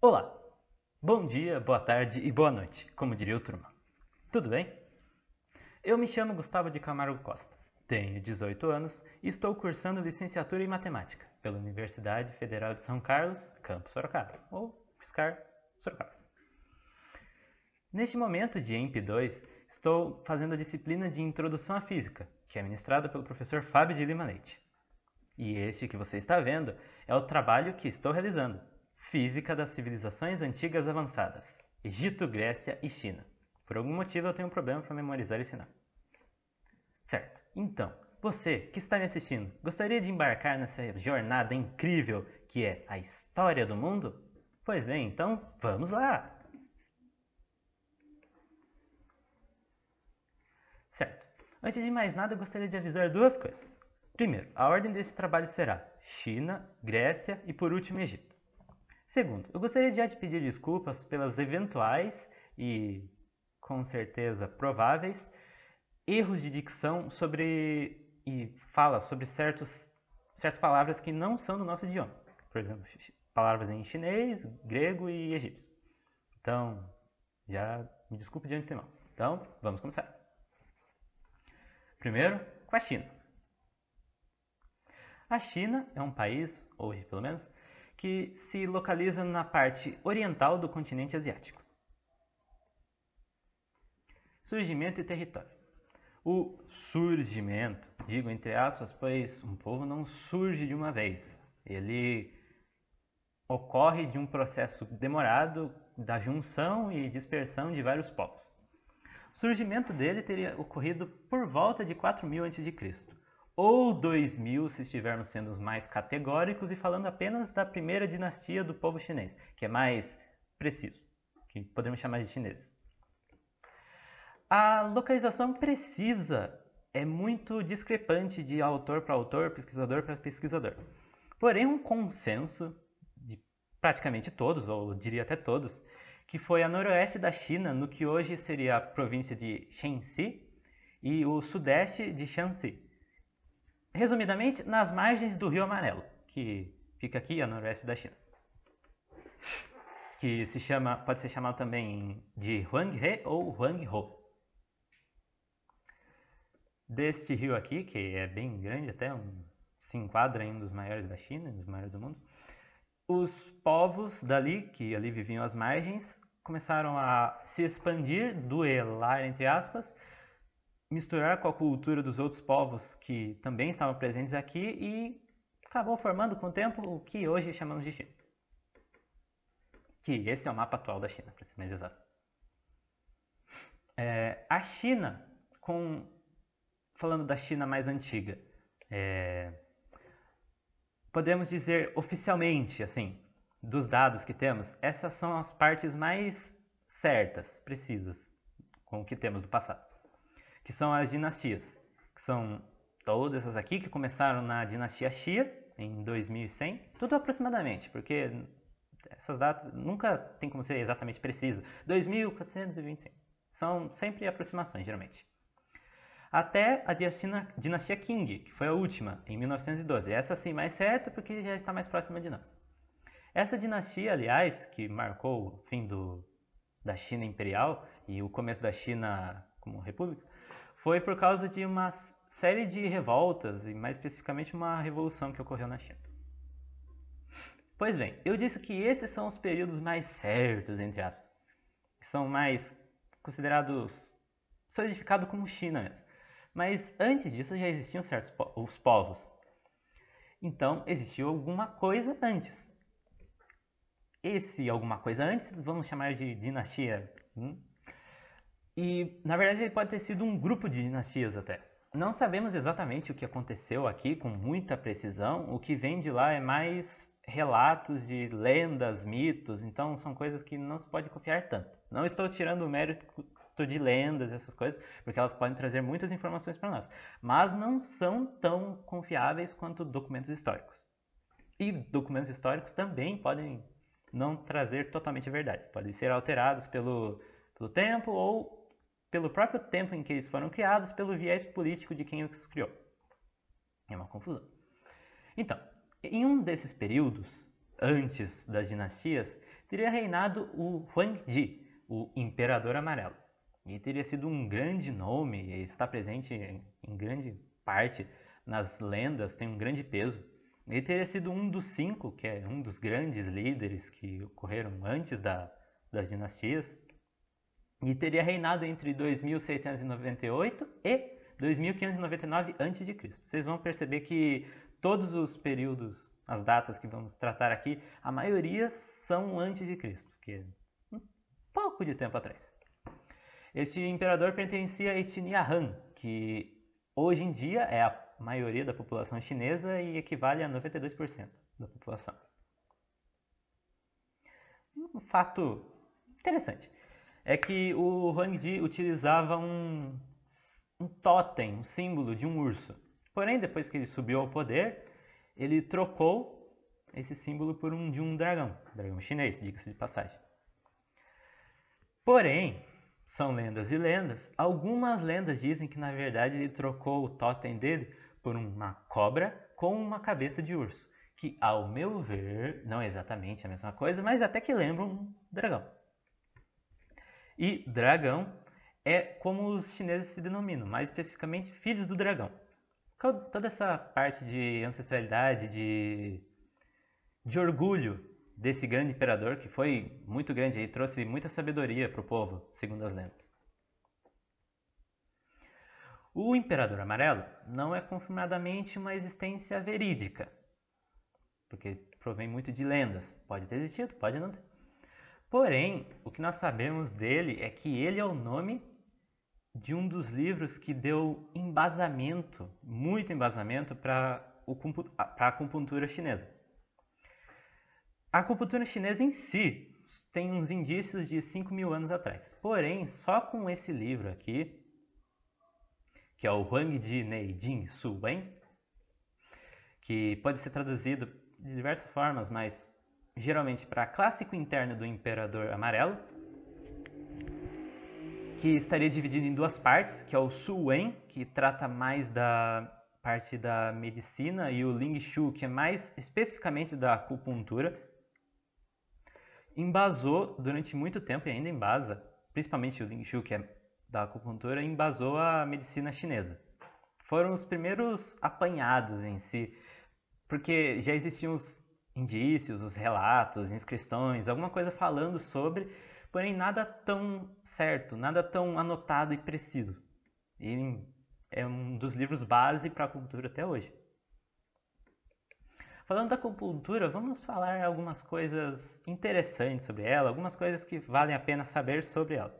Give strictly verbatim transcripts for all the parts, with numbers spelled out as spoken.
Olá, bom dia, boa tarde e boa noite, como diria o Truman. Tudo bem? Eu me chamo Gustavo de Camargo Costa, tenho dezoito anos e estou cursando licenciatura em Matemática pela Universidade Federal de São Carlos, Campus Sorocaba, ou UFSCar Sorocaba. Neste momento de E M P dois, estou fazendo a disciplina de Introdução à Física, que é ministrada pelo professor Fábio de Lima Leite. E este que você está vendo é o trabalho que estou realizando. Física das civilizações antigas avançadas, Egito, Grécia e China. Por algum motivo eu tenho um problema para memorizar esse nome. Certo, então, você que está me assistindo, gostaria de embarcar nessa jornada incrível que é a história do mundo? Pois bem, então vamos lá! Certo, antes de mais nada eu gostaria de avisar duas coisas. Primeiro, a ordem desse trabalho será China, Grécia e por último Egito. Segundo, eu gostaria já de pedir desculpas pelas eventuais e, com certeza, prováveis erros de dicção sobre e fala sobre certos, certas palavras que não são do nosso idioma. Por exemplo, palavras em chinês, grego e egípcio. Então, já me desculpe de antemão. Então, vamos começar. Primeiro, com a China. A China é um país, hoje pelo menos, que se localiza na parte oriental do continente asiático. Surgimento e território. O surgimento, digo entre aspas, pois um povo não surge de uma vez. Ele ocorre de um processo demorado da junção e dispersão de vários povos. O surgimento dele teria ocorrido por volta de quatro mil antes de Cristo. Ou dois mil se estivermos sendo os mais categóricos e falando apenas da primeira dinastia do povo chinês, que é mais preciso, que podemos chamar de chineses. A localização precisa é muito discrepante de autor para autor, pesquisador para pesquisador. Porém, um consenso de praticamente todos, ou diria até todos, que foi a noroeste da China, no que hoje seria a província de Shanxi, e o sudeste de Shanxi. Resumidamente, nas margens do Rio Amarelo, que fica aqui a noroeste da China. Que se chama, pode ser chamado também de Huanghe ou Huangho. Deste rio aqui, que é bem grande até, um, se enquadra em um dos maiores da China, um dos maiores do mundo, os povos dali, que ali viviam às margens, começaram a se expandir, duelar entre aspas, misturar com a cultura dos outros povos que também estavam presentes aqui e acabou formando com o tempo o que hoje chamamos de China. Que esse é o mapa atual da China, para ser mais exato. É, a China, com, falando da China mais antiga, é, podemos dizer oficialmente, assim, dos dados que temos, essas são as partes mais certas, precisas, com o que temos do passado. Que são as dinastias, que são todas essas aqui, que começaram na dinastia Xia, em dois mil e cem, tudo aproximadamente, porque essas datas nunca tem como ser exatamente preciso, dois mil quatrocentos e vinte e cinco, são sempre aproximações, geralmente. Até a dinastia Qing, que foi a última, em mil novecentos e doze, essa sim mais certa, porque já está mais próxima de nós. Essa dinastia, aliás, que marcou o fim do, da China imperial e o começo da China como república, foi por causa de uma série de revoltas, e mais especificamente uma revolução que ocorreu na China. Pois bem, eu disse que esses são os períodos mais certos, entre aspas, que são mais considerados, solidificados como China mesmo. Mas antes disso já existiam certos po- os povos. Então existiu alguma coisa antes. Esse alguma coisa antes, vamos chamar de dinastia. Hum? E, na verdade, ele pode ter sido um grupo de dinastias até. Não sabemos exatamente o que aconteceu aqui com muita precisão. O que vem de lá é mais relatos de lendas, mitos. Então, são coisas que não se pode confiar tanto. Não estou tirando o mérito de lendas, essas coisas, porque elas podem trazer muitas informações para nós. Mas não são tão confiáveis quanto documentos históricos. E documentos históricos também podem não trazer totalmente a verdade. Podem ser alterados pelo, pelo tempo ou pelo próprio tempo em que eles foram criados, pelo viés político de quem os criou. É uma confusão. Então, em um desses períodos, antes das dinastias, teria reinado o Huangdi, o Imperador Amarelo. E teria sido um grande nome, e está presente em grande parte nas lendas, tem um grande peso. Ele teria sido um dos cinco, que é um dos grandes líderes que ocorreram antes da, das dinastias, e teria reinado entre dois mil seiscentos e noventa e oito e dois mil quinhentos e noventa e nove antes de Cristo. Vocês vão perceber que todos os períodos, as datas que vamos tratar aqui, a maioria são antes de Cristo, que é um pouco de tempo atrás. Este imperador pertencia à etnia Han, que hoje em dia é a maioria da população chinesa e equivale a noventa e dois por cento da população. Um fato interessante é que o Huangdi utilizava um, um totem, um símbolo de um urso. Porém, depois que ele subiu ao poder, ele trocou esse símbolo por um de um dragão, dragão chinês, diga-se de passagem. Porém, são lendas e lendas. Algumas lendas dizem que, na verdade, ele trocou o totem dele por uma cobra com uma cabeça de urso. Que, ao meu ver, não é exatamente a mesma coisa, mas até que lembra um dragão. E dragão é como os chineses se denominam, mais especificamente filhos do dragão. Toda essa parte de ancestralidade, de, de orgulho desse grande imperador, que foi muito grande e trouxe muita sabedoria para o povo, segundo as lendas. O Imperador Amarelo não é confirmadamente uma existência verídica, porque provém muito de lendas. Pode ter existido, pode não ter. Porém, o que nós sabemos dele é que ele é o nome de um dos livros que deu embasamento, muito embasamento, para a acupuntura chinesa. A acupuntura chinesa em si tem uns indícios de cinco mil anos atrás. Porém, só com esse livro aqui, que é o Huangdi Neijing Su Wen, que pode ser traduzido de diversas formas, mas geralmente para clássico interno do Imperador Amarelo, que estaria dividido em duas partes, que é o Su Wen, que trata mais da parte da medicina, e o Ling Shu, que é mais especificamente da acupuntura. Embasou durante muito tempo, e ainda embasa, principalmente o Ling Shu, que é da acupuntura, embasou a medicina chinesa. Foram os primeiros apanhados em si, porque já existiam os indícios, os relatos, inscrições, alguma coisa falando sobre, porém nada tão certo, nada tão anotado e preciso. E é um dos livros base para a acupuntura até hoje. Falando da acupuntura, vamos falar algumas coisas interessantes sobre ela, algumas coisas que valem a pena saber sobre ela.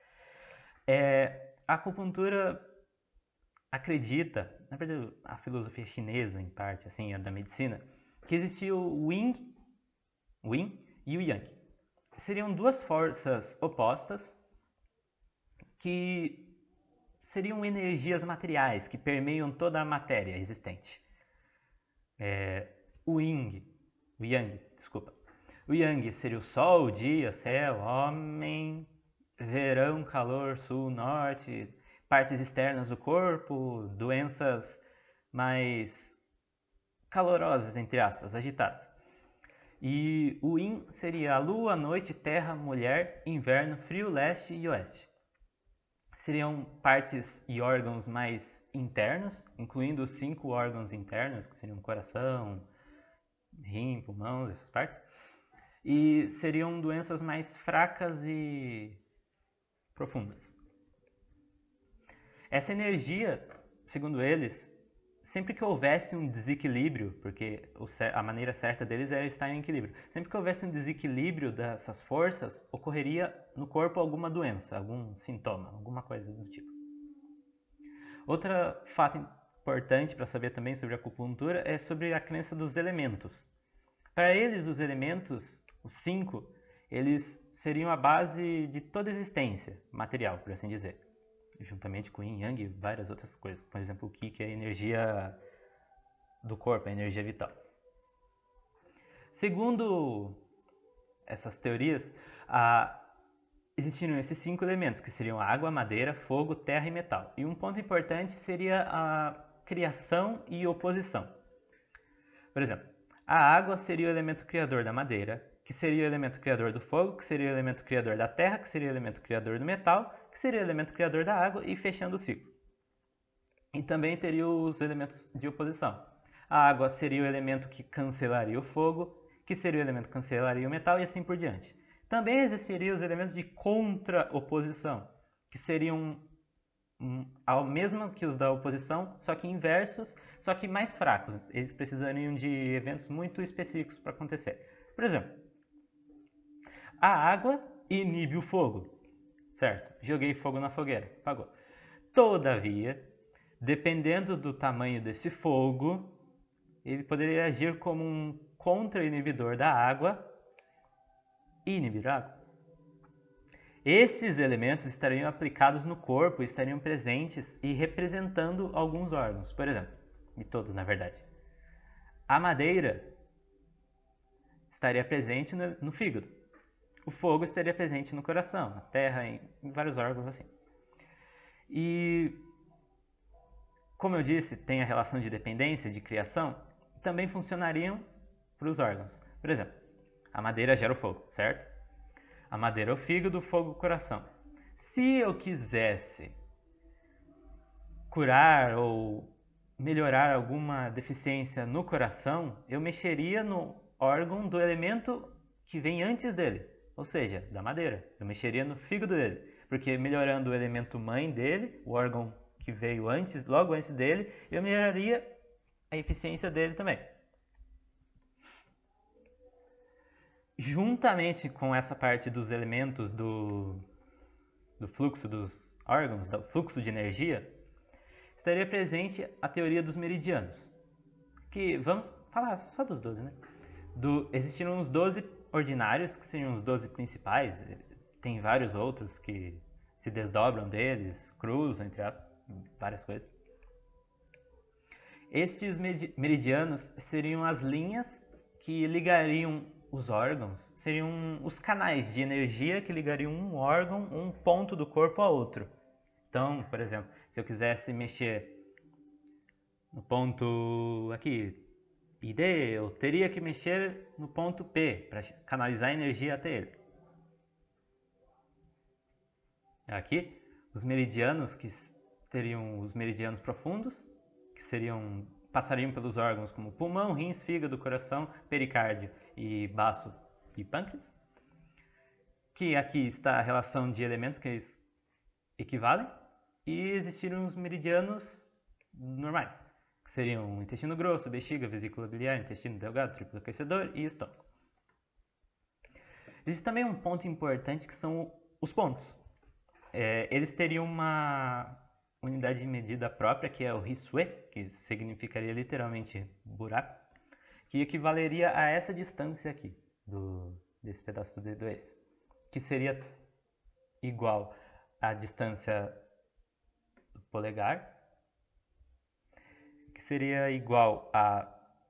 É, a acupuntura acredita, na verdade a filosofia chinesa em parte, assim, a da medicina, que existia o Yin, o Yin e o Yang. Seriam duas forças opostas que seriam energias materiais que permeiam toda a matéria existente. É, o Yin, o Yang, desculpa. O Yang seria o sol, o dia, céu, homem, verão, calor, sul, norte, partes externas do corpo, doenças mais calorosas, entre aspas, agitadas. E o Yin seria a lua, noite, terra, mulher, inverno, frio, leste e oeste. Seriam partes e órgãos mais internos, incluindo os cinco órgãos internos, que seriam coração, rim, pulmão, essas partes. E seriam doenças mais fracas e profundas. Essa energia, segundo eles, sempre que houvesse um desequilíbrio, porque a maneira certa deles era estar em equilíbrio, sempre que houvesse um desequilíbrio dessas forças, ocorreria no corpo alguma doença, algum sintoma, alguma coisa do tipo. Outro fato importante para saber também sobre a acupuntura é sobre a crença dos elementos. Para eles, os elementos, os cinco, eles seriam a base de toda existência material, por assim dizer. Juntamente com o Yin Yang e várias outras coisas. Por exemplo, o Qi, que é a energia do corpo, a energia vital. Segundo essas teorias, ah, existiriam esses cinco elementos, que seriam água, madeira, fogo, terra e metal. E um ponto importante seria a criação e oposição. Por exemplo, A água seria o elemento criador da madeira, que seria o elemento criador do fogo, que seria o elemento criador da terra, que seria o elemento criador do metal, que seria o elemento criador da água e fechando o ciclo. E também teria os elementos de oposição. A água seria o elemento que cancelaria o fogo, que seria o elemento que cancelaria o metal e assim por diante. Também existiriam os elementos de contraoposição, que seriam um, ao mesmo que os da oposição, só que inversos, só que mais fracos. Eles precisariam de eventos muito específicos para acontecer. Por exemplo, a água inibe o fogo, certo? Joguei fogo na fogueira, apagou. Todavia, dependendo do tamanho desse fogo, ele poderia agir como um contra-inibidor da água e inibir a água. Esses elementos estariam aplicados no corpo, estariam presentes e representando alguns órgãos, por exemplo, e todos na verdade. A madeira estaria presente no, no fígado. O fogo estaria presente no coração, na terra, em, em vários órgãos assim. E, como eu disse, tem a relação de dependência, de criação, também funcionariam para os órgãos. Por exemplo, a madeira gera o fogo, certo? A madeira é o fígado, o fogo é o coração. Se eu quisesse curar ou melhorar alguma deficiência no coração, eu mexeria no órgão do elemento que vem antes dele, ou seja, da madeira. Eu mexeria no fígado dele, porque melhorando o elemento mãe dele, o órgão que veio antes, logo antes dele, eu melhoraria a eficiência dele também. Juntamente com essa parte dos elementos do, do fluxo dos órgãos, do fluxo de energia, estaria presente a teoria dos meridianos. Que vamos falar só dos doze, né? Do, existiram os doze ordinários, que seriam os doze principais. Tem vários outros que se desdobram deles, cruzam, entre as várias coisas. Estes meridianos seriam as linhas que ligariam os órgãos, seriam os canais de energia que ligariam um órgão, um ponto do corpo a outro. Então, por exemplo, se eu quisesse mexer no ponto aqui, I D, eu teria que mexer no ponto P para canalizar a energia até ele. Aqui, os meridianos, que teriam os meridianos profundos, que seriam, passariam pelos órgãos como pulmão, rins, fígado, coração, pericárdio e baço e pâncreas. Que aqui está a relação de elementos que eles equivalem. E existiram os meridianos normais, que seriam o intestino grosso, bexiga, vesícula biliar, intestino delgado, triplo aquecedor e estômago. Existe também um ponto importante que são os pontos. É, eles teriam uma unidade de medida própria, que é o Rissue, que significaria literalmente buraco, que equivaleria a essa distância aqui, do, desse pedaço do dedo esse, que seria igual à distância do polegar, que seria igual a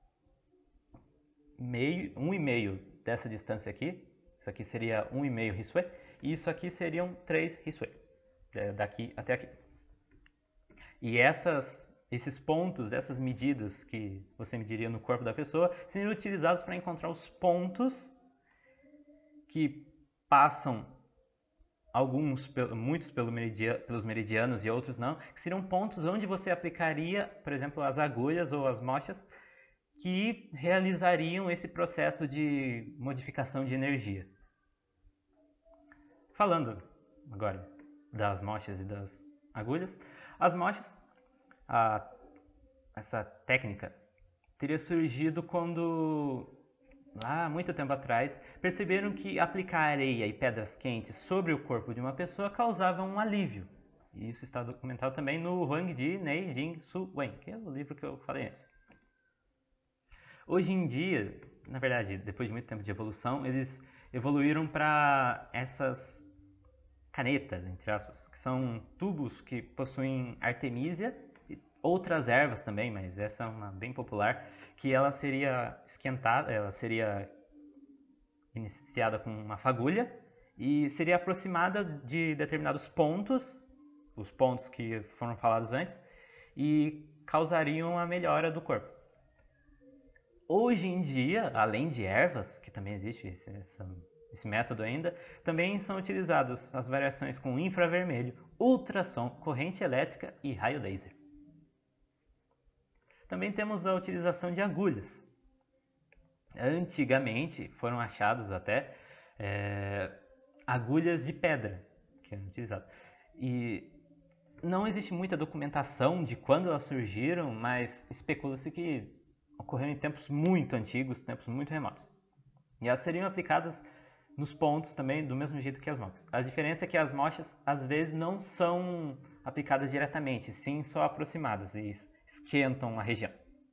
meio, um e meio dessa distância aqui. Isso aqui seria um e meio Rissue, e isso aqui seriam três Rissue, daqui até aqui. E essas, esses pontos, essas medidas que você mediria no corpo da pessoa, seriam utilizados para encontrar os pontos que passam, alguns, muitos pelo meridiano, pelos meridianos e outros não, que seriam pontos onde você aplicaria, por exemplo, as agulhas ou as mochas que realizariam esse processo de modificação de energia. Falando agora das mochas e das agulhas, as mochas, a, essa técnica teria surgido quando, há muito tempo atrás, perceberam que aplicar areia e pedras quentes sobre o corpo de uma pessoa causava um alívio. E isso está documentado também no Huang Ji Nei Jing Su Wen, que é o livro que eu falei antes. Hoje em dia, na verdade, depois de muito tempo de evolução, eles evoluíram para essas canetas, entre aspas, que são tubos que possuem artemísia e outras ervas também, mas essa é uma bem popular, que ela seria esquentada, ela seria iniciada com uma fagulha e seria aproximada de determinados pontos, os pontos que foram falados antes, e causariam a melhora do corpo. Hoje em dia, além de ervas, que também existe esse, essa, esse método ainda, também são utilizados as variações com infravermelho, ultrassom, corrente elétrica e raio laser. Também temos a utilização de agulhas. Antigamente foram achados até é, agulhas de pedra que eram utilizadas. E não existe muita documentação de quando elas surgiram, mas especula-se que ocorreu em tempos muito antigos, tempos muito remotos. E elas seriam aplicadas nos pontos também do mesmo jeito que as mochas. A diferença é que as mochas às vezes não são aplicadas diretamente, sim só aproximadas e esquentam a região.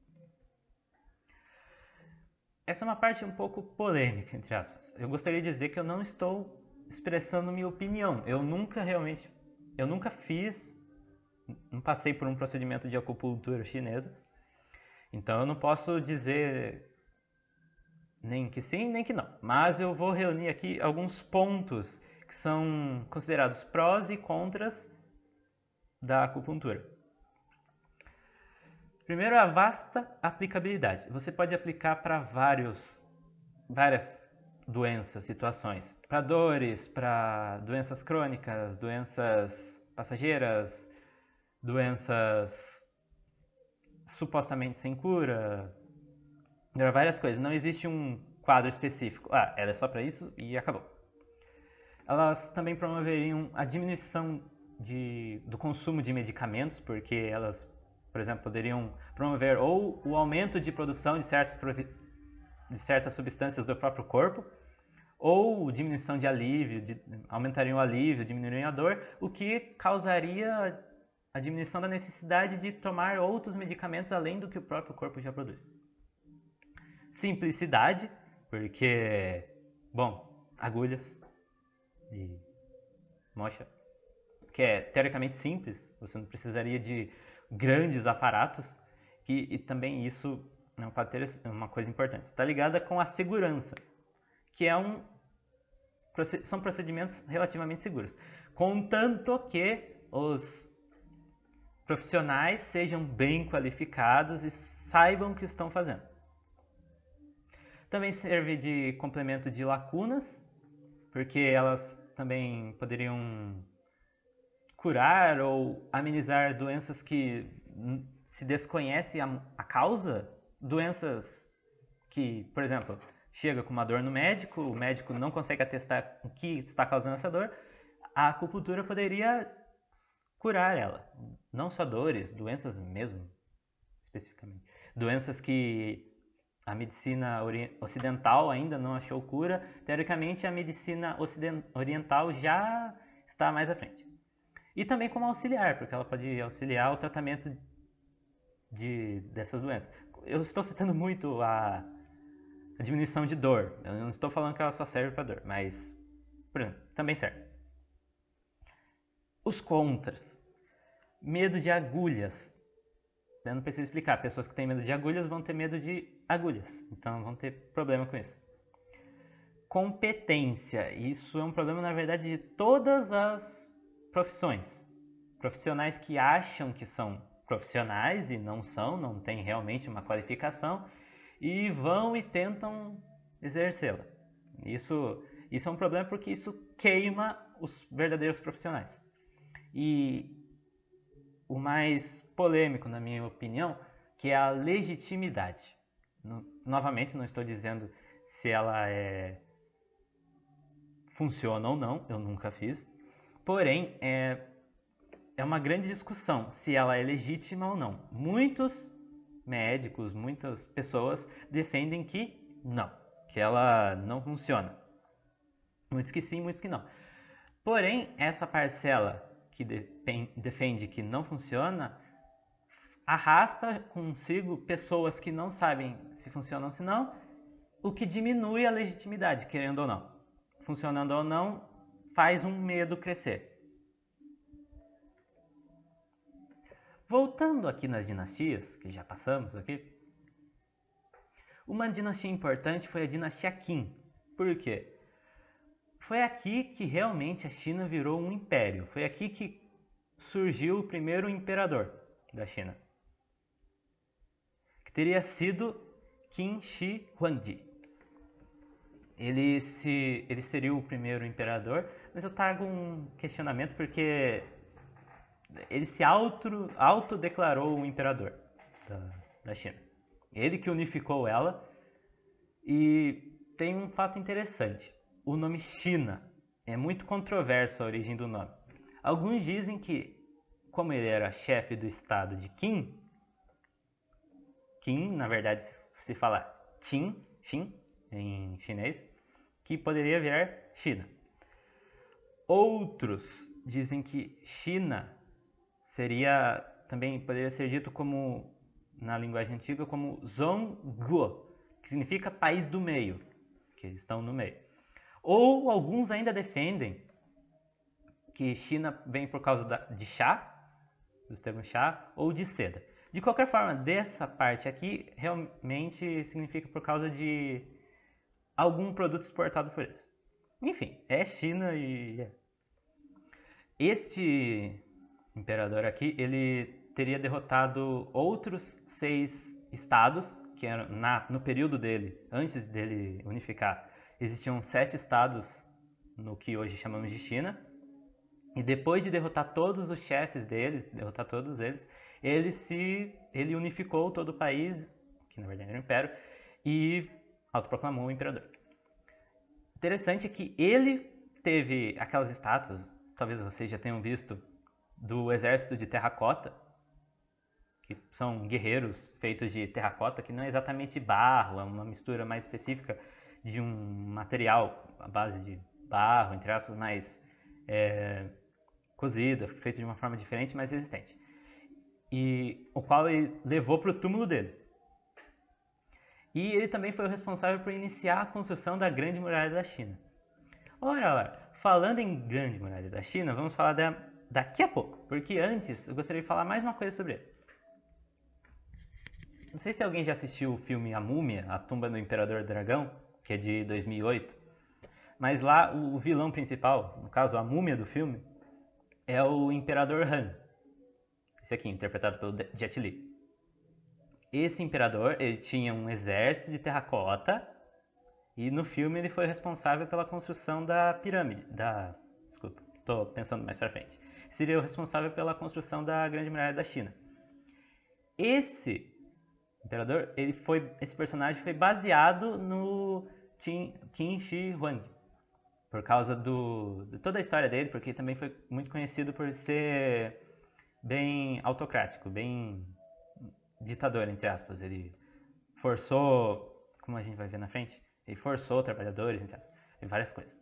Essa é uma parte um pouco polêmica, entre aspas. Eu gostaria de dizer que eu não estou expressando minha opinião. Eu nunca realmente, eu nunca fiz, não passei por um procedimento de acupuntura chinesa. Então eu não posso dizer nem que sim, nem que não. Mas eu vou reunir aqui alguns pontos que são considerados prós e contras da acupuntura. Primeiro, a vasta aplicabilidade. Você pode aplicar para vários, várias doenças, situações. Para dores, para doenças crônicas, doenças passageiras, doenças supostamente sem cura, várias coisas. Não existe um quadro específico. Ah, ela é só para isso e acabou. Elas também promoveriam a diminuição de, do consumo de medicamentos, porque elas, por exemplo, poderiam promover ou o aumento de produção de, certos, de certas substâncias do próprio corpo, ou diminuição de alívio, de, aumentariam o alívio, diminuiriam a dor, o que causaria a diminuição da necessidade de tomar outros medicamentos além do que o próprio corpo já produz. Simplicidade, porque, bom, agulhas e mocha, que é teoricamente simples, você não precisaria de grandes aparatos, que, e também isso é uma coisa importante. Está ligada com a segurança, que é um, são procedimentos relativamente seguros, contanto que os profissionais sejam bem qualificados e saibam o que estão fazendo. Também serve de complemento de lacunas, porque elas também poderiam curar ou amenizar doenças que se desconhece a, a causa, doenças que, por exemplo, chega com uma dor no médico, o médico não consegue atestar o que está causando essa dor, a acupuntura poderia curar ela. Não só dores, doenças mesmo, especificamente. Doenças que a medicina ocidental ainda não achou cura. Teoricamente, a medicina oriental já está mais à frente. E também como auxiliar, porque ela pode auxiliar o tratamento de, dessas doenças. Eu estou citando muito a, a diminuição de dor. Eu não estou falando que ela só serve para dor, mas por exemplo, também serve. Os contras. Medo de agulhas. Eu não preciso explicar. Pessoas que têm medo de agulhas vão ter medo de agulhas. Então vão ter problema com isso. Competência. Isso é um problema, na verdade, de todas as profissões. Profissionais que acham que são profissionais e não são, não têm realmente uma qualificação e vão e tentam exercê-la. Isso, isso é um problema porque isso queima os verdadeiros profissionais. E o mais polêmico, na minha opinião, que é a legitimidade. No, novamente, não estou dizendo se ela é, funciona ou não, eu nunca fiz. Porém, é, é uma grande discussão se ela é legítima ou não. Muitos médicos, muitas pessoas defendem que não, que ela não funciona. Muitos que sim, muitos que não. Porém, essa parcela que defende que não funciona arrasta consigo pessoas que não sabem se funciona ou se não, o que diminui a legitimidade, querendo ou não. Funcionando ou não, faz um medo crescer. Voltando aqui nas dinastias, que já passamos aqui, uma dinastia importante foi a dinastia Qin. Por quê? Foi aqui que realmente a China virou um império. Foi aqui que surgiu o primeiro imperador da China. Que teria sido Qin Shi Huangdi. Ele, se, ele seria o primeiro imperador, mas eu trago um questionamento porque ele se auto, autodeclarou o imperador da, da China. Ele que unificou ela. E tem um fato interessante. O nome China é muito controverso a origem do nome. Alguns dizem que, como ele era chefe do estado de Qin, Qin, na verdade, se fala Qin, Xin, em chinês, que poderia virar China. Outros dizem que China seria, também poderia ser dito como, na linguagem antiga, como Zhongguo, que significa país do meio, que eles estão no meio. Ou alguns ainda defendem que China vem por causa da, de chá, dos termos chá, ou de seda. De qualquer forma, dessa parte aqui, realmente significa por causa de algum produto exportado por eles. Enfim, é China e... Este imperador aqui, ele teria derrotado outros seis estados, que eram na, no período dele, antes dele unificar, existiam sete estados no que hoje chamamos de China. E depois de derrotar todos os chefes deles, derrotar todos eles, ele se ele unificou todo o país, que na verdade era um império, e autoproclamou o imperador. Interessante é que ele teve aquelas estátuas, talvez vocês já tenham visto, do exército de terracota, que são guerreiros feitos de terracota, que não é exatamente barro, é uma mistura mais específica de um material à base de barro, entre aspas, mais é, cozido, feito de uma forma diferente, mais resistente. E o qual ele levou para o túmulo dele. E ele também foi o responsável por iniciar a construção da Grande Muralha da China. Ora, ora, falando em Grande Muralha da China, vamos falar da, daqui a pouco, porque antes eu gostaria de falar mais uma coisa sobre ele. Não sei se alguém já assistiu o filme A Múmia, A Tumba do Imperador Dragão, que é de dois mil e oito, mas lá o vilão principal, no caso a múmia do filme, é o Imperador Han. Esse aqui, interpretado pelo Jet Li. Esse imperador, ele tinha um exército de terracota e no filme ele foi responsável pela construção da pirâmide, da... Desculpa, estou pensando mais pra frente. Seria o responsável pela construção da Grande Muralha da China. Esse imperador, ele foi, esse personagem foi baseado no Qin, Qin Shi Huang, por causa do, de toda a história dele, porque também foi muito conhecido por ser bem autocrático, bem ditador, entre aspas. Ele forçou, como a gente vai ver na frente, ele forçou trabalhadores, entre aspas, e várias coisas.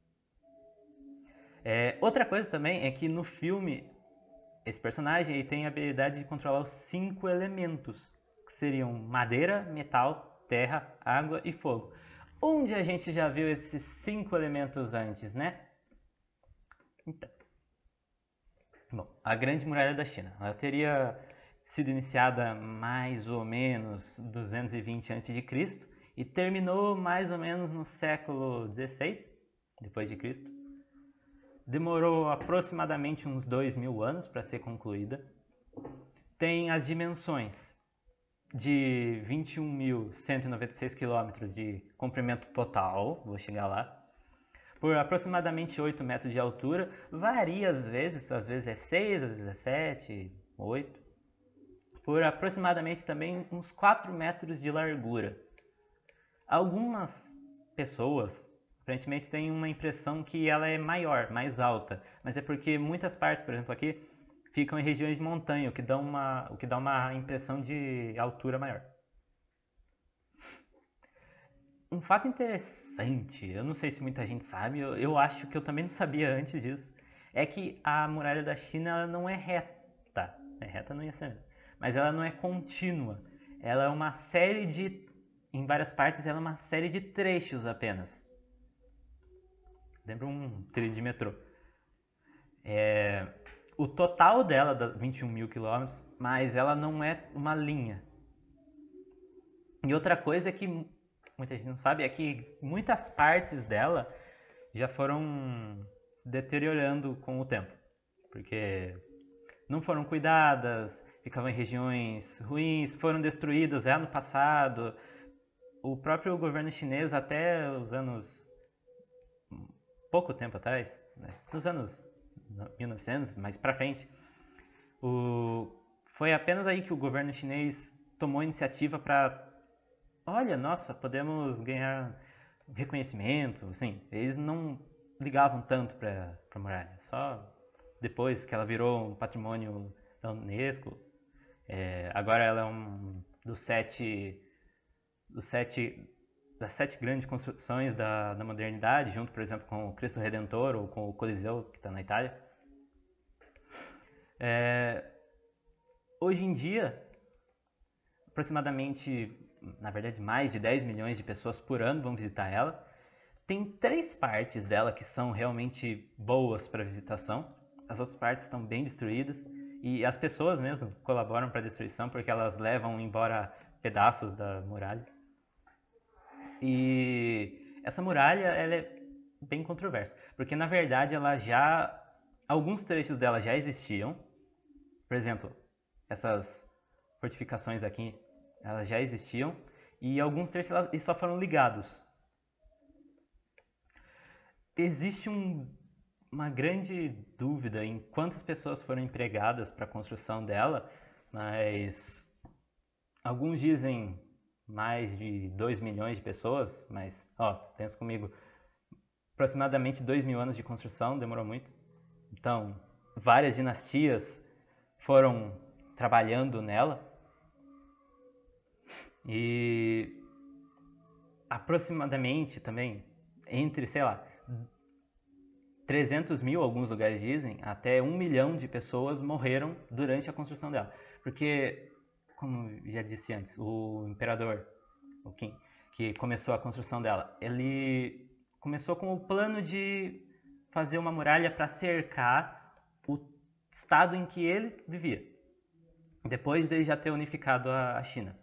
É, outra coisa também é que no filme, esse personagem ele tem a habilidade de controlar os cinco elementos, que seriam madeira, metal, terra, água e fogo. Onde a gente já viu esses cinco elementos antes, né? Então, bom, a Grande Muralha da China, ela teria sido iniciada mais ou menos duzentos e vinte antes de Cristo e terminou mais ou menos no século dezesseis depois de Cristo. Demorou aproximadamente uns dois mil anos para ser concluída. Tem as dimensões de vinte e um mil cento e noventa e seis quilômetros de comprimento total, vou chegar lá, por aproximadamente oito metros de altura, varia às vezes, às vezes é seis, às vezes é sete, oito, por aproximadamente também uns quatro metros de largura. Algumas pessoas aparentemente têm uma impressão que ela é maior, mais alta, mas é porque muitas partes, por exemplo aqui, ficam em regiões de montanha, o que dá uma, o que dá uma impressão de altura maior. Um fato interessante, eu não sei se muita gente sabe, eu, eu acho que eu também não sabia antes disso, é que a muralha da China ela não é reta, é reta não ia ser mesmo, mas ela não é contínua, ela é uma série de, em várias partes, ela é uma série de trechos apenas. Lembra um trilho de metrô. É... O total dela dá vinte e um mil quilômetros, mas ela não é uma linha. E outra coisa que muita gente não sabe é que muitas partes dela já foram se deteriorando com o tempo. Porque não foram cuidadas, ficavam em regiões ruins, foram destruídas já no passado. o próprio governo chinês, até os anos, pouco tempo atrás, né, nos anos mil e novecentos, mais pra frente, o, foi apenas aí que o governo chinês tomou iniciativa para, olha, nossa, podemos ganhar reconhecimento, assim, eles não ligavam tanto para a muralha, só depois que ela virou um patrimônio da Unesco, é, agora ela é um dos sete, dos sete, das sete grandes construções da, da modernidade, junto, por exemplo, com o Cristo Redentor ou com o Coliseu, que está na Itália. É, hoje em dia, aproximadamente, na verdade, mais de dez milhões de pessoas por ano vão visitar ela. Tem três partes dela que são realmente boas para visitação. As outras partes estão bem destruídas e as pessoas mesmo colaboram para a destruição porque elas levam embora pedaços da muralha. E essa muralha ela é bem controversa, porque na verdade ela já alguns trechos dela já existiam. Por exemplo, essas fortificações aqui, elas já existiam e alguns trechos elas só foram ligados. Existe um, uma grande dúvida em quantas pessoas foram empregadas para a construção dela, mas alguns dizem mais de dois milhões de pessoas, mas, ó, pensa comigo, aproximadamente dois mil anos de construção, demorou muito. Então, várias dinastias foram trabalhando nela e aproximadamente também, entre, sei lá, trezentos mil, alguns lugares dizem, até um milhão de pessoas morreram durante a construção dela. Porque, como já disse antes, o imperador, o Qin, que começou a construção dela, ele começou com o plano de fazer uma muralha para cercar o estado em que ele vivia, depois de já ter unificado a China.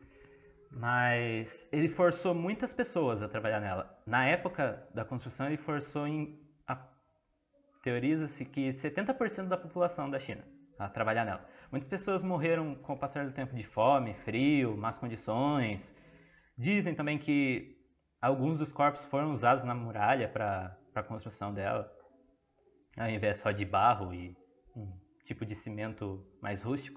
Mas ele forçou muitas pessoas a trabalhar nela. Na época da construção, ele forçou em... Teoriza-se que setenta por cento da população da China a trabalhar nela. Muitas pessoas morreram com o passar do tempo de fome, frio, más condições. Dizem também que alguns dos corpos foram usados na muralha para a construção dela, ao invés só de barro e um tipo de cimento mais rústico.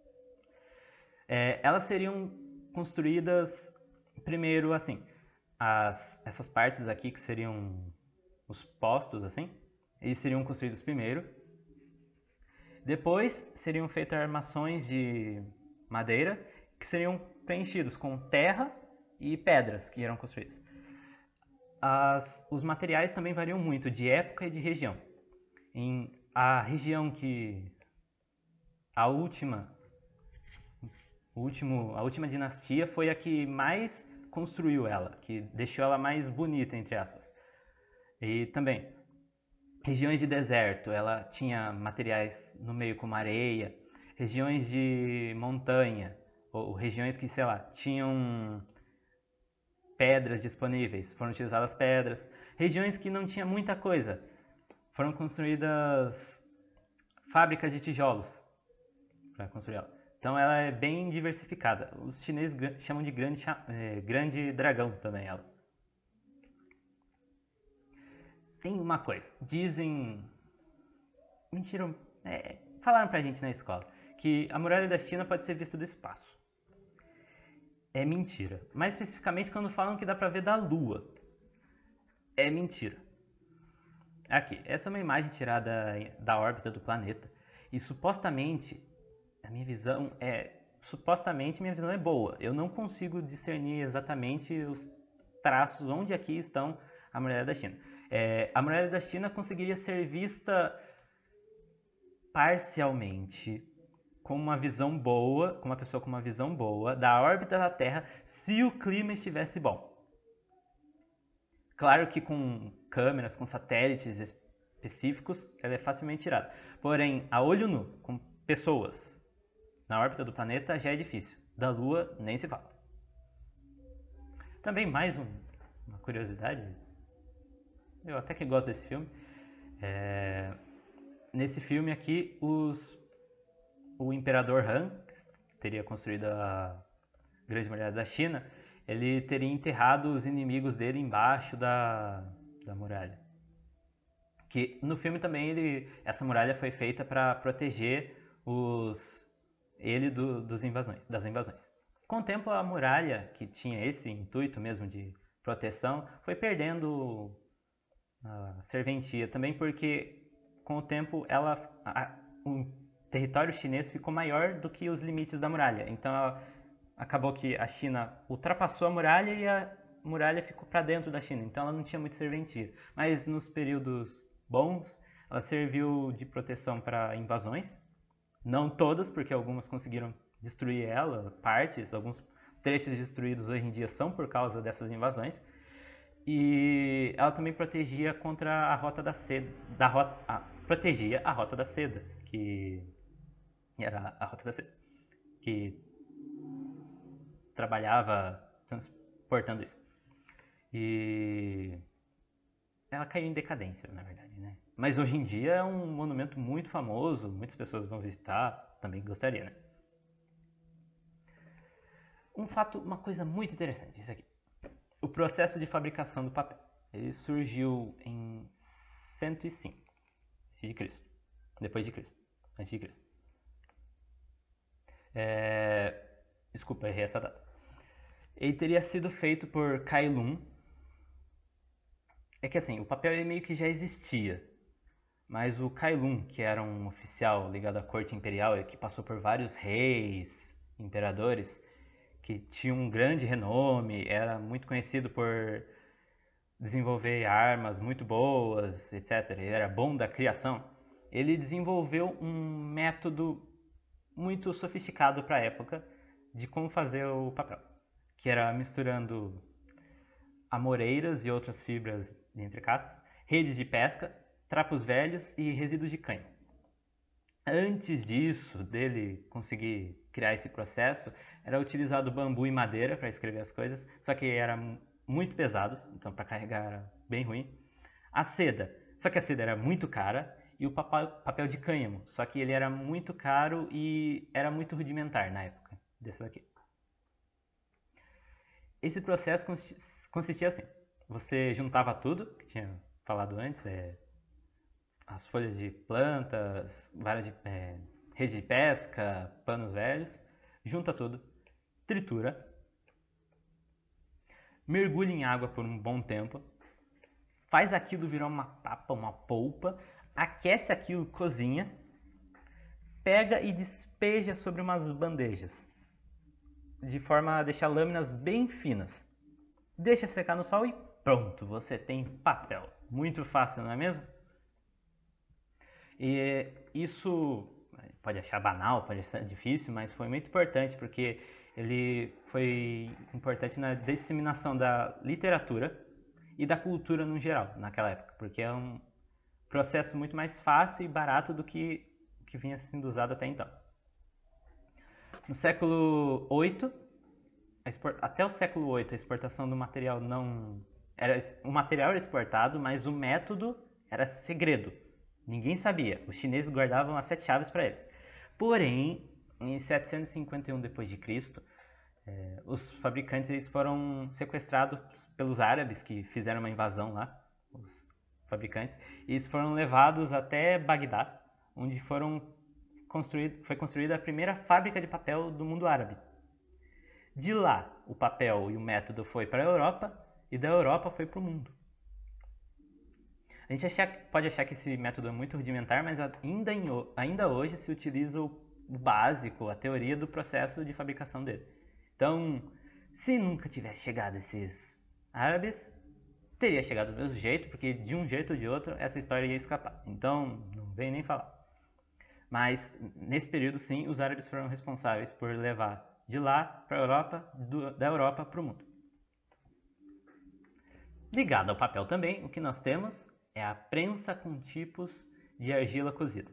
É, elas seriam construídas primeiro assim, as, essas partes aqui que seriam os postos assim, eles seriam construídos primeiro. Depois seriam feitas armações de madeira que seriam preenchidos com terra e pedras que eram construídas. As, os materiais também variam muito de época e de região. Em a região que a última, último, a última dinastia foi a que mais construiu ela, que deixou ela mais bonita, entre aspas. E também regiões de deserto, ela tinha materiais no meio como areia. Regiões de montanha, ou regiões que, sei lá, tinham pedras disponíveis, foram utilizadas pedras. Regiões que não tinha muita coisa, foram construídas fábricas de tijolos para construir ela. Então ela é bem diversificada. Os chineses chamam de grande, é, grande dragão também ela. Tem uma coisa, dizem, mentira, é, falaram pra gente na escola, que a muralha da China pode ser vista do espaço. É mentira. Mais especificamente quando falam que dá pra ver da Lua. É mentira. Aqui, essa é uma imagem tirada da órbita do planeta. E supostamente, a minha visão é, supostamente minha visão é boa. Eu não consigo discernir exatamente os traços, onde aqui estão a muralha da China. É, a muralha da China conseguiria ser vista parcialmente com uma visão boa, com uma pessoa com uma visão boa da órbita da Terra, se o clima estivesse bom. Claro que com câmeras, com satélites específicos, ela é facilmente tirada. Porém, a olho nu, com pessoas na órbita do planeta, já é difícil. Da Lua, nem se fala. Também mais um, uma curiosidade, eu até que gosto desse filme. É, nesse filme aqui, os, o imperador Han, que teria construído a Grande Muralha da China, ele teria enterrado os inimigos dele embaixo da, da muralha. Que no filme também ele, essa muralha foi feita para proteger os, ele do, dos invasões, das invasões. Com o tempo a muralha, que tinha esse intuito mesmo de proteção, foi perdendo a serventia. Também porque com o tempo ela, a, o território chinês ficou maior do que os limites da muralha. Então ela, acabou que a China ultrapassou a muralha e a muralha ficou para dentro da China. Então ela não tinha muita serventia. Mas nos períodos bons, ela serviu de proteção para invasões. Não todas, porque algumas conseguiram destruir ela, partes, alguns trechos destruídos hoje em dia são por causa dessas invasões. E ela também protegia contra a rota da seda, da rota, ah, protegia a rota da seda, que era a rota da seda, que trabalhava transportando isso. E ela caiu em decadência, na verdade, né? Mas hoje em dia é um monumento muito famoso, muitas pessoas vão visitar, também gostaria, né? Um fato, uma coisa muito interessante, isso aqui. O processo de fabricação do papel. Ele surgiu em cento e cinco antes de Cristo, depois de Cristo, antes de Cristo. É... Desculpa, errei essa data. Ele teria sido feito por Kai Lun. É que assim, o papel ele meio que já existia, mas o Kai Lun, que era um oficial ligado à corte imperial e que passou por vários reis, imperadores, que tinha um grande renome, era muito conhecido por desenvolver armas muito boas, etcétera. Ele era bom da criação. Ele desenvolveu um método muito sofisticado para a época de como fazer o papel, que era misturando amoreiras e outras fibras entre cascas, redes de pesca, trapos velhos e resíduos de cânhamo. Antes disso, dele conseguir criar esse processo, era utilizado bambu e madeira para escrever as coisas, só que eram muito pesados, então para carregar era bem ruim. A seda, só que a seda era muito cara, e o papel de cânhamo, só que ele era muito caro e era muito rudimentar na época desse daqui. Esse processo consistia assim: você juntava tudo, que tinha falado antes, é, as folhas de plantas, varas de, é, rede de pesca, panos velhos, junta tudo, tritura, mergulha em água por um bom tempo, faz aquilo virar uma papa, uma polpa, aquece aquilo, cozinha, pega e despeja sobre umas bandejas, de forma a deixar lâminas bem finas. Deixa secar no sol e pronto, você tem papel. Muito fácil, não é mesmo? E isso pode achar banal, pode achar difícil, mas foi muito importante porque ele foi importante na disseminação da literatura e da cultura no geral, naquela época, porque é um processo muito mais fácil e barato do que o que vinha sendo usado até então. No século oito, até o século oito, a exportação do material não... Era, o material era exportado, mas o método era segredo. Ninguém sabia. Os chineses guardavam as sete chaves para eles. Porém, em setecentos e cinquenta e um depois de Cristo, eh, os fabricantes eles foram sequestrados pelos árabes que fizeram uma invasão lá, os fabricantes, e eles foram levados até Bagdá, onde foram construído, foi construída a primeira fábrica de papel do mundo árabe. De lá, o papel e o método foi para a Europa, e da Europa foi para o mundo. A gente achar, pode achar que esse método é muito rudimentar, mas ainda, em, ainda hoje se utiliza o, o básico, a teoria do processo de fabricação dele. Então, se nunca tivesse chegado esses árabes, teria chegado do mesmo jeito, porque de um jeito ou de outro essa história ia escapar. Então, não vem nem falar. Mas, nesse período, sim, os árabes foram responsáveis por levar de lá para a Europa, do, da Europa para o mundo. Ligado ao papel também, o que nós temos é a prensa com tipos de argila cozida.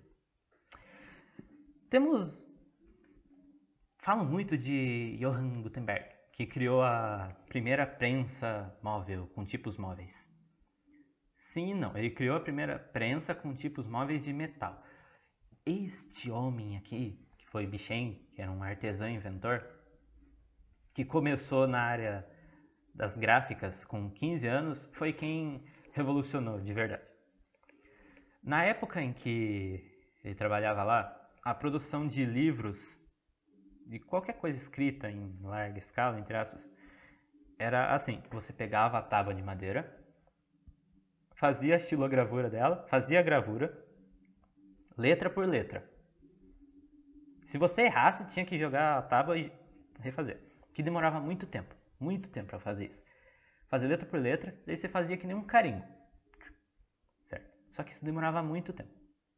Temos... Falam muito de Johann Gutenberg, que criou a primeira prensa móvel com tipos móveis. Sim e não, ele criou a primeira prensa com tipos móveis de metal. Este homem aqui, foi Bichen, que era um artesão inventor, que começou na área das gráficas com quinze anos, foi quem revolucionou de verdade. Na época em que ele trabalhava lá, a produção de livros, de qualquer coisa escrita em larga escala, entre aspas, era assim: você pegava a tábua de madeira, fazia a estilogravura dela, fazia a gravura, letra por letra. Se você errasse, tinha que jogar a tábua e refazer, que demorava muito tempo, muito tempo para fazer isso. Fazer letra por letra, daí você fazia que nem um carimbo, certo? Só que isso demorava muito tempo.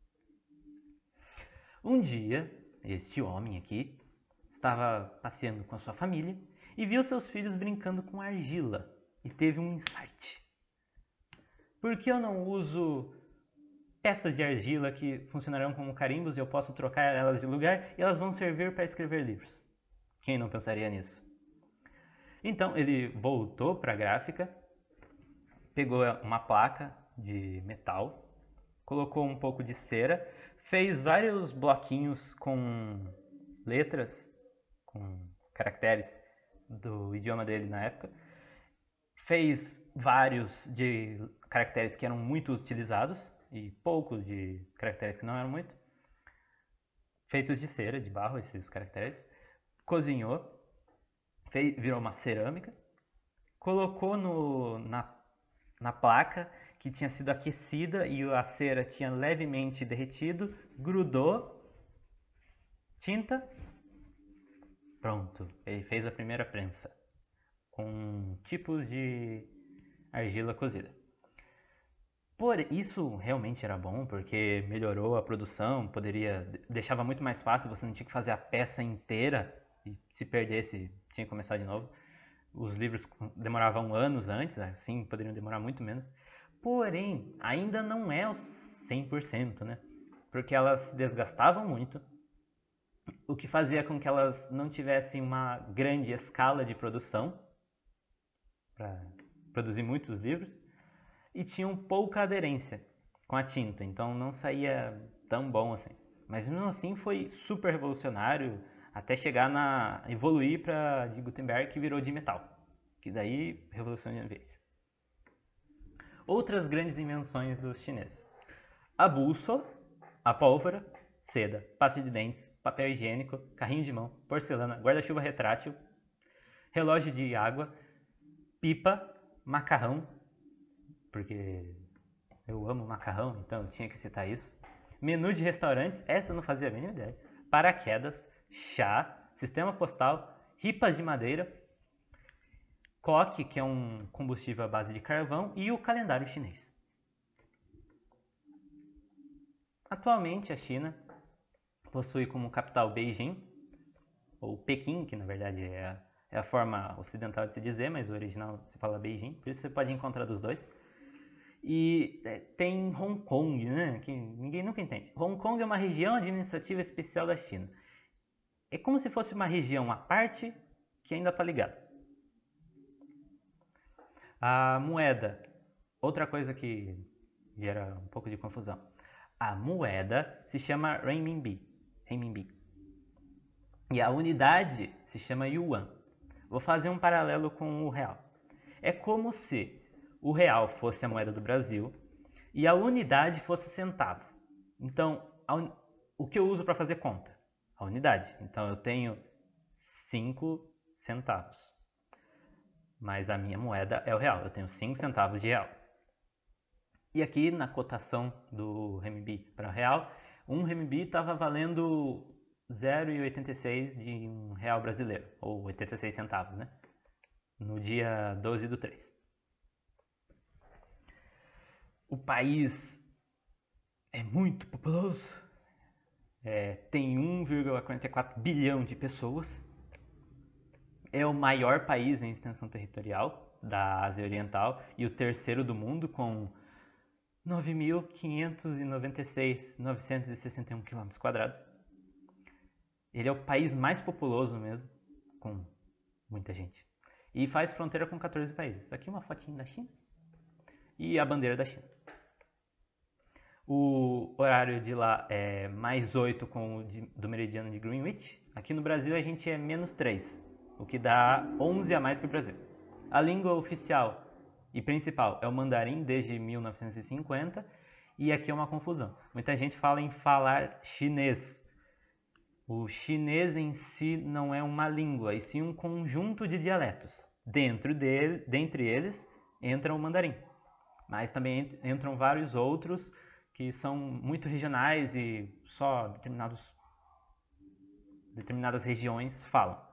Um dia, este homem aqui estava passeando com a sua família e viu seus filhos brincando com argila e teve um insight. Por que eu não uso peças de argila que funcionarão como carimbos e eu posso trocar elas de lugar e elas vão servir para escrever livros? Quem não pensaria nisso? Então ele voltou para a gráfica, pegou uma placa de metal, colocou um pouco de cera, fez vários bloquinhos com letras, com caracteres do idioma dele na época, fez vários de caracteres que eram muito utilizados e poucos de caracteres que não eram muito, feitos de cera, de barro, esses caracteres, cozinhou, fez, virou uma cerâmica, colocou no, na, na placa que tinha sido aquecida e a cera tinha levemente derretido, grudou, tinta, pronto, ele fez a primeira prensa com tipos de argila cozida. Por isso realmente era bom, porque melhorou a produção, poderia deixava muito mais fácil, você não tinha que fazer a peça inteira e se perdesse tinha que começar de novo. Os livros demoravam anos antes, assim poderiam demorar muito menos. Porém, ainda não é o cem por cento, né? Porque elas se desgastavam muito, o que fazia com que elas não tivessem uma grande escala de produção para produzir muitos livros e tinham pouca aderência com a tinta, então não saía tão bom assim. Mas mesmo assim foi super revolucionário até chegar na evoluir para de Gutenberg, que virou de metal, que daí revolucionou de vez. Outras grandes invenções dos chineses: a bússola, a pólvora, seda, pasta de dentes, papel higiênico, carrinho de mão, porcelana, guarda-chuva retrátil, relógio de água, pipa, macarrão, porque eu amo macarrão, então eu tinha que citar isso, menu de restaurantes, essa eu não fazia a mínima ideia, paraquedas, chá, sistema postal, ripas de madeira, coque, que é um combustível à base de carvão, e o calendário chinês. Atualmente a China possui como capital Beijing, ou Pequim, que na verdade é a, é a forma ocidental de se dizer, mas o original se fala Beijing, por isso você pode encontrar dos dois. E é, tem Hong Kong, né, que ninguém nunca entende. Hong Kong é uma região administrativa especial da China. É como se fosse uma região à parte que ainda está ligada. A moeda, outra coisa que gera um pouco de confusão. A moeda se chama renminbi, renminbi. E a unidade se chama yuan. Vou fazer um paralelo com o real. É como se o real fosse a moeda do Brasil e a unidade fosse o centavo. Então, un... o que eu uso para fazer conta? A unidade. Então, eu tenho cinco centavos. Mas a minha moeda é o real. Eu tenho cinco centavos de real. E aqui, na cotação do renminbi para o real, um renminbi estava valendo zero vírgula oitenta e seis de um real brasileiro, ou oitenta e seis centavos, né? No dia doze do três. O país é muito populoso, é, tem um vírgula quarenta e quatro bilhão de pessoas, é o maior país em extensão territorial da Ásia Oriental e o terceiro do mundo, com nove mil quinhentos e noventa e seis mil novecentos e sessenta e um quilômetros quadrados. Ele é o país mais populoso mesmo, com muita gente. E faz fronteira com quatorze países. Aqui uma fotinha da China e a bandeira da China. O horário de lá é mais oito com o de, do meridiano de Greenwich. Aqui no Brasil a gente é menos três, o que dá onze a mais que o Brasil. A língua oficial e principal é o mandarim desde mil novecentos e cinquenta, e aqui é uma confusão. Muita gente fala em falar chinês. O chinês em si não é uma língua, e sim um conjunto de dialetos. Dentro dele, dentre eles entra o mandarim, mas também entram vários outros que são muito regionais e só determinados, determinadas regiões falam.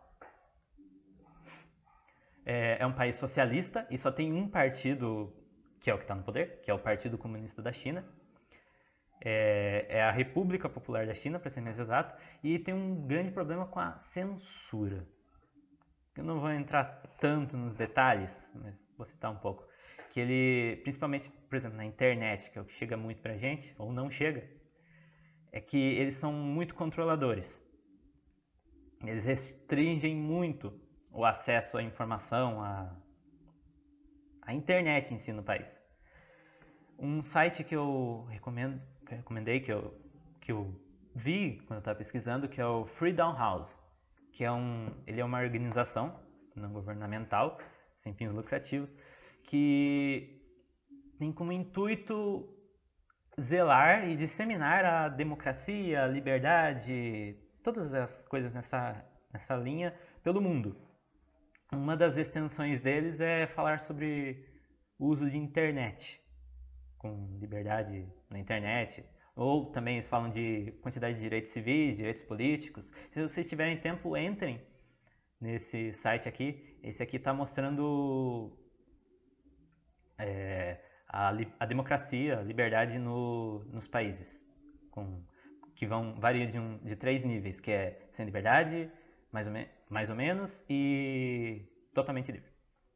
É, é um país socialista e só tem um partido que é o que está no poder, que é o Partido Comunista da China. É, é a República Popular da China, para ser mais exato, e tem um grande problema com a censura. Eu não vou entrar tanto nos detalhes, mas vou citar um pouco. Que ele, principalmente, por exemplo, na internet, que é o que chega muito pra gente, ou não chega, é que eles são muito controladores. Eles restringem muito o acesso à informação, à, à internet em si no país. Um site que eu recomendo, que eu recomendei, que eu, que eu vi quando eu estava pesquisando, que é o Freedom House, que é um, ele é uma organização não governamental, sem fins lucrativos, que tem como intuito zelar e disseminar a democracia, a liberdade, todas as coisas nessa, nessa linha pelo mundo. Uma das extensões deles é falar sobre o uso de internet, com liberdade na internet, ou também eles falam de quantidade de direitos civis, direitos políticos. Se vocês tiverem tempo, entrem nesse site aqui. Esse aqui está mostrando é, a, a democracia, a liberdade no, nos países, com, que vão variar de, um, de três níveis, que é sem liberdade, mais ou, me, mais ou menos, e totalmente livre.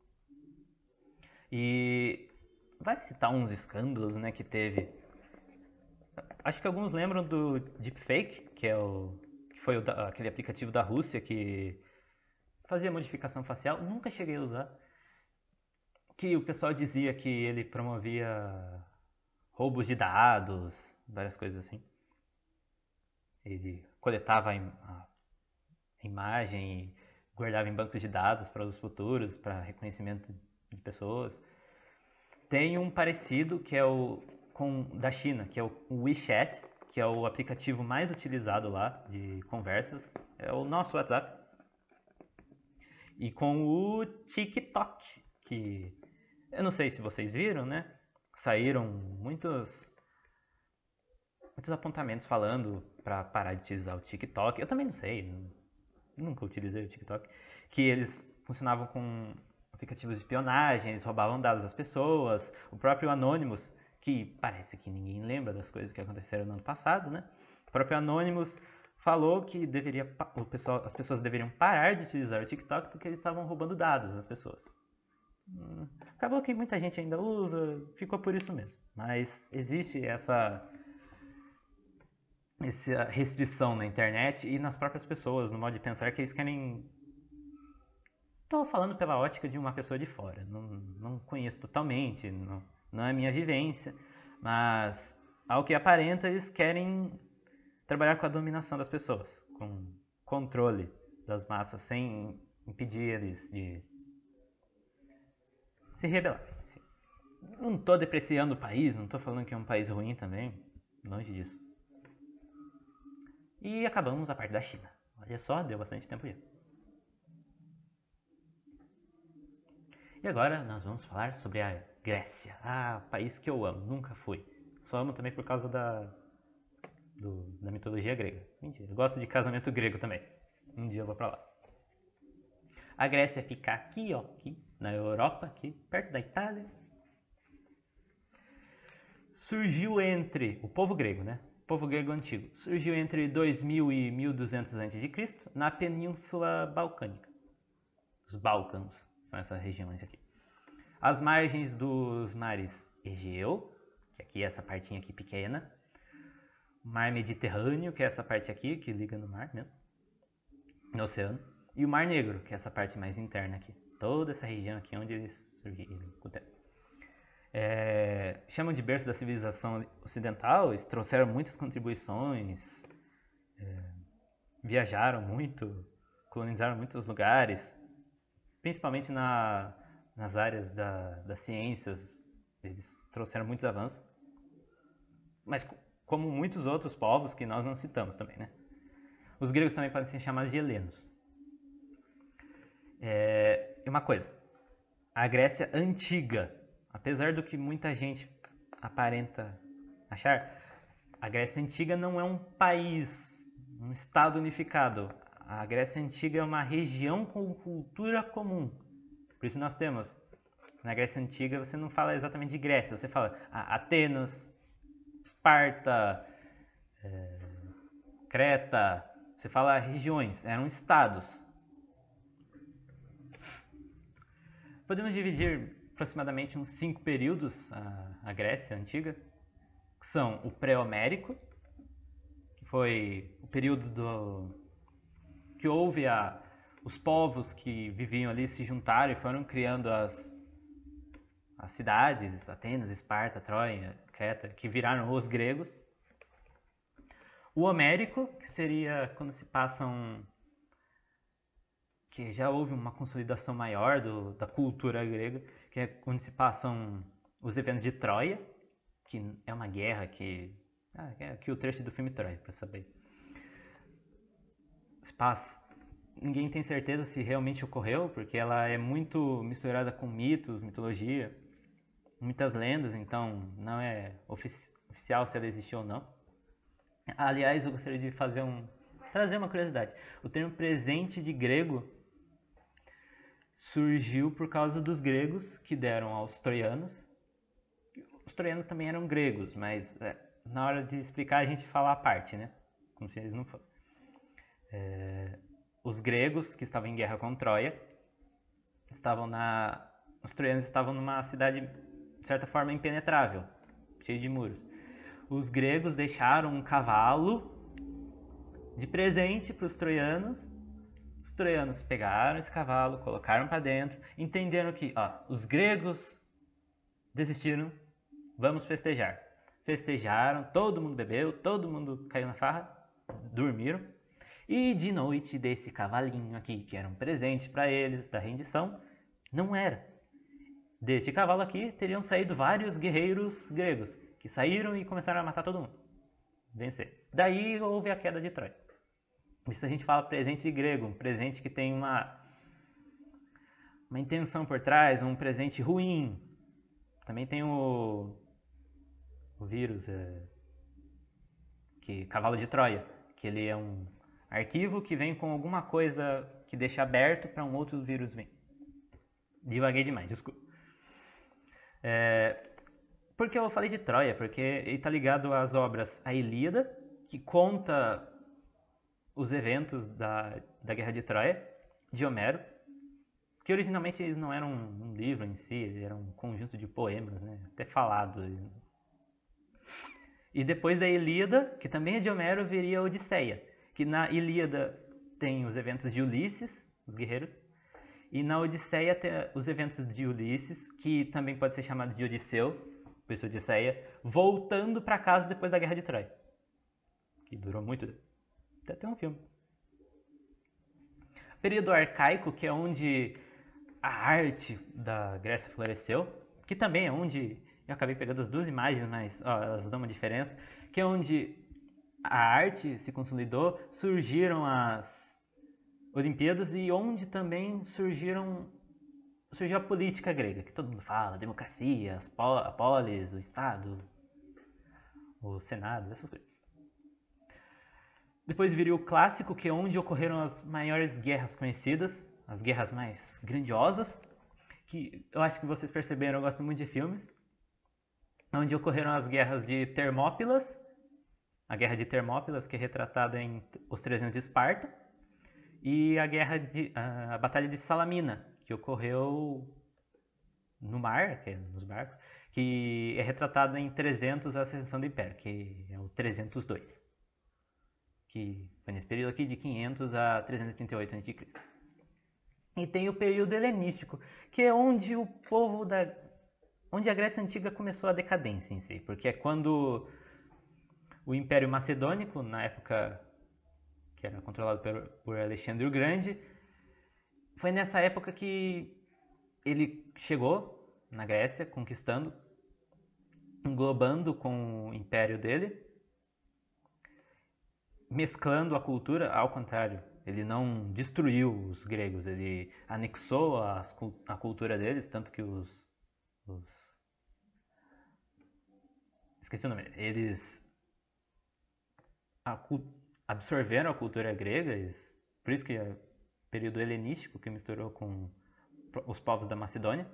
E vai citar uns escândalos, né, que teve. Acho que alguns lembram do Deepfake, que é o que foi o da, aquele aplicativo da Rússia que fazia modificação facial. Nunca cheguei a usar. Que o pessoal dizia que ele promovia roubos de dados, várias coisas assim. Ele coletava a, a imagem e guardava em bancos de dados para os futuros, para reconhecimento de pessoas. Tem um parecido que é o com, da China, que é o WeChat, que é o aplicativo mais utilizado lá de conversas. É o nosso WhatsApp. E com o TikTok, que eu não sei se vocês viram, né? Saíram muitos, muitos apontamentos falando para parar de utilizar o TikTok. Eu também não sei, nunca utilizei o TikTok. Que eles funcionavam com aplicativos de espionagem, eles roubavam dados das pessoas. O próprio Anonymous, que parece que ninguém lembra das coisas que aconteceram no ano passado, né? O próprio Anonymous falou que deveria, o pessoal, as pessoas deveriam parar de utilizar o TikTok porque eles estavam roubando dados das pessoas. Hum, acabou que muita gente ainda usa, ficou por isso mesmo. Mas existe essa, essa restrição na internet e nas próprias pessoas, no modo de pensar que eles querem. Estou falando pela ótica de uma pessoa de fora, não, não conheço totalmente, não, não é a minha vivência, mas ao que aparenta eles querem trabalhar com a dominação das pessoas, com controle das massas, sem impedir eles de se rebelar. Não estou depreciando o país, não estou falando que é um país ruim também, longe disso. E acabamos a parte da China. Olha só, deu bastante tempo já. E agora nós vamos falar sobre a Grécia. Ah, país que eu amo, nunca fui. Só amo também por causa da, do, da mitologia grega. Mentira, eu gosto de casamento grego também. Um dia eu vou pra lá. A Grécia fica aqui, ó, aqui, na Europa, aqui, perto da Itália. Surgiu entre, o povo grego, né? O povo grego antigo. Surgiu entre dois mil e mil e duzentos antes de Cristo na Península Balcânica. Os Balcãs são essas regiões aqui. As margens dos mares Egeu, que aqui é essa partinha aqui pequena. O mar Mediterrâneo, que é essa parte aqui, que liga no mar mesmo. No oceano. E o Mar Negro, que é essa parte mais interna aqui. Toda essa região aqui onde eles surgiram com o tempo. É, chamam de berço da civilização ocidental, eles trouxeram muitas contribuições, é, viajaram muito, colonizaram muitos lugares, principalmente na, nas áreas da, das ciências, eles trouxeram muitos avanços, mas como muitos outros povos que nós não citamos também, né? Os gregos também podem ser chamados de helenos. É, e uma coisa, a Grécia antiga, apesar do que muita gente aparenta achar, a Grécia antiga não é um país, um estado unificado. A Grécia antiga é uma região com cultura comum. Por isso nós temos, na Grécia antiga você não fala exatamente de Grécia, você fala Atenas, Esparta, é, Creta, você fala regiões, eram estados. Podemos dividir aproximadamente uns cinco períodos a, a Grécia antiga, que são o pré-homérico, que foi o período do, que houve a, os povos que viviam ali se juntaram e foram criando as, as cidades, Atenas, Esparta, Troia, Creta, que viraram os gregos. O homérico, que seria quando se passam, que já houve uma consolidação maior do, da cultura grega, que é quando se passam os eventos de Troia, que é uma guerra que... Ah, é aqui o trecho do filme Troia, para saber. Se passa, ninguém tem certeza se realmente ocorreu, porque ela é muito misturada com mitos, mitologia, muitas lendas, então não é ofici oficial se ela existiu ou não. Aliás, eu gostaria de fazer um, trazer uma curiosidade. O termo presente de grego surgiu por causa dos gregos que deram aos troianos. Os troianos também eram gregos, mas é, na hora de explicar a gente fala a parte, né? Como se eles não fossem. É, os gregos que estavam em guerra com Troia estavam na, os troianos estavam numa cidade de certa forma impenetrável, cheia de muros. Os gregos deixaram um cavalo de presente para os troianos. Os troianos pegaram esse cavalo, colocaram para dentro, entenderam que ó, os gregos desistiram, vamos festejar. Festejaram, todo mundo bebeu, todo mundo caiu na farra, dormiram. E de noite desse cavalinho aqui, que era um presente para eles da rendição, não era. Deste cavalo aqui teriam saído vários guerreiros gregos, que saíram e começaram a matar todo mundo. Vencer. Daí houve a queda de Troia. Isso a gente fala presente de grego, um presente que tem uma, uma intenção por trás, um presente ruim. Também tem o, o vírus, é, que cavalo de Troia, que ele é um arquivo que vem com alguma coisa que deixa aberto para um outro vírus vir. Divaguei demais, desculpa. É, por que eu falei de Troia? Porque ele está ligado às obras A Ilíada, que conta os eventos da, da Guerra de Troia, de Homero, que originalmente eles não eram um livro em si, eles eram um conjunto de poemas, né? Até falado. E depois da Ilíada, que também é de Homero, viria a Odisseia, que na Ilíada tem os eventos de Ulisses, os guerreiros, e na Odisseia tem os eventos de Ulisses, que também pode ser chamado de Odisseu, por isso Odisseia, voltando para casa depois da Guerra de Troia, que durou muito, até tem um filme. Período arcaico, que é onde a arte da Grécia floresceu, que também é onde, eu acabei pegando as duas imagens, mas ó, elas dão uma diferença, que é onde a arte se consolidou, surgiram as Olimpíadas e onde também surgiram, surgiu a política grega, que todo mundo fala, a democracia, as po a polis, o Estado, o Senado, essas coisas. Depois viria o clássico, que é onde ocorreram as maiores guerras conhecidas, as guerras mais grandiosas, que eu acho que vocês perceberam, eu gosto muito de filmes, onde ocorreram as guerras de Termópilas, a guerra de Termópilas, que é retratada em Os trezentos de Esparta, e a guerra de a batalha de Salamina, que ocorreu no mar, que é nos barcos, que é retratada em trezentos, a Ascensão do Império, que é o trezentos e dois, que foi nesse período aqui de quinhentos a trezentos e oitenta e oito antes de Cristo. E tem o período helenístico, que é onde o povo da onde a Grécia Antiga começou a decadência em si, porque é quando o Império Macedônico, na época que era controlado por Alexandre o Grande, foi nessa época que ele chegou na Grécia, conquistando, englobando com o império dele, mesclando a cultura, ao contrário. Ele não destruiu os gregos, ele anexou as, a cultura deles, tanto que os, os... Esqueci o nome. Eles absorveram a cultura grega, eles, por isso que é o período helenístico que misturou com os povos da Macedônia.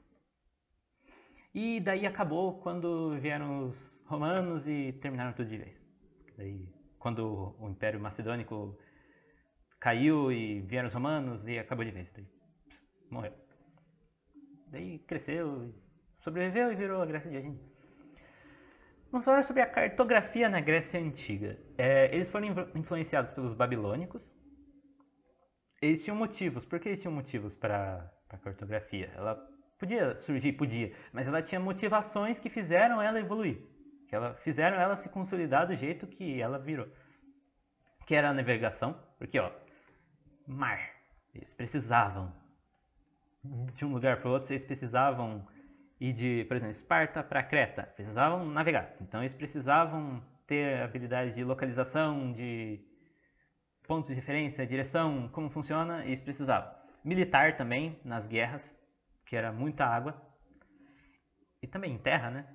E daí acabou quando vieram os romanos e terminaram tudo de vez. Daí, quando o Império Macedônico caiu e vieram os romanos e acabou de vez. Daí, morreu. Daí cresceu, sobreviveu e virou a Grécia de hoje. Vamos falar sobre a cartografia na Grécia Antiga. É, eles foram influenciados pelos babilônicos. Eles tinham motivos. Por que eles tinham motivos para a cartografia? Ela podia surgir, podia, mas ela tinha motivações que fizeram ela evoluir. Que ela, fizeram ela se consolidar do jeito que ela virou. Que era a navegação. Porque, ó, mar. Eles precisavam de um lugar para o outro, eles precisavam ir de, por exemplo, Esparta para Creta. Precisavam navegar. Então eles precisavam ter habilidades de localização, de pontos de referência, direção, como funciona, eles precisavam. Militar também, nas guerras, que era muita água. E também em terra, né?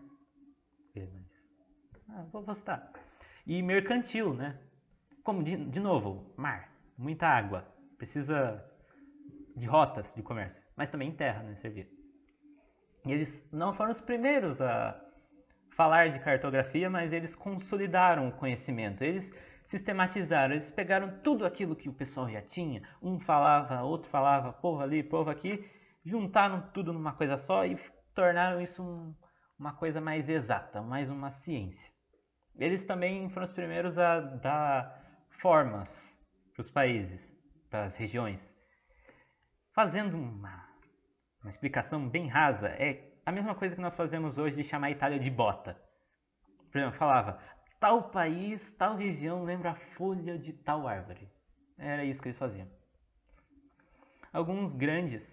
Ah, vou, vou citar. E mercantil, né? Como, de, de novo, mar, muita água. Precisa de rotas de comércio, mas também em terra, né? Servir. E eles não foram os primeiros a falar de cartografia, mas eles consolidaram o conhecimento. Eles sistematizaram, eles pegaram tudo aquilo que o pessoal já tinha. Um falava, outro falava, povo ali, povo aqui. Juntaram tudo numa coisa só e tornaram isso um, uma coisa mais exata, mais uma ciência. Eles também foram os primeiros a dar formas para os países, para as regiões. Fazendo uma, uma explicação bem rasa, é a mesma coisa que nós fazemos hoje de chamar a Itália de bota. Por exemplo, falava, tal país, tal região lembra a folha de tal árvore. Era isso que eles faziam. Alguns grandes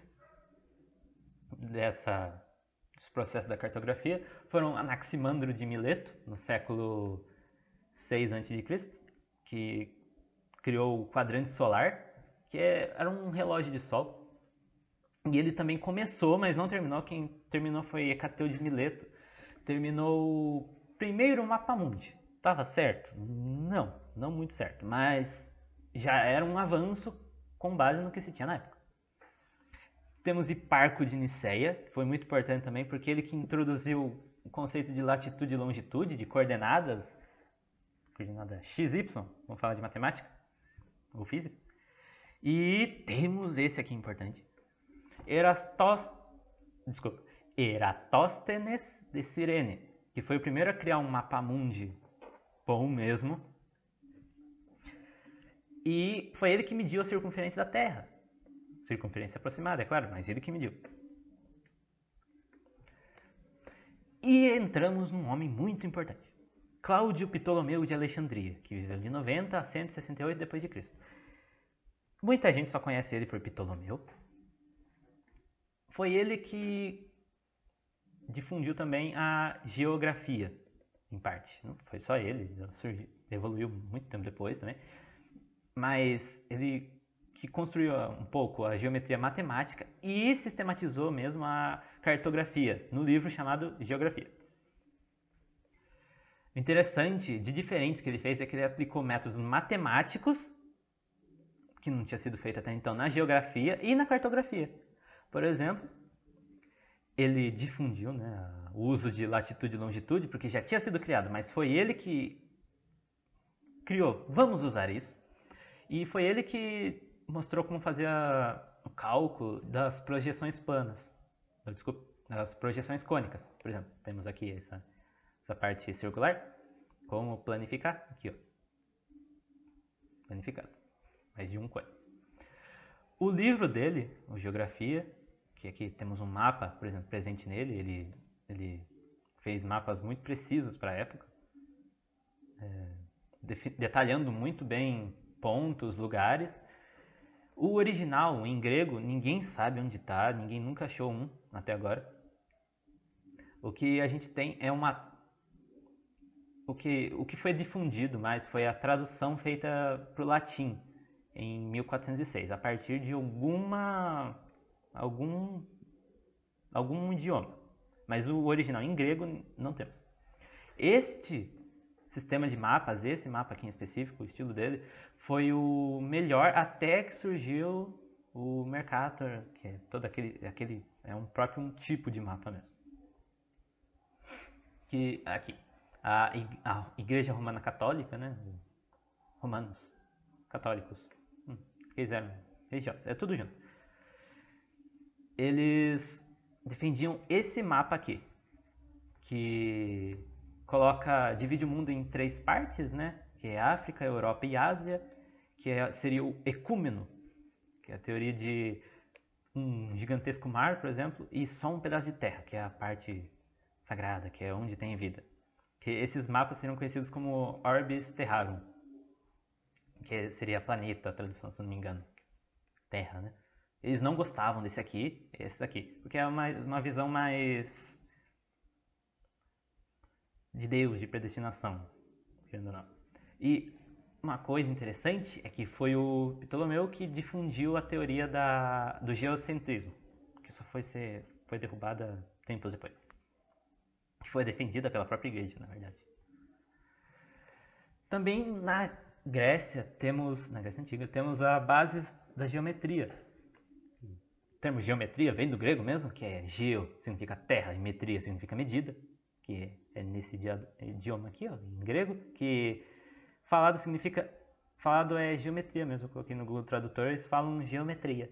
dessa, dos processos da cartografia foram Anaximandro de Mileto, no século seis antes de Cristo, que criou o quadrante solar, que é, era um relógio de sol. E ele também começou, mas não terminou. Quem terminou foi Hecateu de Mileto. Terminou primeiro o Mapa Mundi. Estava certo? Não, não muito certo, mas já era um avanço com base no que se tinha na época. Temos Hiparco de Niceia, que foi muito importante também, porque ele que introduziu o conceito de latitude e longitude, de coordenadas, coordenada X Y, vamos falar de matemática ou física. E temos esse aqui importante, Erastos... Desculpa, Eratóstenes de Cirene, que foi o primeiro a criar um mapa mundi bom mesmo. E foi ele que mediu a circunferência da Terra. Circunferência aproximada, é claro, mas ele que mediu. E entramos num homem muito importante, Cláudio Ptolomeu de Alexandria, que viveu de noventa a cento e sessenta e oito depois de Cristo. Muita gente só conhece ele por Ptolomeu. Foi ele que difundiu também a geografia, em parte. Não foi só ele, surgiu, evoluiu muito tempo depois também. Mas ele que construiu um pouco a geometria matemática e sistematizou mesmo a cartografia no livro chamado Geografia. O interessante de diferente que ele fez é que ele aplicou métodos matemáticos, que não tinha sido feito até então, na geografia e na cartografia. Por exemplo, ele difundiu, né, o uso de latitude e longitude, porque já tinha sido criado, mas foi ele que criou, vamos usar isso. E foi ele que mostrou como fazer o cálculo das projeções planas, desculpa, das projeções cônicas. Por exemplo, temos aqui essa, essa parte circular, como planificar, aqui ó, planificado, mais de um cônico. O livro dele, o Geografia, que aqui temos um mapa, por exemplo, presente nele, ele, ele fez mapas muito precisos para a época, é, detalhando muito bem pontos, lugares. O original, em grego, ninguém sabe onde está, ninguém nunca achou um até agora. O que a gente tem é uma... O que, o que foi difundido mais foi a tradução feita para o latim em mil quatrocentos e seis, a partir de alguma... algum... algum idioma. Mas o original em grego não temos. Este sistema de mapas, esse mapa aqui em específico, o estilo dele, foi o melhor até que surgiu o Mercator, que é todo aquele, aquele é um próprio um tipo de mapa mesmo. Que aqui, a, a Igreja Romana Católica, né? Romanos católicos, hum, eles eram religiosos, é tudo junto. Eles defendiam esse mapa aqui, que coloca, divide o mundo em três partes, né? Que é África, Europa e Ásia, que é, seria o ecúmeno, que é a teoria de um gigantesco mar, por exemplo, e só um pedaço de terra, que é a parte sagrada, que é onde tem vida. Que esses mapas seriam conhecidos como Orbis Terrarum, que seria planeta, a tradução, se não me engano, terra, né? Eles não gostavam desse aqui, esse daqui, porque é uma, uma visão mais de Deus, de predestinação. E uma coisa interessante é que foi o Ptolomeu que difundiu a teoria da, do geocentrismo, que só foi, ser, foi derrubada tempos depois. Que foi defendida pela própria igreja, na verdade. Também na Grécia temos, na Grécia Antiga, temos a base da geometria. O termo geometria vem do grego mesmo, que é geo, significa terra, e metria significa medida, que é nesse idioma aqui, ó, em grego, que falado significa, falado é geometria mesmo, eu coloquei no Google Tradutor, eles falam geometria.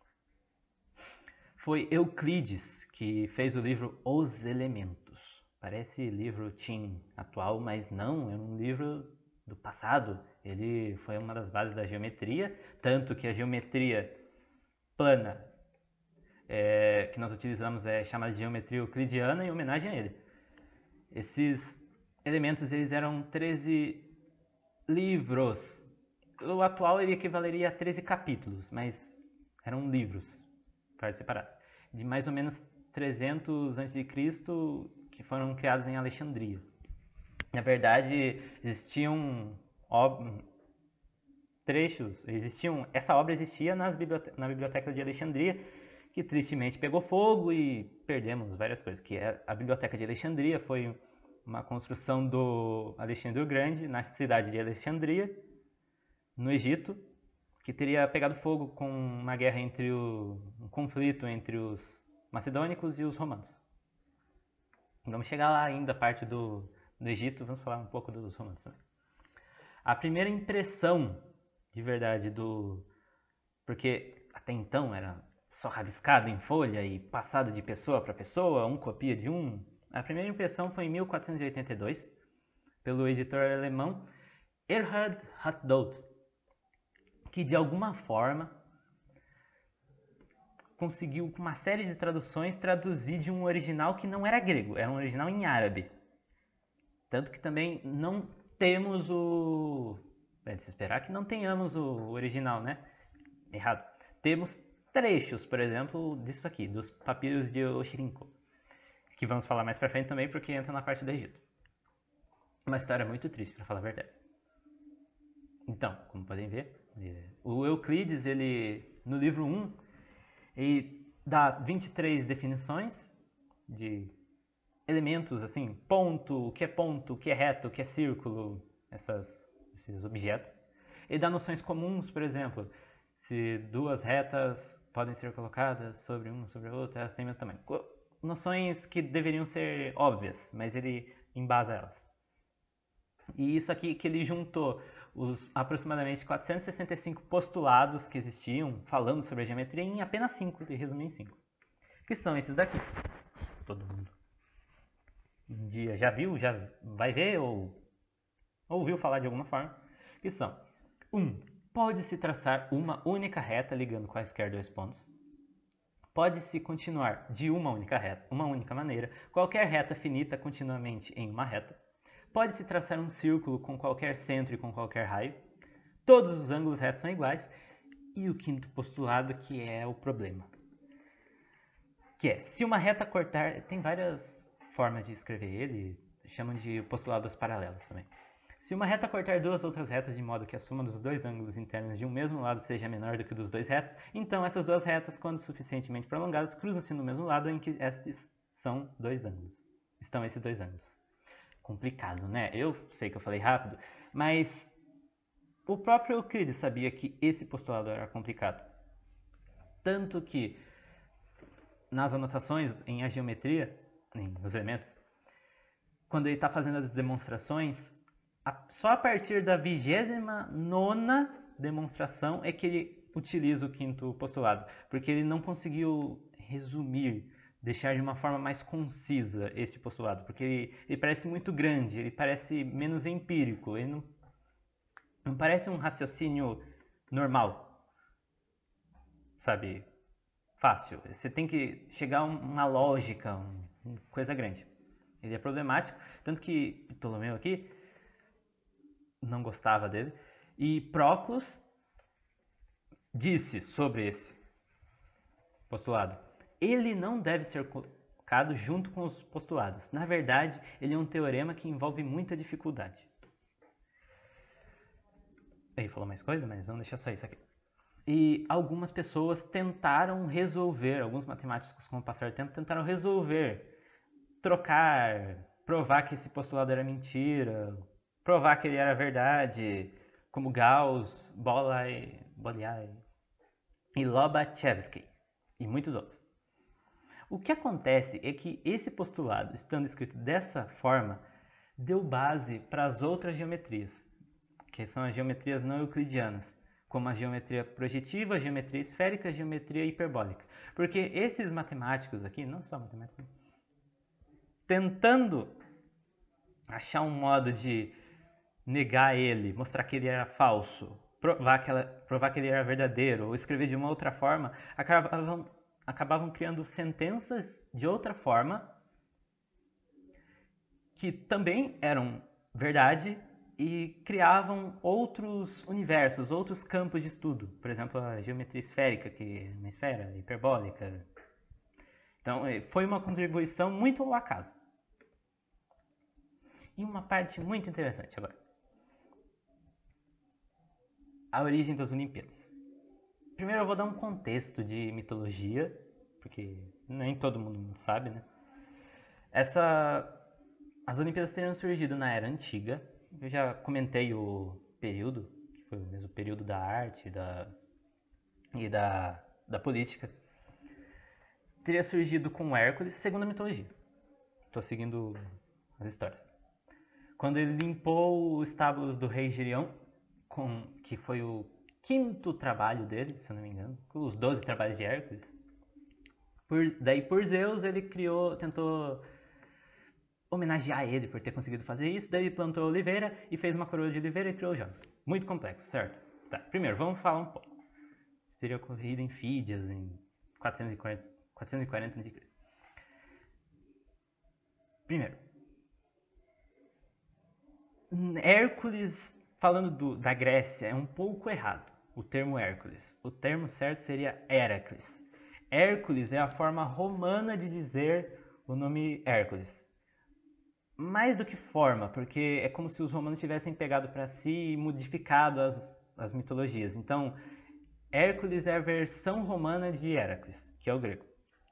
Foi Euclides que fez o livro Os Elementos. Parece livro teen atual, mas não, é um livro do passado. Ele foi uma das bases da geometria, tanto que a geometria plana é, que nós utilizamos é chamada de geometria euclidiana em homenagem a ele. Esses elementos eles eram treze livros. O atual ele equivaleria a treze capítulos, mas eram livros, partes separadas, de mais ou menos trezentos antes de Cristo, que foram criados em Alexandria. Na verdade, existiam ob... trechos, existiam, essa obra existia nas bibliote... na biblioteca de Alexandria, que tristemente pegou fogo e perdemos várias coisas. Que é a biblioteca de Alexandria foi uma construção do Alexandre o Grande na cidade de Alexandria, no Egito, que teria pegado fogo com uma guerra entre o, um conflito entre os macedônicos e os romanos. Vamos chegar lá ainda, a parte do, do Egito, vamos falar um pouco dos romanos também. A primeira impressão, de verdade, do... Porque até então era só rabiscado em folha e passado de pessoa para pessoa, um copia de um. A primeira impressão foi em mil quatrocentos e oitenta e dois, pelo editor alemão Erhard Hatdold, que de alguma forma conseguiu, com uma série de traduções, traduzir de um original que não era grego, era um original em árabe. Tanto que também não temos o... É de se esperar que não tenhamos o original, né? Errado. Temos trechos, por exemplo, disso aqui, dos papiros de Oxirrinco, que vamos falar mais pra frente também, porque entra na parte do Egito. Uma história muito triste, para falar a verdade. Então, como podem ver, o Euclides, ele, no livro um, ele dá vinte e três definições de elementos, assim, ponto, o que é ponto, o que é reto, o que é círculo, essas, esses objetos. Ele dá noções comuns, por exemplo, se duas retas podem ser colocadas sobre uma sobre a outra, elas têm o mesmo tamanho. Noções que deveriam ser óbvias, mas ele embasa elas. E isso aqui que ele juntou os aproximadamente quatrocentos e sessenta e cinco postulados que existiam falando sobre a geometria em apenas cinco, ele resumiu em cinco. Que são esses daqui. Todo mundo um dia já viu, já vai ver ou ouviu falar de alguma forma. Que são: um. Pode-se traçar uma única reta ligando quaisquer dois pontos. Pode-se continuar de uma única reta, uma única maneira, qualquer reta finita continuamente em uma reta. Pode-se traçar um círculo com qualquer centro e com qualquer raio. Todos os ângulos retos são iguais. E o quinto postulado, que é o problema. Que é, se uma reta cortar... Tem várias formas de escrever ele, chamam de postulado das paralelas também. Se uma reta cortar duas outras retas de modo que a soma dos dois ângulos internos de um mesmo lado seja menor do que dos dois retos, então essas duas retas, quando suficientemente prolongadas, cruzam-se no mesmo lado em que estes são dois ângulos. Estão esses dois ângulos. Complicado, né? Eu sei que eu falei rápido, mas o próprio Euclides sabia que esse postulado era complicado. Tanto que nas anotações, em a geometria, nos elementos, quando ele está fazendo as demonstrações, só a partir da vigésima nona demonstração é que ele utiliza o quinto postulado, porque ele não conseguiu resumir, deixar de uma forma mais concisa este postulado, porque ele, ele parece muito grande, ele parece menos empírico, ele não, não parece um raciocínio normal, sabe? Fácil. Você tem que chegar a uma lógica, uma coisa grande. Ele é problemático, tanto que Ptolomeu aqui não gostava dele, e Proclus disse sobre esse postulado: ele não deve ser colocado junto com os postulados. Na verdade, ele é um teorema que envolve muita dificuldade. Ele falou mais coisa, mas vamos deixar só isso aqui. E algumas pessoas tentaram resolver, alguns matemáticos com o passar do tempo tentaram resolver, trocar, provar que esse postulado era mentira, provar que ele era verdade, como Gauss, Bolyai, Bolyai e Lobachevsky e muitos outros. O que acontece é que esse postulado, estando escrito dessa forma, deu base para as outras geometrias, que são as geometrias não euclidianas, como a geometria projetiva, a geometria esférica, a geometria hiperbólica. Porque esses matemáticos aqui, não só matemáticos, tentando achar um modo de negar ele, mostrar que ele era falso, provar que, ela, provar que ele era verdadeiro, ou escrever de uma outra forma, acabavam, acabavam criando sentenças de outra forma que também eram verdade e criavam outros universos, outros campos de estudo. Por exemplo, a geometria esférica, que é uma esfera hiperbólica. Então, foi uma contribuição muito ao acaso. E uma parte muito interessante agora. A origem das Olimpíadas. Primeiro eu vou dar um contexto de mitologia, porque nem todo mundo sabe, né? Essa, as Olimpíadas teriam surgido na Era Antiga. Eu já comentei o período, que foi o mesmo período da arte da, e da, da política. Teria surgido com Hércules, segundo a mitologia. Estou seguindo as histórias. Quando ele limpou os estábulos do rei Girião, com, que foi o quinto trabalho dele, se eu não me engano, os doze trabalhos de Hércules. Por, daí por Zeus ele criou, tentou homenagear ele por ter conseguido fazer isso, daí ele plantou oliveira e fez uma coroa de oliveira e criou os jogos. Muito complexo, certo? Tá, primeiro, vamos falar um pouco. Isso teria ocorrido em Fídias, em quatrocentos e quarenta, quatrocentos e quarenta antes de Cristo. Primeiro, Hércules, falando do, da Grécia, é um pouco errado o termo Hércules. O termo certo seria Heracles. Hércules é a forma romana de dizer o nome Hércules. Mais do que forma, porque é como se os romanos tivessem pegado para si e modificado as, as mitologias. Então, Hércules é a versão romana de Heracles, que é o grego.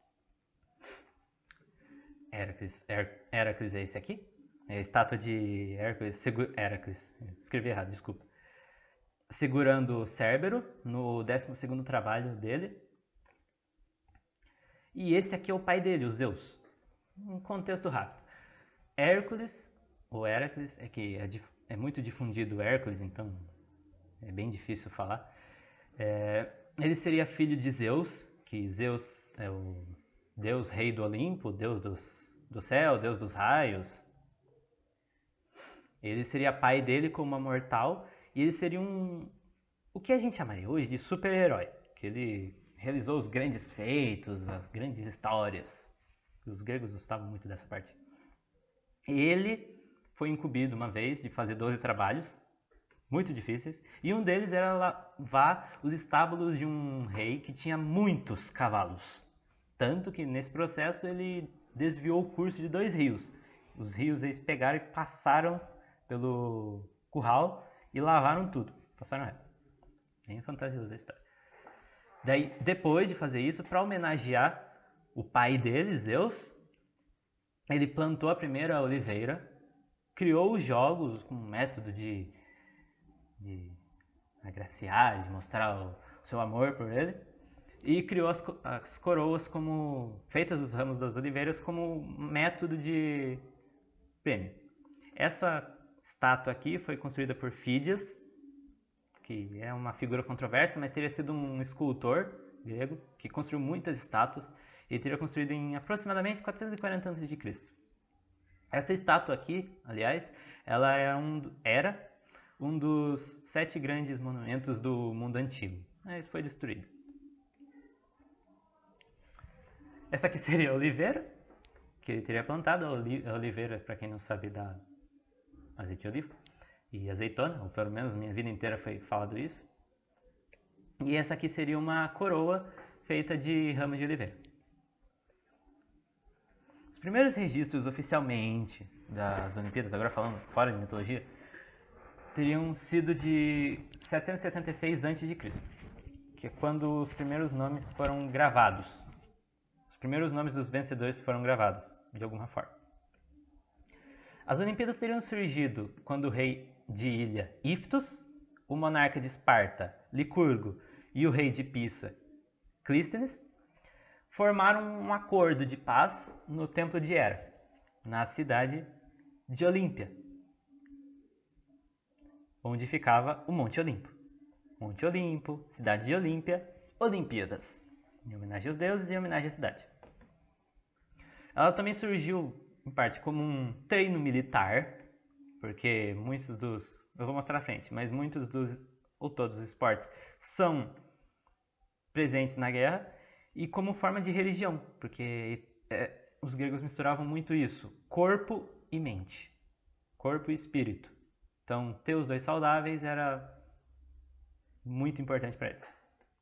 Heracles, Her, Heracles é esse aqui? É a estátua de Hércules, Segu, Heracles, escrevi errado, desculpa. Segurando Cérbero no décimo segundo trabalho dele. E esse aqui é o pai dele, o Zeus. Um contexto rápido. Hércules, ou Heracles, é que é, é muito difundido Hércules, então é bem difícil falar. É, ele seria filho de Zeus, que Zeus é o deus rei do Olimpo, deus dos, do céu, deus dos raios. Ele seria pai dele como uma mortal, e ele seria um, o que a gente chamaria hoje de super-herói, que ele realizou os grandes feitos, as grandes histórias. Os gregos gostavam muito dessa parte. Ele foi incumbido uma vez de fazer doze trabalhos muito difíceis, e um deles era lavar os estábulos de um rei que tinha muitos cavalos. Tanto que nesse processo ele desviou o curso de dois rios. Os rios eles pegaram e passaram pelo curral e lavaram tudo. Passaram reto. Bem fantasiosa a história. Daí, depois de fazer isso, para homenagear o pai dele, Zeus, ele plantou a primeira oliveira, criou os jogos com um método de, de agraciar, de mostrar o seu amor por ele, e criou as, as coroas como feitas dos ramos das oliveiras como método de prêmio. Essa estátua aqui foi construída por Fídias, que é uma figura controversa, mas teria sido um escultor grego que construiu muitas estátuas e teria construído em aproximadamente quatrocentos e quarenta antes de Cristo. Essa estátua aqui, aliás, ela é um, era um dos sete grandes monumentos do mundo antigo, mas foi destruído. Essa aqui seria a oliveira, que ele teria plantado. A oliveira, para quem não sabe, dá azeite de oliva e azeitona, ou pelo menos minha vida inteira foi falado isso. E essa aqui seria uma coroa feita de ramos de oliveira. Os primeiros registros oficialmente das Olimpíadas, agora falando fora de mitologia, teriam sido de setecentos e setenta e seis antes de Cristo, que é quando os primeiros nomes foram gravados. Os primeiros nomes dos vencedores foram gravados, de alguma forma. As Olimpíadas teriam surgido quando o rei de Ilha, Iftos, o monarca de Esparta, Licurgo, e o rei de Pisa, Clístenes, formaram um acordo de paz no templo de Hera, na cidade de Olímpia, onde ficava o Monte Olimpo. Monte Olimpo, cidade de Olímpia, Olimpíadas, em homenagem aos deuses e em homenagem à cidade. Ela também surgiu, em parte, como um treino militar, porque muitos dos... eu vou mostrar à frente, mas muitos dos, ou todos os esportes, são presentes na guerra, e como forma de religião, porque é, os gregos misturavam muito isso, corpo e mente, corpo e espírito. Então, ter os dois saudáveis era muito importante para eles.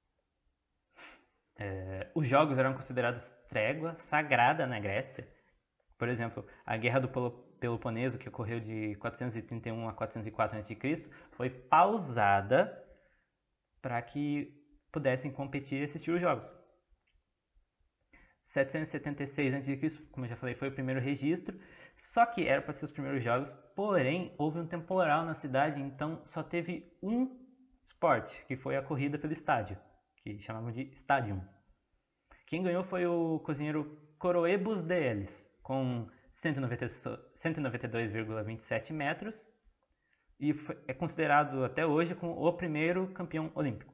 É, os jogos eram considerados trégua sagrada na Grécia. Por exemplo, a Guerra do Peloponeso, que ocorreu de quatrocentos e trinta e um a quatrocentos e quatro antes de Cristo, foi pausada para que pudessem competir e assistir os jogos. setecentos e setenta e seis antes de Cristo, como eu já falei, foi o primeiro registro, só que era para ser os primeiros jogos, porém houve um temporal na cidade, então só teve um esporte, que foi a corrida pelo estádio, que chamavam de Stadium. Quem ganhou foi o cozinheiro Coroebus Deelis, com cento e noventa e dois vírgula vinte e sete metros, e foi, é considerado até hoje como o primeiro campeão olímpico.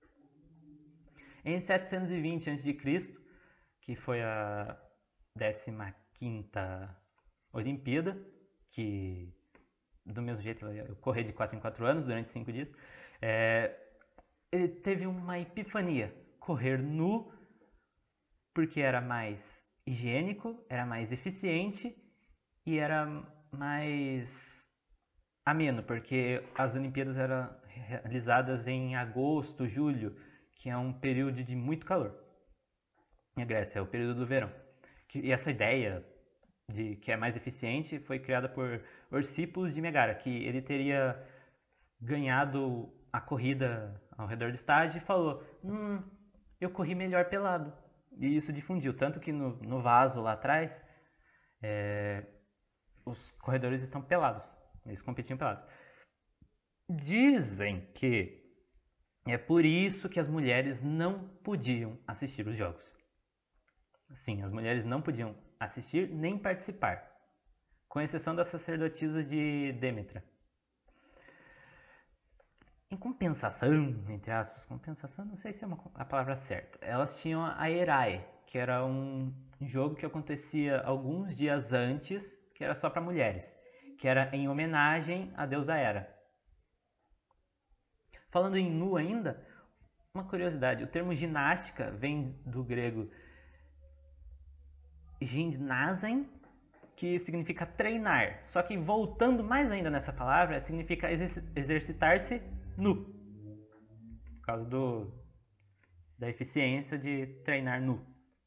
Em setecentos e vinte antes de Cristo, que foi a décima quinta Olimpíada, que do mesmo jeito ela ia ocorrer de quatro em quatro anos, durante cinco dias, é, ele teve uma epifania, correr nu, porque era mais higiênico, era mais eficiente e era mais ameno, porque as Olimpíadas eram realizadas em agosto, julho, que é um período de muito calor. Na Grécia, é o período do verão. E essa ideia de que é mais eficiente foi criada por Orsippos de Megara, que ele teria ganhado a corrida ao redor do estádio e falou: hum, eu corri melhor pelado. E isso difundiu, tanto que no, no vaso lá atrás, é, os corredores estão pelados, eles competiam pelados. Dizem que é por isso que as mulheres não podiam assistir os jogos. Sim, as mulheres não podiam assistir nem participar, com exceção da sacerdotisa de Dêmetra. Em compensação, entre aspas, compensação, não sei se é uma, a palavra certa, elas tinham a Herae, que era um jogo que acontecia alguns dias antes, que era só para mulheres, que era em homenagem à deusa Hera. Falando em nu ainda, uma curiosidade, o termo ginástica vem do grego gymnazein, que significa treinar. Só que voltando mais ainda nessa palavra, significa exercitar-se nu. Por causa do, da eficiência de treinar nu.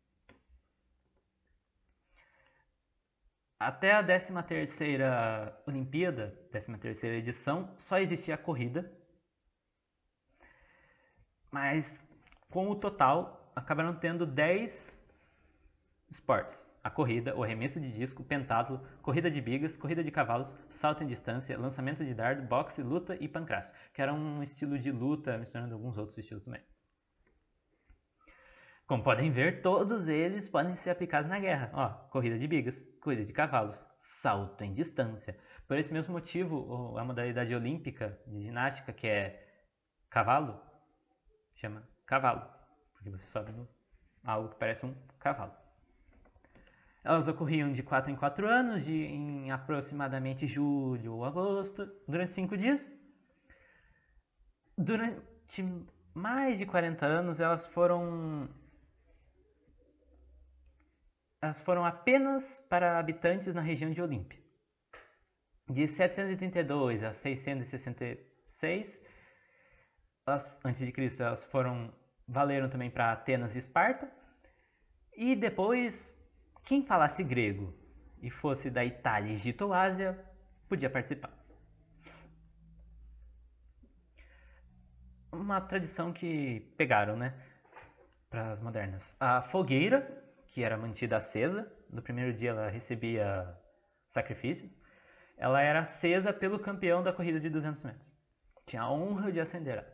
Até a décima terceira Olimpíada, décima terceira edição, só existia a corrida. Mas com o total, acabaram tendo dez esportes. A corrida, o arremesso de disco, pentátulo, corrida de bigas, corrida de cavalos, salto em distância, lançamento de dardo, boxe, luta e pancracio, que era um estilo de luta misturando alguns outros estilos também. Como podem ver, todos eles podem ser aplicados na guerra. Ó, corrida de bigas, corrida de cavalos, salto em distância. Por esse mesmo motivo, a modalidade olímpica de ginástica, que é cavalo, chama cavalo, porque você sobe no algo que parece um cavalo. Elas ocorriam de quatro em quatro anos, de, em aproximadamente julho ou agosto, durante cinco dias. Durante mais de quarenta anos, elas foram elas foram apenas para habitantes na região de Olímpia. De setecentos e trinta e dois a seiscentos e sessenta e seis, elas, antes de Cristo, elas foram valeram também para Atenas e Esparta. E depois, quem falasse grego e fosse da Itália, Egito ou Ásia, podia participar. Uma tradição que pegaram, né, para as modernas. A fogueira, que era mantida acesa, no primeiro dia ela recebia sacrifícios, ela era acesa pelo campeão da corrida de duzentos metros. Tinha a honra de acender ela.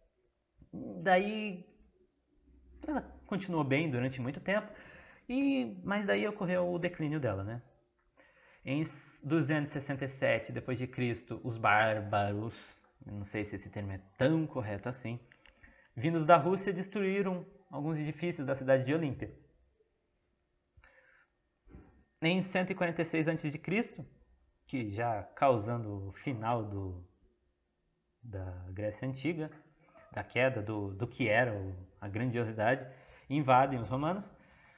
Daí, ela continuou bem durante muito tempo, e, mas daí ocorreu o declínio dela, né? Em duzentos e sessenta e sete depois de Cristo, os bárbaros, não sei se esse termo é tão correto assim, vindos da Rússia, destruíram alguns edifícios da cidade de Olímpia. Em cento e quarenta e seis antes de Cristo, que já causando o final do, da Grécia Antiga, da queda do, do que era o, a grandiosidade, invadem os romanos.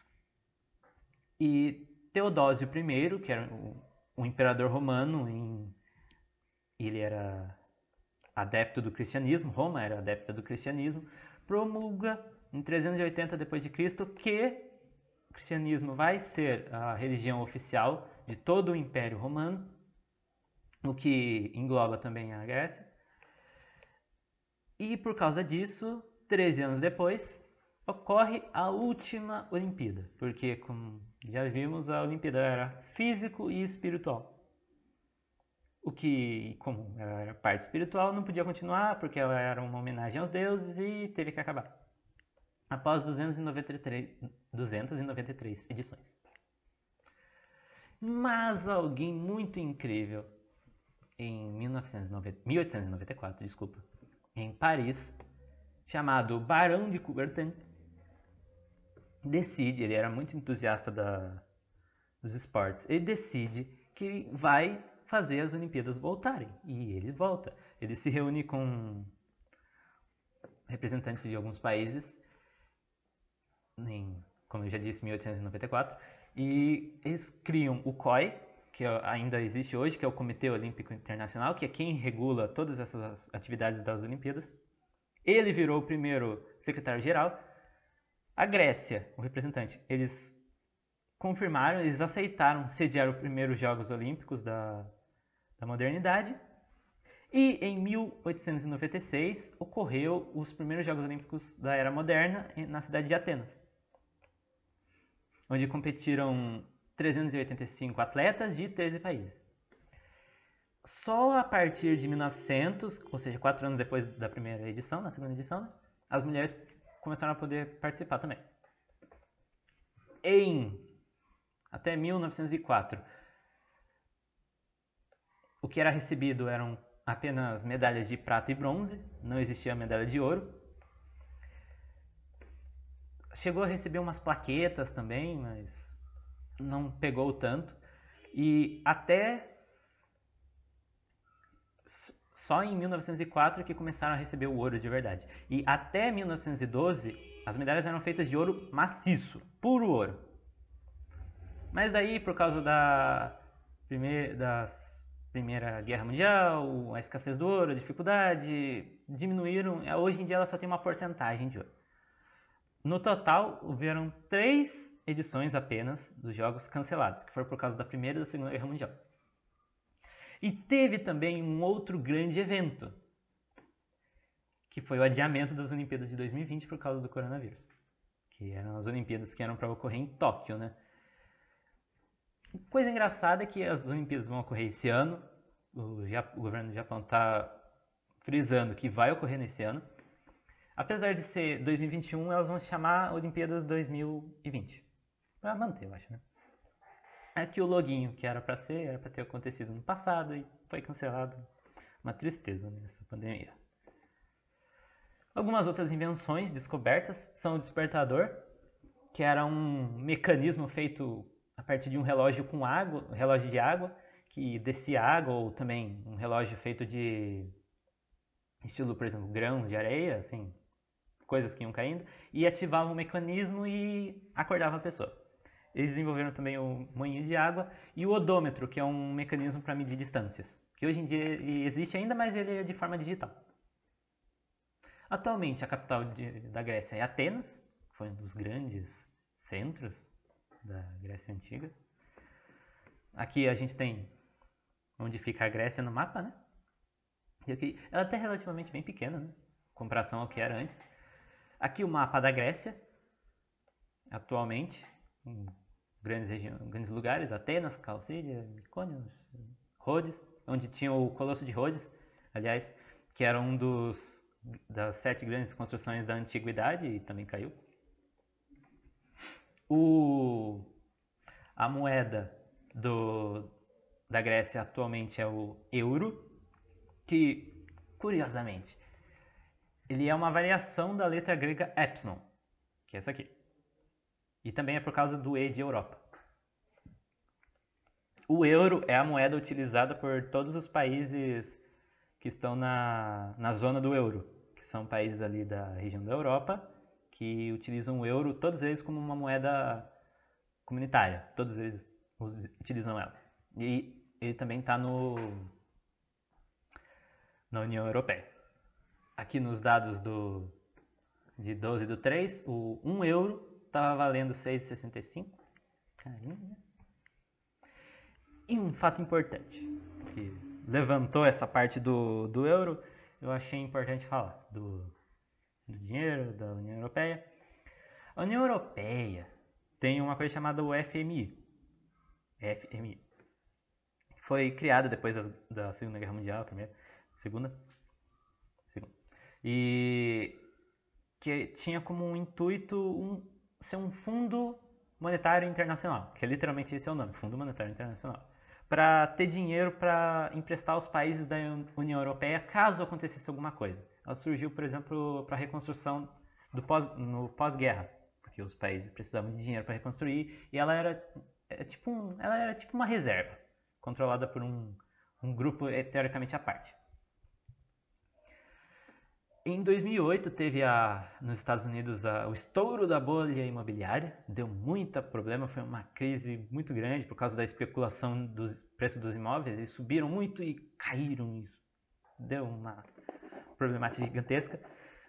E Teodósio I, que era o, o imperador romano, em, ele era adepto do cristianismo, Roma era adepta do cristianismo, promulga em trezentos e oitenta depois de Cristo que o cristianismo vai ser a religião oficial de todo o Império Romano, o que engloba também a Grécia. E por causa disso, treze anos depois, ocorre a última Olimpíada, porque, como já vimos, a Olimpíada era físico e espiritual. O que, como ela era parte espiritual, não podia continuar, porque ela era uma homenagem aos deuses e teve que acabar. Após duzentas e noventa e três, duzentas e noventa e três edições. Mas alguém muito incrível, em mil oitocentos e noventa e quatro, desculpa, em Paris, chamado Barão de Coubertin, decide, ele era muito entusiasta da, dos esportes, ele decide que vai fazer as Olimpíadas voltarem. E ele volta. Ele se reúne com representantes de alguns países, em, como eu já disse, mil oitocentos e noventa e quatro, e eles criam o C O I, que ainda existe hoje, que é o Comitê Olímpico Internacional, que é quem regula todas essas atividades das Olimpíadas. Ele virou o primeiro secretário-geral. A Grécia, o representante, eles confirmaram, eles aceitaram sediar os primeiros Jogos Olímpicos da, da modernidade. E em mil oitocentos e noventa e seis ocorreu os primeiros Jogos Olímpicos da Era Moderna na cidade de Atenas, onde competiram trezentos e oitenta e cinco atletas de treze países. Só a partir de mil e novecentos, ou seja, quatro anos depois da primeira edição, na segunda edição, né, as mulheres começaram a poder participar também. Em até mil novecentos e quatro, o que era recebido eram apenas medalhas de prata e bronze, não existia medalha de ouro. Chegou a receber umas plaquetas também, mas não pegou tanto. E até só em mil novecentos e quatro que começaram a receber o ouro de verdade. E até mil novecentos e doze, as medalhas eram feitas de ouro maciço, puro ouro. Mas daí, por causa da primeira, da Primeira Guerra Mundial, a escassez do ouro, a dificuldade, diminuíram. Hoje em dia ela só tem uma porcentagem de ouro. No total, houveram três edições apenas dos jogos cancelados, que foram por causa da Primeira e da Segunda Guerra Mundial. E teve também um outro grande evento, que foi o adiamento das Olimpíadas de dois mil e vinte por causa do coronavírus. Que eram as Olimpíadas que eram para ocorrer em Tóquio, né? Coisa engraçada é que as Olimpíadas vão ocorrer esse ano. O, o governo do Japão está frisando que vai ocorrer nesse ano. Apesar de ser dois mil e vinte e um, elas vão se chamar Olimpíadas dois mil e vinte. Para manter, eu acho, né? Aqui o loginho que era para ser, era para ter acontecido no passado e foi cancelado. Uma tristeza nessa pandemia. Algumas outras invenções descobertas são o despertador, que era um mecanismo feito a partir de um relógio com água, um relógio de água, que descia água, ou também um relógio feito de estilo, por exemplo, grãos de areia, assim, coisas que iam caindo, e ativava o mecanismo e acordava a pessoa. Eles desenvolveram também o moinho de água e o odômetro, que é um mecanismo para medir distâncias, que hoje em dia existe ainda, mas ele é de forma digital. Atualmente, a capital de, da Grécia é Atenas, que foi um dos grandes centros da Grécia Antiga. Aqui a gente tem onde fica a Grécia no mapa, né? E aqui, ela é até relativamente bem pequena, né? Em comparação ao que era antes. Aqui o mapa da Grécia, atualmente, em grandes, regiões, grandes lugares, Atenas, Calcídia, Mykonos, Rhodes, onde tinha o Colosso de Rhodes, aliás, que era um dos das sete grandes construções da antiguidade e também caiu. O, a moeda do, da Grécia atualmente é o euro, que, curiosamente, ele é uma variação da letra grega epsilon, que é essa aqui. E também é por causa do E de Europa. O euro é a moeda utilizada por todos os países que estão na, na zona do euro, que são países ali da região da Europa, que utilizam o euro, todos eles como uma moeda comunitária, todos eles utilizam ela. E ele também está no, na União Europeia. Aqui nos dados do, de doze do três, o um euro estava valendo seis reais e sessenta e cinco centavos. Carinho, né? E um fato importante, que levantou essa parte do, do euro, eu achei importante falar do, do dinheiro da União Europeia. A União Europeia tem uma coisa chamada o F M I. F M I. Foi criada depois das, da Segunda Guerra Mundial, primeira, segunda, segunda. E que tinha como um intuito um, ser um fundo monetário internacional, que é literalmente esse é o nome, Fundo Monetário Internacional, para ter dinheiro para emprestar aos países da União Europeia caso acontecesse alguma coisa. Ela surgiu, por exemplo, para a reconstrução do pós, no pós-guerra, porque os países precisavam de dinheiro para reconstruir e ela era, é tipo um, ela era tipo uma reserva, controlada por um, um grupo teoricamente à parte. Em dois mil e oito teve a, nos Estados Unidos a, o estouro da bolha imobiliária, deu muito problema, foi uma crise muito grande por causa da especulação dos preços dos imóveis, eles subiram muito e caíram, isso deu uma problemática gigantesca.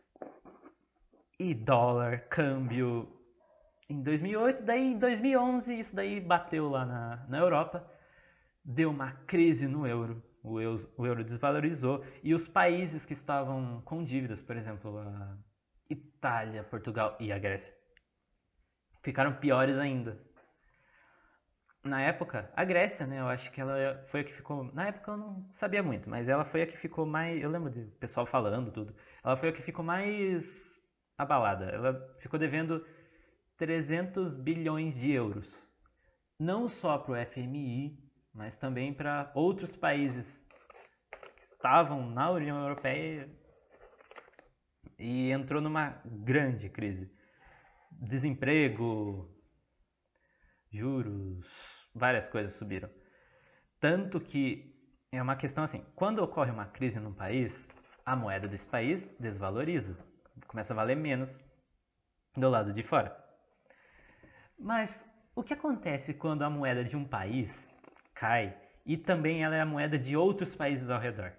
E dólar, câmbio, em dois mil e oito, daí em dois mil e onze isso daí bateu lá na, na Europa, deu uma crise no euro. O euro, o euro desvalorizou e os países que estavam com dívidas, por exemplo, a Itália, Portugal e a Grécia, ficaram piores ainda. Na época, a Grécia, né, eu acho que ela foi a que ficou... Na época eu não sabia muito, mas ela foi a que ficou mais... Eu lembro do pessoal falando tudo. Ela foi a que ficou mais abalada. Ela ficou devendo trezentos bilhões de euros. Não só para o F M I, mas também para outros países que estavam na União Europeia e entrou numa grande crise. Desemprego, juros, várias coisas subiram. Tanto que é uma questão assim, quando ocorre uma crise num país, a moeda desse país desvaloriza, começa a valer menos do lado de fora. Mas O que acontece quando a moeda de um país cai e também ela é a moeda de outros países ao redor?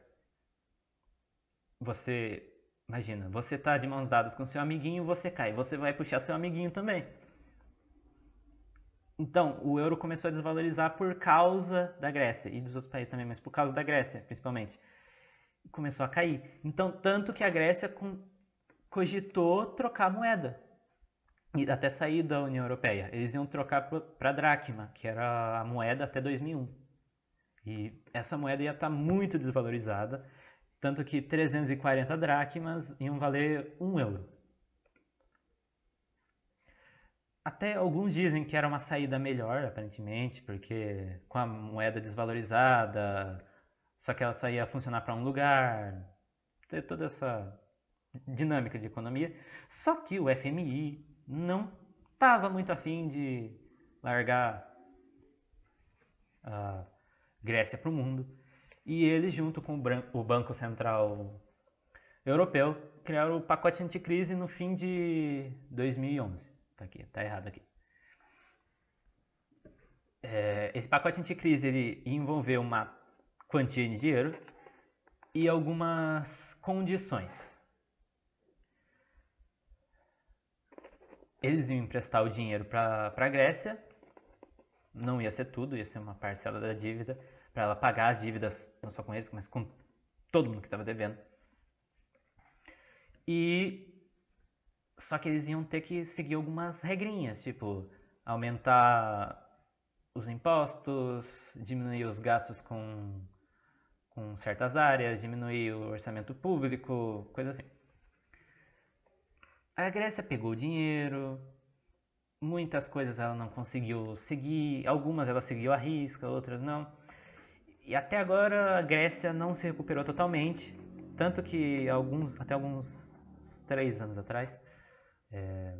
Você, imagina, você tá de mãos dadas com seu amiguinho, você cai, você vai puxar seu amiguinho também. Então, o euro começou a desvalorizar por causa da Grécia e dos outros países também, mas por causa da Grécia, principalmente. Começou a cair. Então, tanto que a Grécia cogitou trocar a moeda e até sair da União Europeia. Eles iam trocar para a dracma, que era a moeda até dois mil e um. E essa moeda ia estar muito desvalorizada, tanto que trezentas e quarenta dracmas iam valer um euro. Até alguns dizem que era uma saída melhor, aparentemente, porque com a moeda desvalorizada, só que ela só ia funcionar para um lugar, ter toda essa dinâmica de economia. Só que o F M I não estava muito afim de largar a Grécia para o mundo. E eles, junto com o Banco Central Europeu, criaram o pacote anticrise no fim de dois mil e onze. Tá aqui, tá errado aqui. É, esse pacote anticrise ele envolveu uma quantia de dinheiro e algumas condições. Eles iam emprestar o dinheiro para a Grécia, não ia ser tudo, ia ser uma parcela da dívida, para ela pagar as dívidas, não só com eles, mas com todo mundo que estava devendo. E só que eles iam ter que seguir algumas regrinhas, tipo aumentar os impostos, diminuir os gastos com, com certas áreas, diminuir o orçamento público, coisa assim. A Grécia pegou o dinheiro, muitas coisas ela não conseguiu seguir, algumas ela seguiu à risca, outras não. E até agora a Grécia não se recuperou totalmente, tanto que alguns, até alguns três anos atrás, é,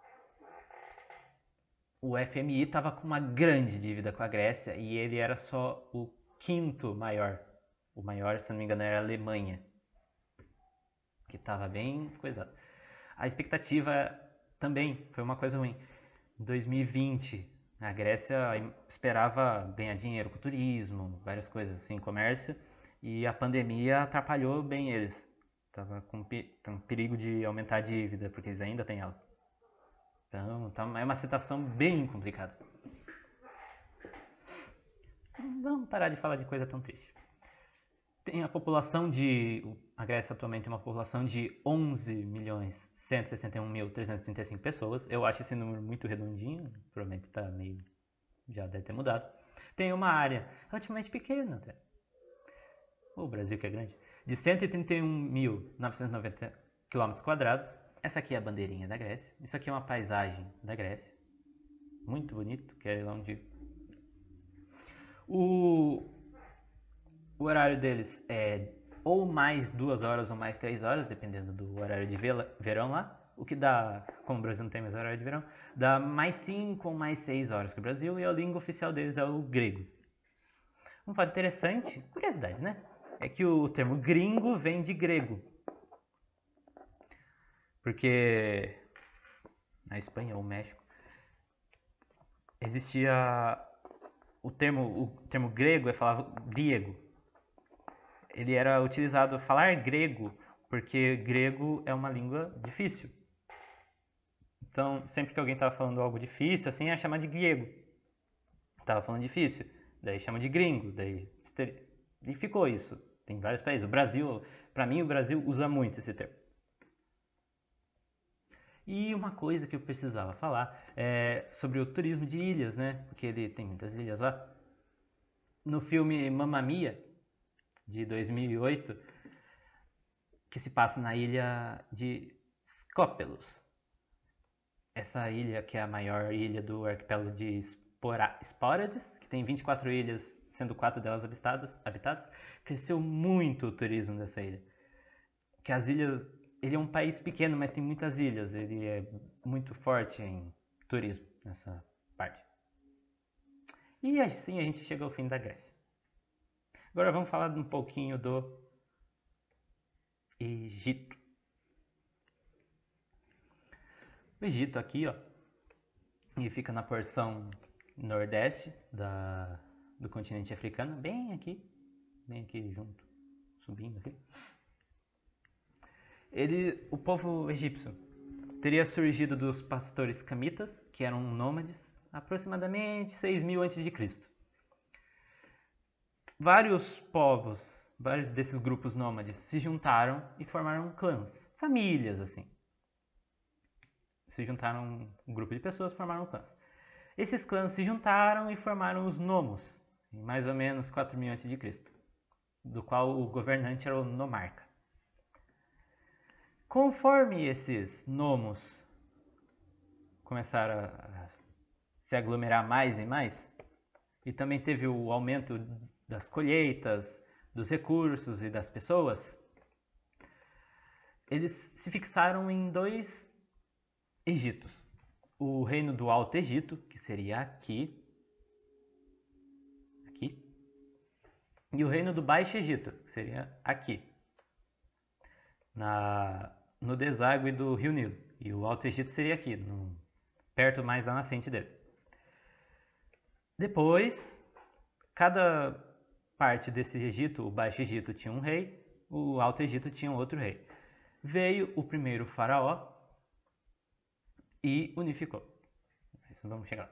o F M I estava com uma grande dívida com a Grécia e ele era só o quinto maior. O maior, se não me engano, era a Alemanha, que estava bem coisado. A expectativa também foi uma coisa ruim. Em dois mil e vinte, a Grécia esperava ganhar dinheiro com turismo, várias coisas assim, comércio, e a pandemia atrapalhou bem eles. Tava com perigo de aumentar a dívida, porque eles ainda têm ela. Então, tá, é uma situação bem complicada. Vamos parar de falar de coisa tão triste. Tem a população de... A Grécia atualmente tem uma população de onze milhões cento e sessenta e um mil trezentas e trinta e cinco pessoas. Eu acho esse número muito redondinho, provavelmente tá meio... já deve ter mudado. Tem uma área relativamente pequena até. O Brasil que é grande. De cento e trinta e um mil novecentos e noventa quilômetros quadrados. Essa aqui é a bandeirinha da Grécia. Isso aqui é uma paisagem da Grécia. Muito bonito, que é lá onde... O, o horário deles é ou mais duas horas ou mais três horas, dependendo do horário de verão lá. O que dá, como o Brasil não tem mais horário de verão, dá mais cinco ou mais seis horas que o Brasil, e a língua oficial deles é o grego. Um fato interessante, curiosidade, né? É que o termo gringo vem de grego. Porque na Espanha ou México existia o termo, o termo grego é falado griego. Ele era utilizado falar grego porque grego é uma língua difícil. Então, sempre que alguém estava falando algo difícil, assim, é chamar de grego. Estava falando difícil, daí chama de gringo, daí e ficou isso. Tem vários países. O Brasil, para mim, o Brasil usa muito esse termo. E uma coisa que eu precisava falar é sobre o turismo de ilhas, né? Porque ele tem muitas ilhas lá. No filme Mamma Mia, de dois mil e oito, que se passa na ilha de Skopelos. Essa ilha, que é a maior ilha do arquipélago de Sporades, que tem vinte e quatro ilhas, sendo quatro delas habitadas, habitadas, cresceu muito o turismo dessa ilha. Que as ilhas... Ele é um país pequeno, mas tem muitas ilhas. Ele é muito forte em turismo nessa parte. E assim a gente chega ao fim da Grécia. Agora vamos falar um pouquinho do Egito. O Egito aqui, ó, ele fica na porção nordeste da, do continente africano, bem aqui, bem aqui junto, subindo aqui. Ele, o povo egípcio teria surgido dos pastores camitas, que eram nômades, aproximadamente seis mil antes de Cristo. Vários povos, vários desses grupos nômades se juntaram e formaram clãs, famílias assim. Se juntaram um grupo de pessoas e formaram clãs. Esses clãs se juntaram e formaram os nomos, em mais ou menos quatro mil antes de Cristo, do qual o governante era o nomarca. Conforme esses nomos começaram a se aglomerar mais e mais, e também teve o aumento das colheitas, dos recursos e das pessoas, eles se fixaram em dois Egitos. O reino do Alto Egito, que seria aqui, aqui, e o reino do Baixo Egito, que seria aqui, na, no deságue do Rio Nilo. E o Alto Egito seria aqui, no, perto mais da nascente dele. Depois, cada parte desse Egito, o Baixo Egito tinha um rei, o Alto Egito tinha outro rei. Veio o primeiro faraó e unificou. Isso vamos chegar lá.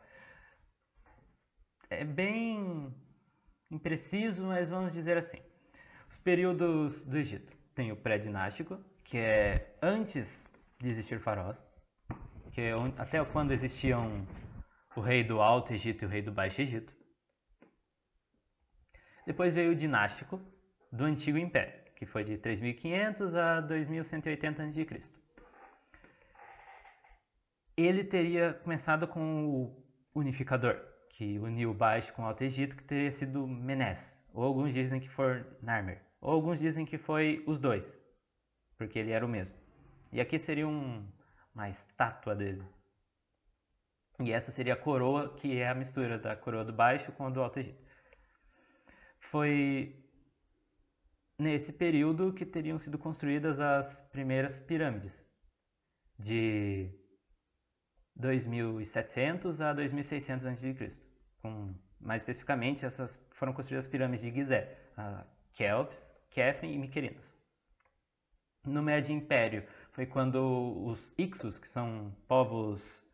É bem impreciso, mas vamos dizer assim. Os períodos do Egito. Tem o pré-dinástico, que é antes de existir faraós, que é até quando existiam o rei do Alto Egito e o rei do Baixo Egito. Depois veio o dinástico do Antigo Império, que foi de três mil e quinhentos a dois mil cento e oitenta antes de Cristo. Ele teria começado com o unificador, que uniu o Baixo com o Alto Egito, que teria sido Menes, ou alguns dizem que foi Narmer, ou alguns dizem que foi os dois, porque ele era o mesmo. E aqui seria um, uma estátua dele. E essa seria a coroa, que é a mistura da coroa do Baixo com a do Alto Egito. Foi nesse período que teriam sido construídas as primeiras pirâmides, de dois mil e setecentos a dois mil e seiscentos antes de Cristo. Com, mais especificamente, essas foram construídas as pirâmides de Gizé, a Quéops, Khafre e Miquerinos. No Médio Império foi quando os Ixos, que são povos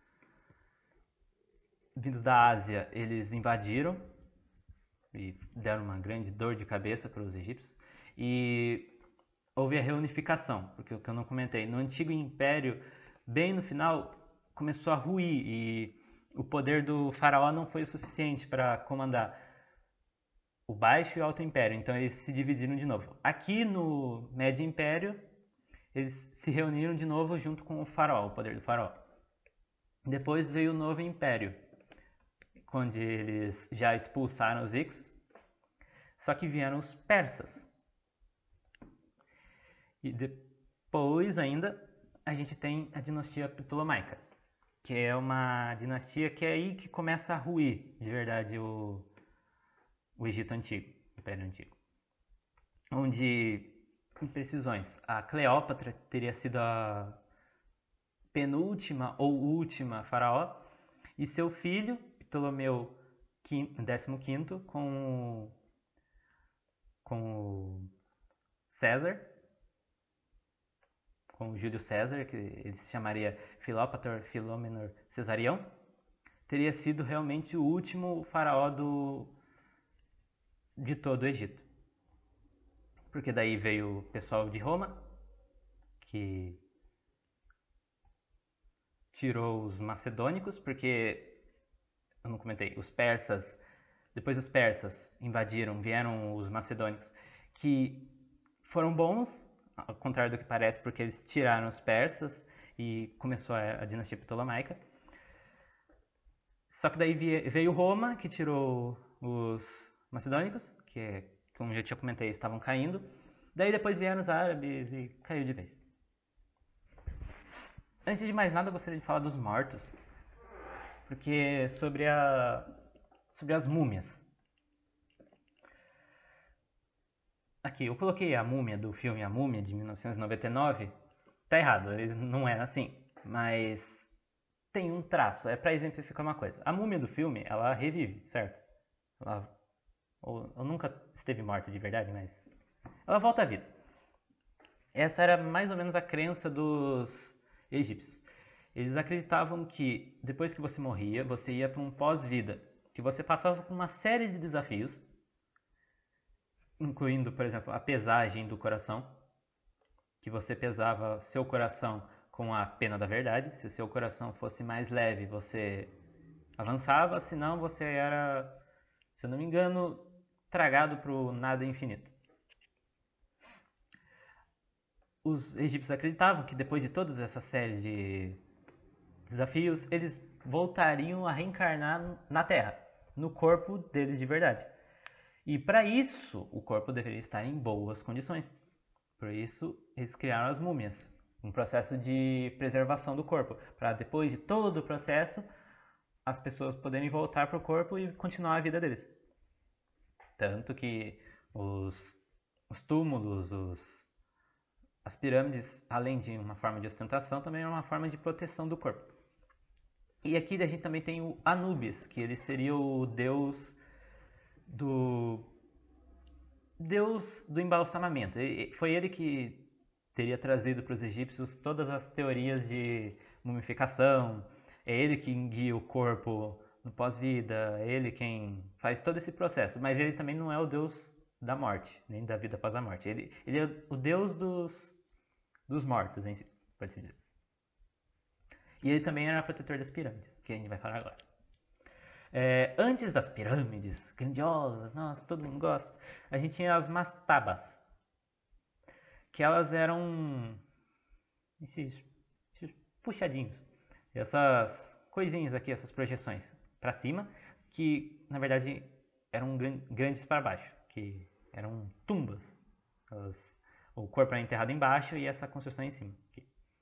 vindos da Ásia, eles invadiram e deram uma grande dor de cabeça para os egípcios. E houve a reunificação, porque o que eu não comentei, no Antigo Império, bem no final, começou a ruir e o poder do faraó não foi o suficiente para comandar o Baixo e o Alto Império, então eles se dividiram de novo. Aqui no Médio Império, eles se reuniram de novo junto com o faraó, o poder do faraó. Depois veio o Novo Império, onde eles já expulsaram os Ixos, só que vieram os persas. E depois ainda a gente tem a dinastia Ptolomaica, que é uma dinastia que é aí que começa a ruir de verdade o, o Egito Antigo, o Império Antigo. Onde, imprecisões, a Cleópatra teria sido a penúltima ou última faraó, e seu filho, Ptolomeu décimo quinto, com, com o César, com o Júlio César, que ele se chamaria Filópator Filômenor Cesarião, teria sido realmente o último faraó do, de todo o Egito. Porque daí veio o pessoal de Roma, que tirou os macedônicos, porque, eu não comentei, os persas, depois os persas invadiram, vieram os macedônicos, que foram bons, ao contrário do que parece, porque eles tiraram os persas e começou a, a dinastia Ptolomaica. Só que daí veio Roma, que tirou os macedônicos, que, como já tinha comentei, estavam caindo. Daí depois vieram os árabes e caiu de vez. Antes de mais nada, eu gostaria de falar dos mortos, porque sobre, a, sobre as múmias. Aqui, eu coloquei a múmia do filme A Múmia, de mil novecentos e noventa e nove. Tá errado, eles não eram assim. Mas tem um traço. É para exemplificar uma coisa. A múmia do filme, ela revive, certo? Ela ou, ou nunca esteve morta de verdade, mas ela volta à vida. Essa era mais ou menos a crença dos egípcios. Eles acreditavam que depois que você morria, você ia para um pós-vida, que você passava por uma série de desafios, incluindo, por exemplo, a pesagem do coração, que você pesava seu coração com a pena da verdade. Se seu coração fosse mais leve, você avançava, senão você era, se eu não me engano, tragado para o nada infinito. Os egípcios acreditavam que depois de todas essas séries de desafios, eles voltariam a reencarnar na Terra, no corpo deles de verdade. E para isso, o corpo deveria estar em boas condições. Por isso, eles criaram as múmias, um processo de preservação do corpo, para depois de todo o processo, as pessoas poderem voltar para o corpo e continuar a vida deles. Tanto que os, os túmulos, os, as pirâmides, além de uma forma de ostentação, também é uma forma de proteção do corpo. E aqui a gente também tem o Anubis, que ele seria o deus do deus do embalsamamento. Foi ele que teria trazido para os egípcios todas as teorias de mumificação. É ele quem guia o corpo no pós-vida, é ele quem faz todo esse processo. Mas ele também não é o deus da morte, nem da vida após a morte. Ele, ele é o deus dos, dos mortos, em si, pode-se dizer. E ele também era protetor das pirâmides, que a gente vai falar agora. É, antes das pirâmides grandiosas, nossa, todo mundo gosta, a gente tinha as mastabas, que elas eram esses, esses puxadinhos, essas coisinhas aqui, essas projeções para cima, que na verdade eram grandes para baixo, que eram tumbas. Elas, o corpo era enterrado embaixo e essa construção em cima. Aqui.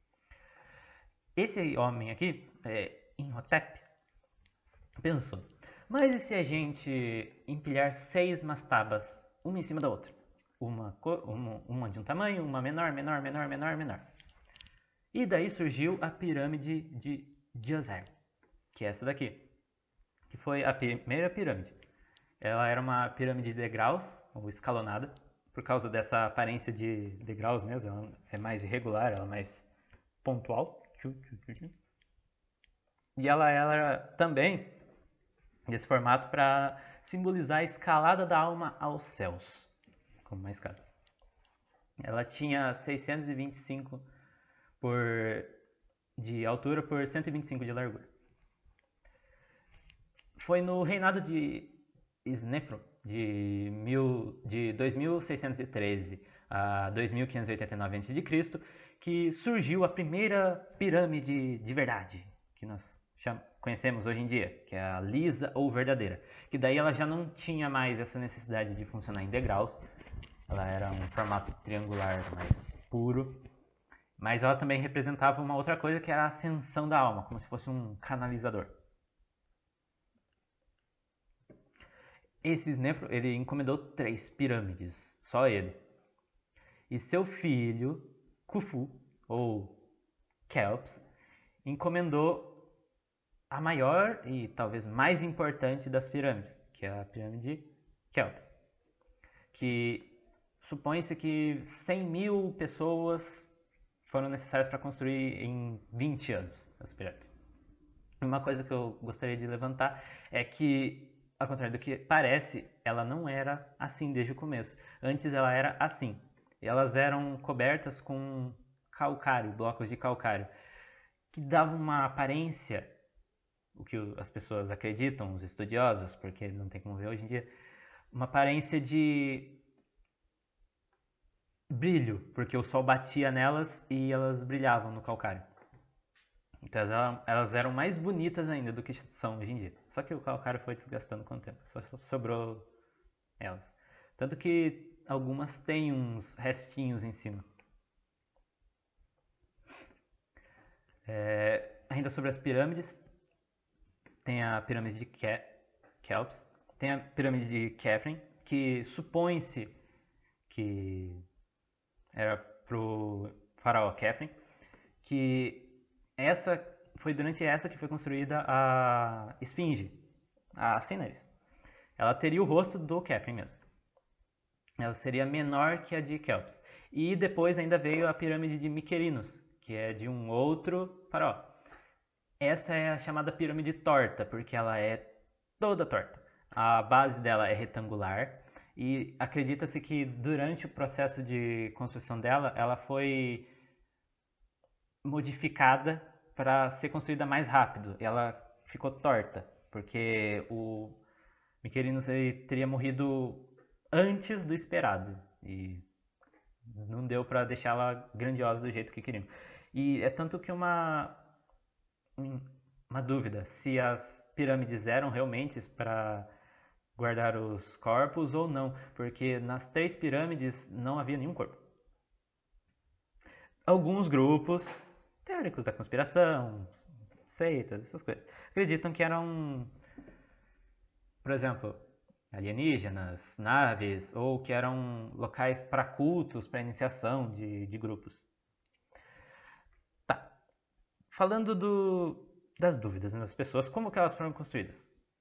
Esse homem aqui, é, Imhotep, pensou, mas e se a gente empilhar seis mastabas, uma em cima da outra? Uma, uma, uma de um tamanho, uma menor, menor, menor, menor, menor. E daí surgiu a pirâmide de Djoser, que é essa daqui, que foi a primeira pirâmide. Ela era uma pirâmide de degraus, ou escalonada, por causa dessa aparência de degraus mesmo, ela é mais irregular, ela é mais pontual. E ela era também desse formato para simbolizar a escalada da alma aos céus, como uma escada. Ela tinha seiscentos e vinte e cinco por, de altura por cento e vinte e cinco de largura. Foi no reinado de Snefru, de, mil, de dois mil seiscentos e treze a dois mil quinhentos e oitenta e nove antes de Cristo, que surgiu a primeira pirâmide de verdade, que nós conhecemos hoje em dia, que é a lisa ou verdadeira. Que daí ela já não tinha mais essa necessidade de funcionar em degraus, ela era um formato triangular mais puro, mas ela também representava uma outra coisa que era a ascensão da alma, como se fosse um canalizador. Esse Snefru, ele encomendou três pirâmides, só ele. E seu filho, Khufu, ou Kelps, encomendou a maior e talvez mais importante das pirâmides, que é a pirâmide Kelps, que supõe-se que cem mil pessoas foram necessárias para construir em vinte anos as pirâmides. Uma coisa que eu gostaria de levantar é que, ao contrário do que parece, ela não era assim desde o começo. Antes ela era assim. Elas eram cobertas com calcário, blocos de calcário, que davam uma aparência, o que as pessoas acreditam, os estudiosos, porque não tem como ver hoje em dia, uma aparência de brilho, porque o sol batia nelas e elas brilhavam no calcário. Então elas eram mais bonitas ainda do que são hoje em dia. Só que o calcário foi desgastando com o tempo, só sobrou elas. Tanto que algumas têm uns restinhos em cima. É, ainda sobre as pirâmides, tem a pirâmide de Ke Kelps, tem a pirâmide de Khafre, que supõe-se que era pro faraó Khafre, que essa foi durante essa que foi construída a Esfinge, a sem nariz. Ela teria o rosto do Khephren mesmo. Ela seria menor que a de Kelps. E depois ainda veio a pirâmide de Miquerinos, que é de um outro faraó. Essa é a chamada pirâmide torta, porque ela é toda torta. A base dela é retangular e acredita-se que durante o processo de construção dela, ela foi modificada para ser construída mais rápido. Ela ficou torta, porque o Miquerinos ele teria morrido antes do esperado e não deu para deixá-la grandiosa do jeito que queriam. E é tanto que uma uma dúvida se as pirâmides eram realmente para guardar os corpos ou não, porque nas três pirâmides não havia nenhum corpo. Alguns grupos teóricos da conspiração, seitas, essas coisas, acreditam que eram, por exemplo, alienígenas, naves, ou que eram locais para cultos, para iniciação de, de grupos. Tá. Falando do, das dúvidas das pessoas, como que elas foram construídas?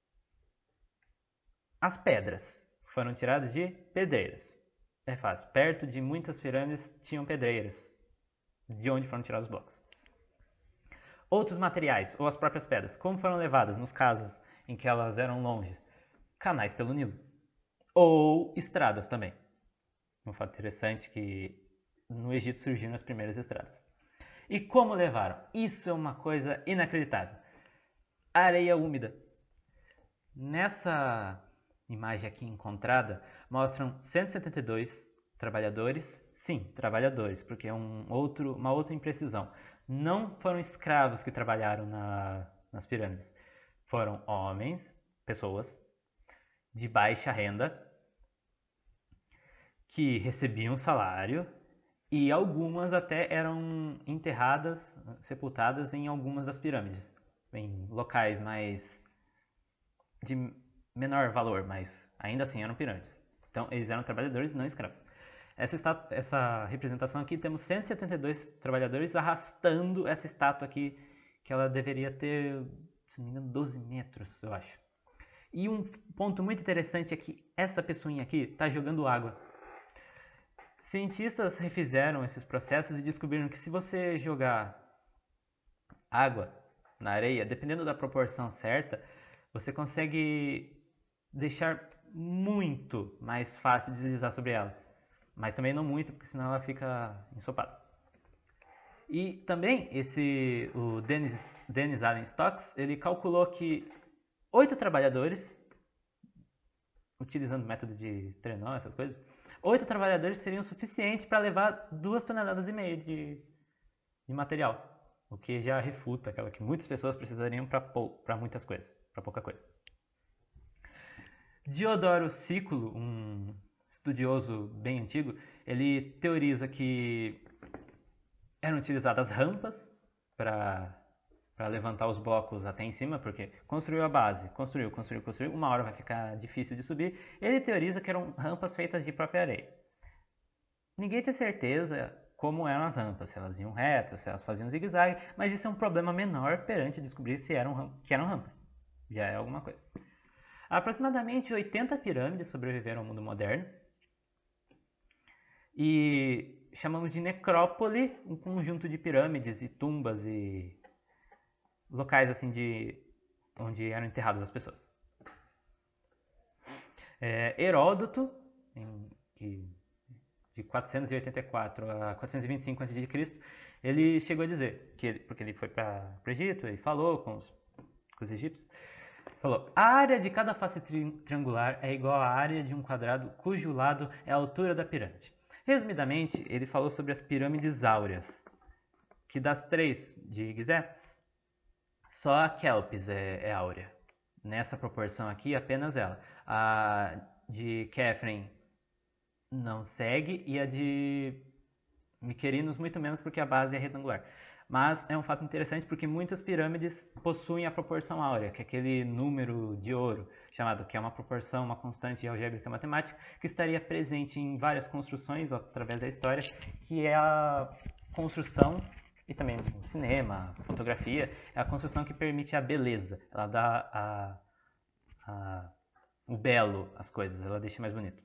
As pedras foram tiradas de pedreiras. É fácil. Perto de muitas pirâmides tinham pedreiras, de onde foram tirados os blocos. Outros materiais, ou as próprias pedras, como foram levadas nos casos em que elas eram longe? Canais pelo Nilo. Ou estradas também. Um fato interessante que no Egito surgiram as primeiras estradas. E como levaram? Isso é uma coisa inacreditável. Areia úmida. Nessa imagem aqui encontrada, mostram cento e setenta e dois trabalhadores. Sim, trabalhadores, porque é um outro, uma outra imprecisão. Não foram escravos que trabalharam na, nas pirâmides. Foram homens, pessoas, de baixa renda, que recebiam salário e algumas até eram enterradas, sepultadas em algumas das pirâmides, em locais mais de menor valor, mas ainda assim eram pirâmides. Então eles eram trabalhadores, não escravos. Essa, estátua, essa representação aqui, temos cento e setenta e dois trabalhadores arrastando essa estátua aqui, que ela deveria ter, se não me engano, doze metros, eu acho. E um ponto muito interessante é que essa pessoinha aqui está jogando água. Cientistas refizeram esses processos e descobriram que se você jogar água na areia, dependendo da proporção certa, você consegue deixar muito mais fácil deslizar sobre ela. Mas também não muito, porque senão ela fica ensopada. E também esse, o Dennis, Dennis Allen Stokes, ele calculou que oito trabalhadores, utilizando o método de trenó, essas coisas, oito trabalhadores seriam suficientes para levar duas toneladas e meia de, de material. O que já refuta aquela que muitas pessoas precisariam para muitas coisas, para pouca coisa. Diodoro Sículo, um estudioso bem antigo, ele teoriza que eram utilizadas rampas para para levantar os blocos até em cima, porque construiu a base, construiu, construiu, construiu, uma hora vai ficar difícil de subir. Ele teoriza que eram rampas feitas de própria areia. Ninguém tem certeza como eram as rampas, se elas iam retas, se elas faziam zigue-zague, mas isso é um problema menor perante descobrir se eram, que eram rampas. Já é alguma coisa. Aproximadamente oitenta pirâmides sobreviveram ao mundo moderno. E chamamos de necrópole um conjunto de pirâmides e tumbas e locais assim de onde eram enterradas as pessoas. É, Heródoto, em, que, de quatrocentos e oitenta e quatro a quatrocentos e vinte e cinco antes de Cristo, ele chegou a dizer, que ele, porque ele foi para o Egito e falou com os, com os egípcios, falou, a área de cada face tri triangular é igual à área de um quadrado cujo lado é a altura da pirâmide. Resumidamente, ele falou sobre as pirâmides áureas, que das três de Gizé, só a Kelpis é, é áurea. Nessa proporção aqui, apenas ela. A de Khephren não segue e a de Miquerinos muito menos porque a base é retangular. Mas é um fato interessante porque muitas pirâmides possuem a proporção áurea, que é aquele número de ouro, chamado que é uma proporção, uma constante algébrica matemática, que estaria presente em várias construções através da história, que é a construção e também no cinema, fotografia, é a construção que permite a beleza. Ela dá a, a, o belo às coisas, ela deixa mais bonito.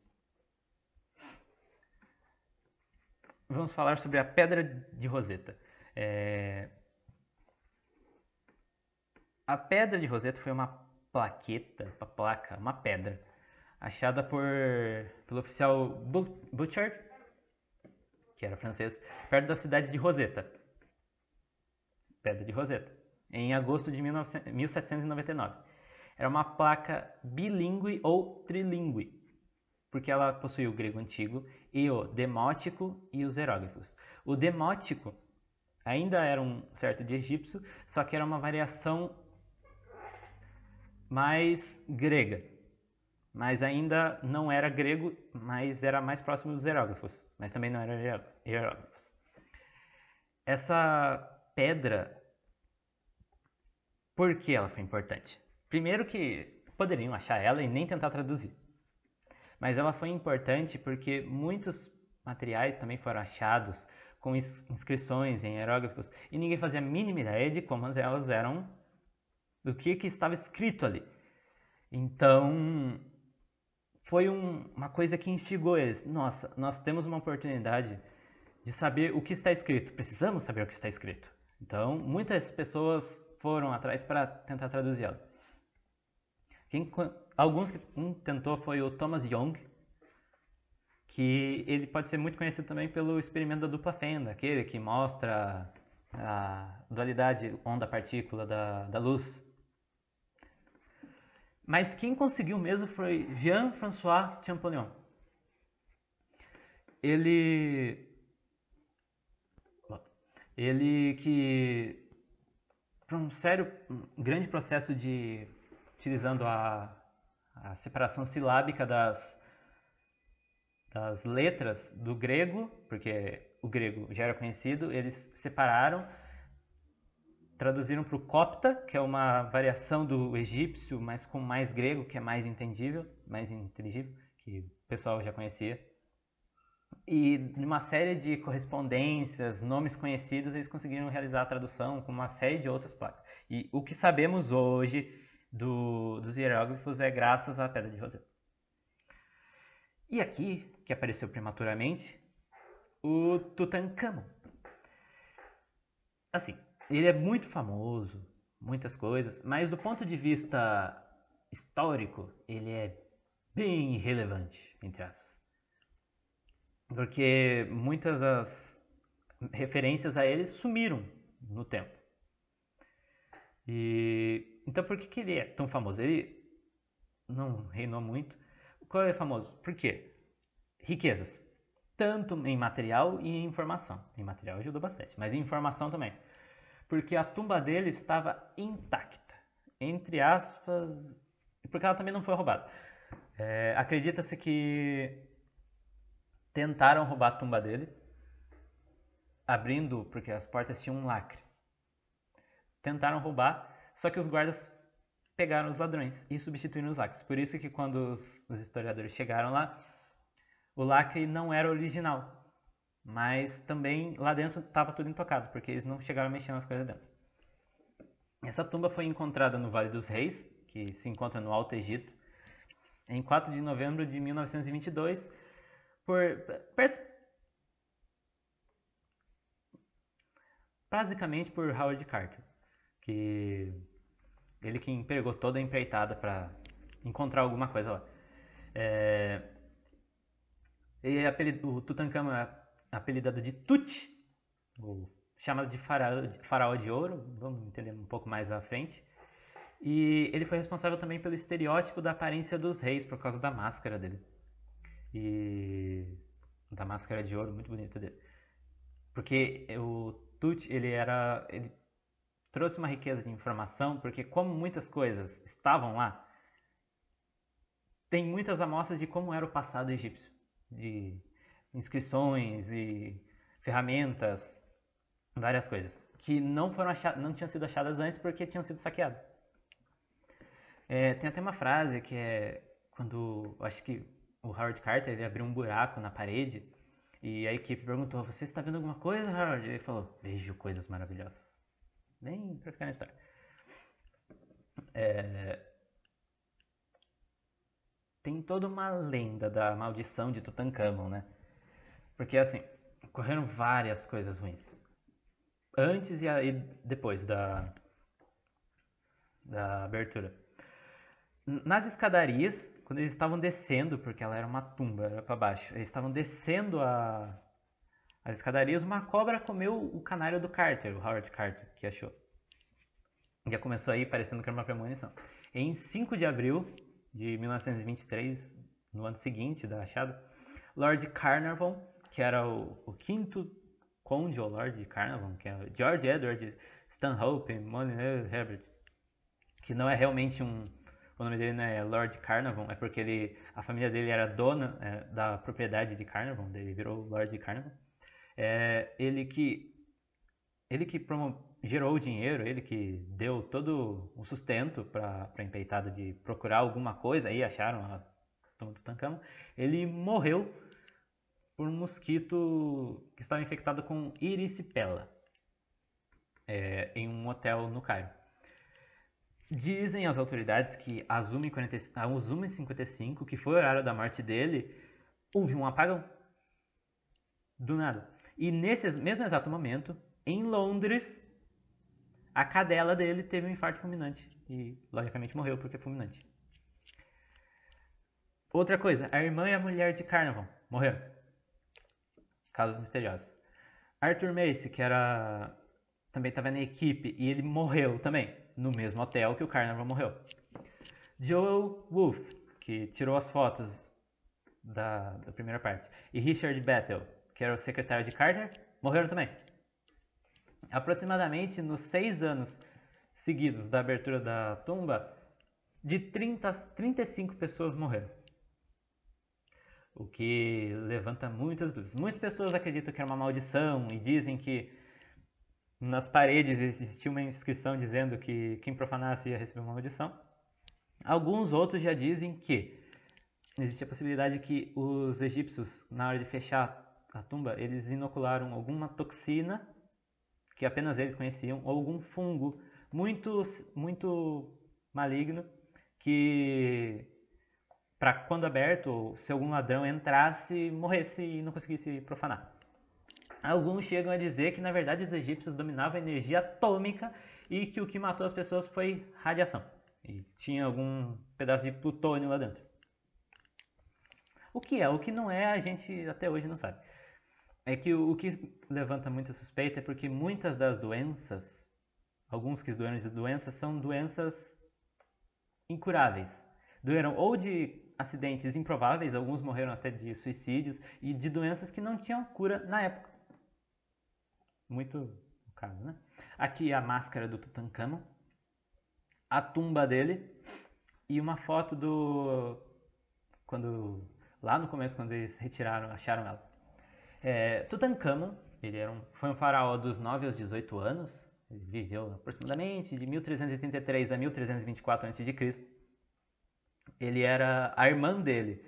Vamos falar sobre a Pedra de Roseta. É... A Pedra de Roseta foi uma plaqueta, uma placa, uma pedra, achada por, pelo oficial Bouchard, que era francês, perto da cidade de Roseta. Pedra de Roseta, em agosto de mil setecentos e noventa e nove. Era uma placa bilíngue ou trilíngue, porque ela possuía o grego antigo e o demótico e os hieróglifos. O demótico ainda era um certo de egípcio, só que era uma variação mais grega. Mas ainda não era grego, mas era mais próximo dos hieróglifos. Mas também não era hieróglifos. Essa pedra, por que ela foi importante? Primeiro que poderiam achar ela e nem tentar traduzir. Mas ela foi importante porque muitos materiais também foram achados com inscrições em hieróglifos e ninguém fazia a mínima ideia de como elas eram, do que, que estava escrito ali. Então, foi um, uma coisa que instigou eles. Nossa, nós temos uma oportunidade de saber o que está escrito. Precisamos saber o que está escrito. Então, muitas pessoas foram atrás para tentar traduzir ela. Quem, alguns que um tentou foi o Thomas Young, que ele pode ser muito conhecido também pelo experimento da dupla fenda, aquele que mostra a dualidade onda-partícula da, da luz. Mas quem conseguiu mesmo foi Jean-François Champollion. Ele, ele que, por um sério, um grande processo de, utilizando a, a separação silábica das, das letras do grego, porque o grego já era conhecido, eles separaram, traduziram para o copta, que é uma variação do egípcio, mas com mais grego, que é mais entendível, mais inteligível, que o pessoal já conhecia. E numa série de correspondências, nomes conhecidos, eles conseguiram realizar a tradução com uma série de outras placas. E o que sabemos hoje do, dos hieróglifos é graças à Pedra de Roseta. E aqui, que apareceu prematuramente, o Tutankhamon. Assim, ele é muito famoso, muitas coisas, mas do ponto de vista histórico, ele é bem irrelevante, entre aspas. Porque muitas das referências a ele sumiram no tempo. E então por que, que ele é tão famoso? Ele não reinou muito. Qual é famoso? Por quê? Riquezas. Tanto em material e em informação. Em material ajudou bastante, mas em informação também. Porque a tumba dele estava intacta, entre aspas, porque ela também não foi roubada. É, acredita-se que tentaram roubar a tumba dele, abrindo, porque as portas tinham um lacre. Tentaram roubar, só que os guardas pegaram os ladrões e substituíram os lacres. Por isso que quando os, os historiadores chegaram lá, o lacre não era original. Mas também lá dentro estava tudo intocado, porque eles não chegaram a mexer nas coisas dentro. Essa tumba foi encontrada no Vale dos Reis, que se encontra no Alto Egito, em quatro de novembro de mil novecentos e vinte e dois, por basicamente por Howard Carter, que ele que empregou toda a empreitada para encontrar alguma coisa lá. É... E o Tutankhamon é apelidado de Tut, ou chamado de faraó, de faraó de ouro, vamos entender um pouco mais à frente. E ele foi responsável também pelo estereótipo da aparência dos reis, por causa da máscara dele. E da máscara de ouro, muito bonita dele. Porque o Tut, ele era, ele trouxe uma riqueza de informação, porque como muitas coisas estavam lá, tem muitas amostras de como era o passado egípcio, de inscrições e ferramentas, várias coisas, que não, foram achadas, não tinham sido achadas antes porque tinham sido saqueadas. É, tem até uma frase que é quando, acho que o Howard Carter ele abriu um buraco na parede E a equipe perguntou, você está vendo alguma coisa, Harold? Ele falou, vejo coisas maravilhosas. Nem pra ficar na história. É... Tem toda uma lenda da maldição de Tutankhamon, né? Porque assim, ocorreram várias coisas ruins. Antes e depois da, da abertura. Nas escadarias, quando eles estavam descendo, porque ela era uma tumba, era para baixo, eles estavam descendo a, as escadarias, uma cobra comeu o canário do Carter, o Howard Carter, que achou. Já começou aí parecendo que era uma premonição. Em cinco de abril de mil novecentos e vinte e três, no ano seguinte da achada, Lord Carnarvon, que era o, o quinto conde ou Lord Carnarvon, que é o George Edward Stanhope Molyneux Herbert, que não é realmente um... O nome dele não é Lord Carnarvon, é porque ele, a família dele era dona é, da propriedade de Carnarvon, daí ele virou Lord Carnarvon. É, ele que, ele que promo, gerou o dinheiro, ele que deu todo o sustento para a empreitada de procurar alguma coisa, aí acharam a tumba do Tutankhamon. Ele morreu por um mosquito que estava infectado com erisipela é, em um hotel no Cairo. Dizem as autoridades que às uma e cinquenta e cinco, que foi o horário da morte dele, houve um apagão. Do nada. E nesse mesmo exato momento, em Londres, a cadela dele teve um infarto fulminante. E, logicamente, morreu porque é fulminante. Outra coisa, a irmã e a mulher de Carnarvon morreram. Casos misteriosos. Arthur Macy, que era... também estava na equipe, e ele morreu também. No mesmo hotel que o Carnarvon morreu. Joel Wolfe, que tirou as fotos da, da primeira parte. E Richard Battle, que era o secretário de Carter, morreram também. Aproximadamente nos seis anos seguidos da abertura da tumba, de trinta a trinta e cinco pessoas morreram. O que levanta muitas dúvidas. Muitas pessoas acreditam que era uma maldição e dizem que nas paredes existia uma inscrição dizendo que quem profanasse ia receber uma maldição. Alguns outros já dizem que existe a possibilidade que os egípcios, na hora de fechar a tumba, eles inocularam alguma toxina que apenas eles conheciam, ou algum fungo muito, muito maligno que, para quando aberto, se algum ladrão entrasse, morresse e não conseguisse profanar. Alguns chegam a dizer que, na verdade, os egípcios dominavam a energia atômica e que o que matou as pessoas foi radiação. E tinha algum pedaço de plutônio lá dentro. O que é? O que não é, a gente até hoje não sabe. É que o que levanta muita suspeita é porque muitas das doenças, alguns que doeram de doenças, são doenças incuráveis. Doeram ou de acidentes improváveis, alguns morreram até de suicídios, e de doenças que não tinham cura na época. Muito caso, né? Aqui a máscara do Tutankhamon, a tumba dele e uma foto do... quando lá no começo, quando eles retiraram, acharam ela. É, Tutankhamon, ele era um, foi um faraó dos nove aos dezoito anos, ele viveu aproximadamente de mil trezentos e oitenta e três a mil trezentos e vinte e quatro antes de Cristo. Ele era, a irmã dele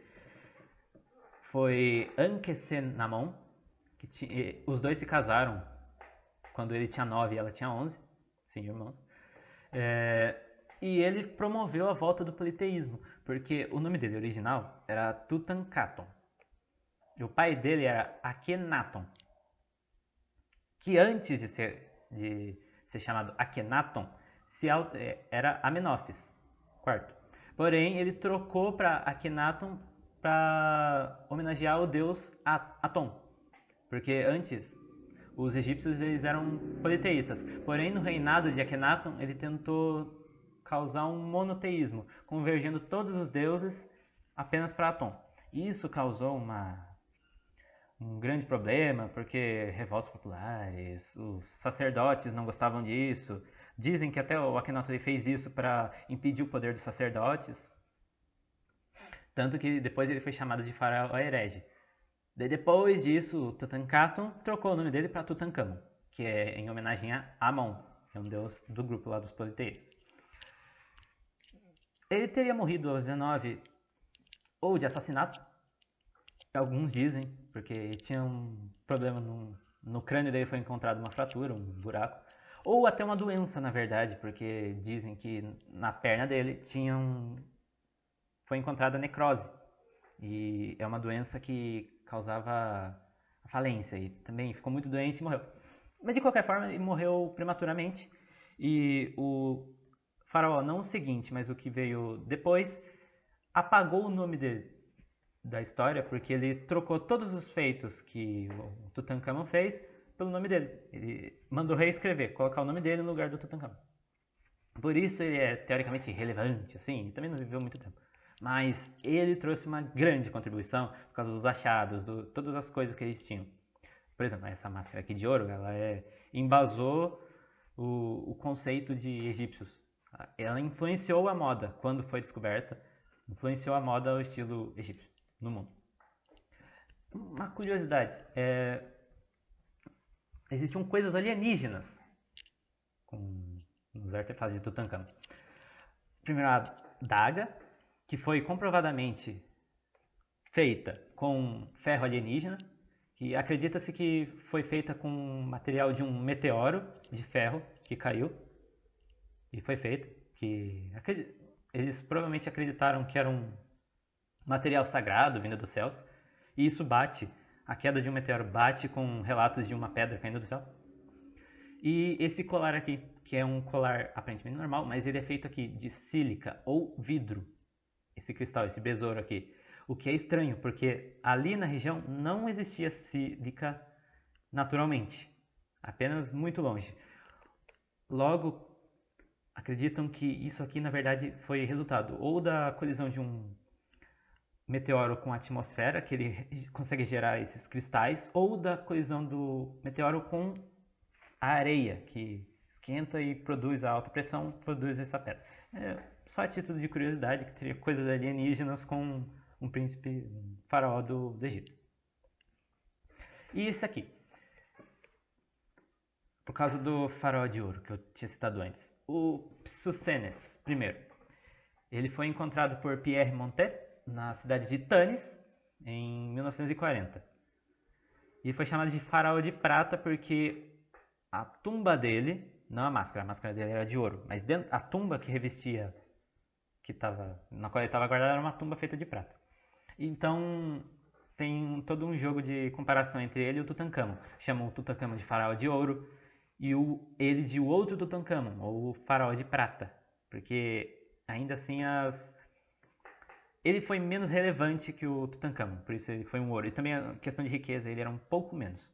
foi Ankhesenamon, que tinha, os dois se casaram quando ele tinha nove e ela tinha onze, sim, irmãos. É, e ele promoveu a volta do politeísmo, porque o nome dele original era Tutankhaton. E o pai dele era Akhenaton, que antes de ser, de ser chamado Akhenaton, se, era Amenófis quarto. Porém, ele trocou para Akhenaton para homenagear o deus Aton, porque antes os egípcios eles eram politeístas. Porém, no reinado de Akhenaton, ele tentou causar um monoteísmo, convergendo todos os deuses apenas para Aton. Isso causou uma, um grande problema, porque revoltas populares, os sacerdotes não gostavam disso. Dizem que até o Akhenaton fez isso para impedir o poder dos sacerdotes. Tanto que depois ele foi chamado de faraó herege. Depois disso, Tutankhaton trocou o nome dele para Tutankhamon, que é em homenagem a Amon, que é um deus do grupo lá dos politeístas. Ele teria morrido aos dezenove ou de assassinato, alguns dizem, porque tinha um problema no, no crânio dele, foi encontrado uma fratura, um buraco. Ou até uma doença, na verdade, porque dizem que na perna dele tinha um, foi encontrada necrose. E é uma doença que causava falência. E também ficou muito doente e morreu. Mas de qualquer forma, ele morreu prematuramente. E o faraó, não o seguinte, mas o que veio depois, apagou o nome dele da história, porque ele trocou todos os feitos que o Tutankhamon fez pelo nome dele. Ele mandou reescrever, colocar o nome dele no lugar do Tutankhamon. Por isso ele é teoricamente irrelevante, assim, também não viveu muito tempo. Mas ele trouxe uma grande contribuição por causa dos achados, de todas as coisas que eles tinham. Por exemplo, essa máscara aqui de ouro, ela é, embasou o, o conceito de egípcios. Ela influenciou a moda quando foi descoberta, influenciou a moda ao estilo egípcio no mundo. Uma curiosidade, é, existiam coisas alienígenas com os artefatos de Tutankhamon. Primeiro, a daga, que foi comprovadamente feita com ferro alienígena, que acredita-se que foi feita com material de um meteoro de ferro que caiu e foi feita, que eles provavelmente acreditaram que era um material sagrado vindo dos céus, e isso bate, a queda de um meteoro bate com relatos de uma pedra caindo do céu. E esse colar aqui, que é um colar aparentemente normal, mas ele é feito aqui de sílica ou vidro, esse cristal, esse besouro aqui. O que é estranho, porque ali na região não existia sílica naturalmente, apenas muito longe. Logo, acreditam que isso aqui na verdade foi resultado ou da colisão de um meteoro com a atmosfera, que ele consegue gerar esses cristais, ou da colisão do meteoro com a areia, que esquenta e produz a alta pressão, produz essa pedra. É, só a título de curiosidade, que teria coisas alienígenas com um príncipe, um faraó do, do Egito. E esse aqui, por causa do faraó de ouro que eu tinha citado antes, o Psusenes, primeiro, ele foi encontrado por Pierre Montet na cidade de Tanis em mil novecentos e quarenta. E foi chamado de faraó de prata porque a tumba dele, não a máscara, a máscara dele era de ouro, mas dentro, a tumba que revestia, que tava, na qual ele estava guardado, era uma tumba feita de prata. Então tem todo um jogo de comparação entre ele e o Tutankhamon. Chamam o Tutankhamon de faraó de ouro e o, ele de o outro Tutankhamon, ou o faraó de prata, porque ainda assim as... ele foi menos relevante que o Tutankhamon, por isso ele foi um ouro. E também a questão de riqueza, ele era um pouco menos.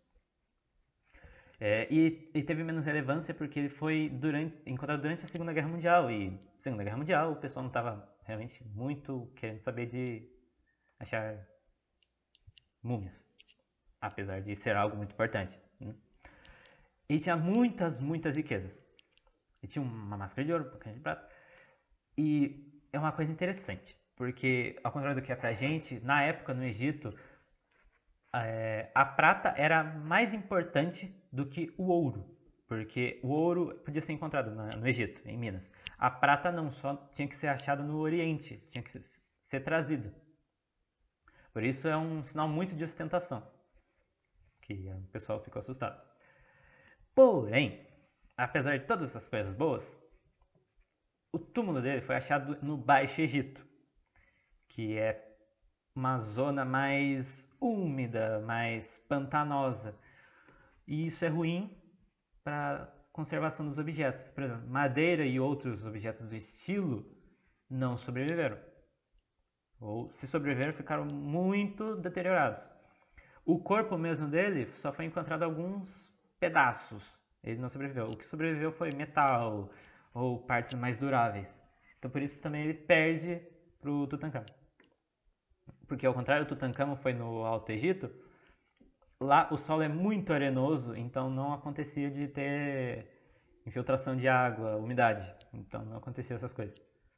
É, e, e teve menos relevância porque ele foi durante, encontrado durante a Segunda Guerra Mundial. E Segunda Guerra Mundial o pessoal não estava realmente muito querendo saber de achar múmias, apesar de ser algo muito importante. Né? E tinha muitas, muitas riquezas. E tinha uma máscara de ouro, um pouquinho de prata. E é uma coisa interessante, porque ao contrário do que é pra gente, na época no Egito, é, a prata era mais importante do que o ouro, porque o ouro podia ser encontrado no, no Egito, em Minas. A prata não, só tinha que ser achada no Oriente, tinha que ser, ser trazida. Por isso é um sinal muito de ostentação, que o pessoal ficou assustado. Porém, apesar de todas essas coisas boas, o túmulo dele foi achado no Baixo Egito, que é uma zona mais úmida, mais pantanosa. E isso é ruim para a conservação dos objetos. Por exemplo, madeira e outros objetos do estilo não sobreviveram. Ou, se sobreviveram, ficaram muito deteriorados. O corpo mesmo dele só foi encontrado alguns pedaços. Ele não sobreviveu. O que sobreviveu foi metal ou partes mais duráveis. Então por isso também ele perde para o Tutankhamon. Porque ao contrário do Tutankhamon foi no Alto Egito, lá o solo é muito arenoso, então não acontecia de ter infiltração de água, umidade. Então não acontecia essas coisas.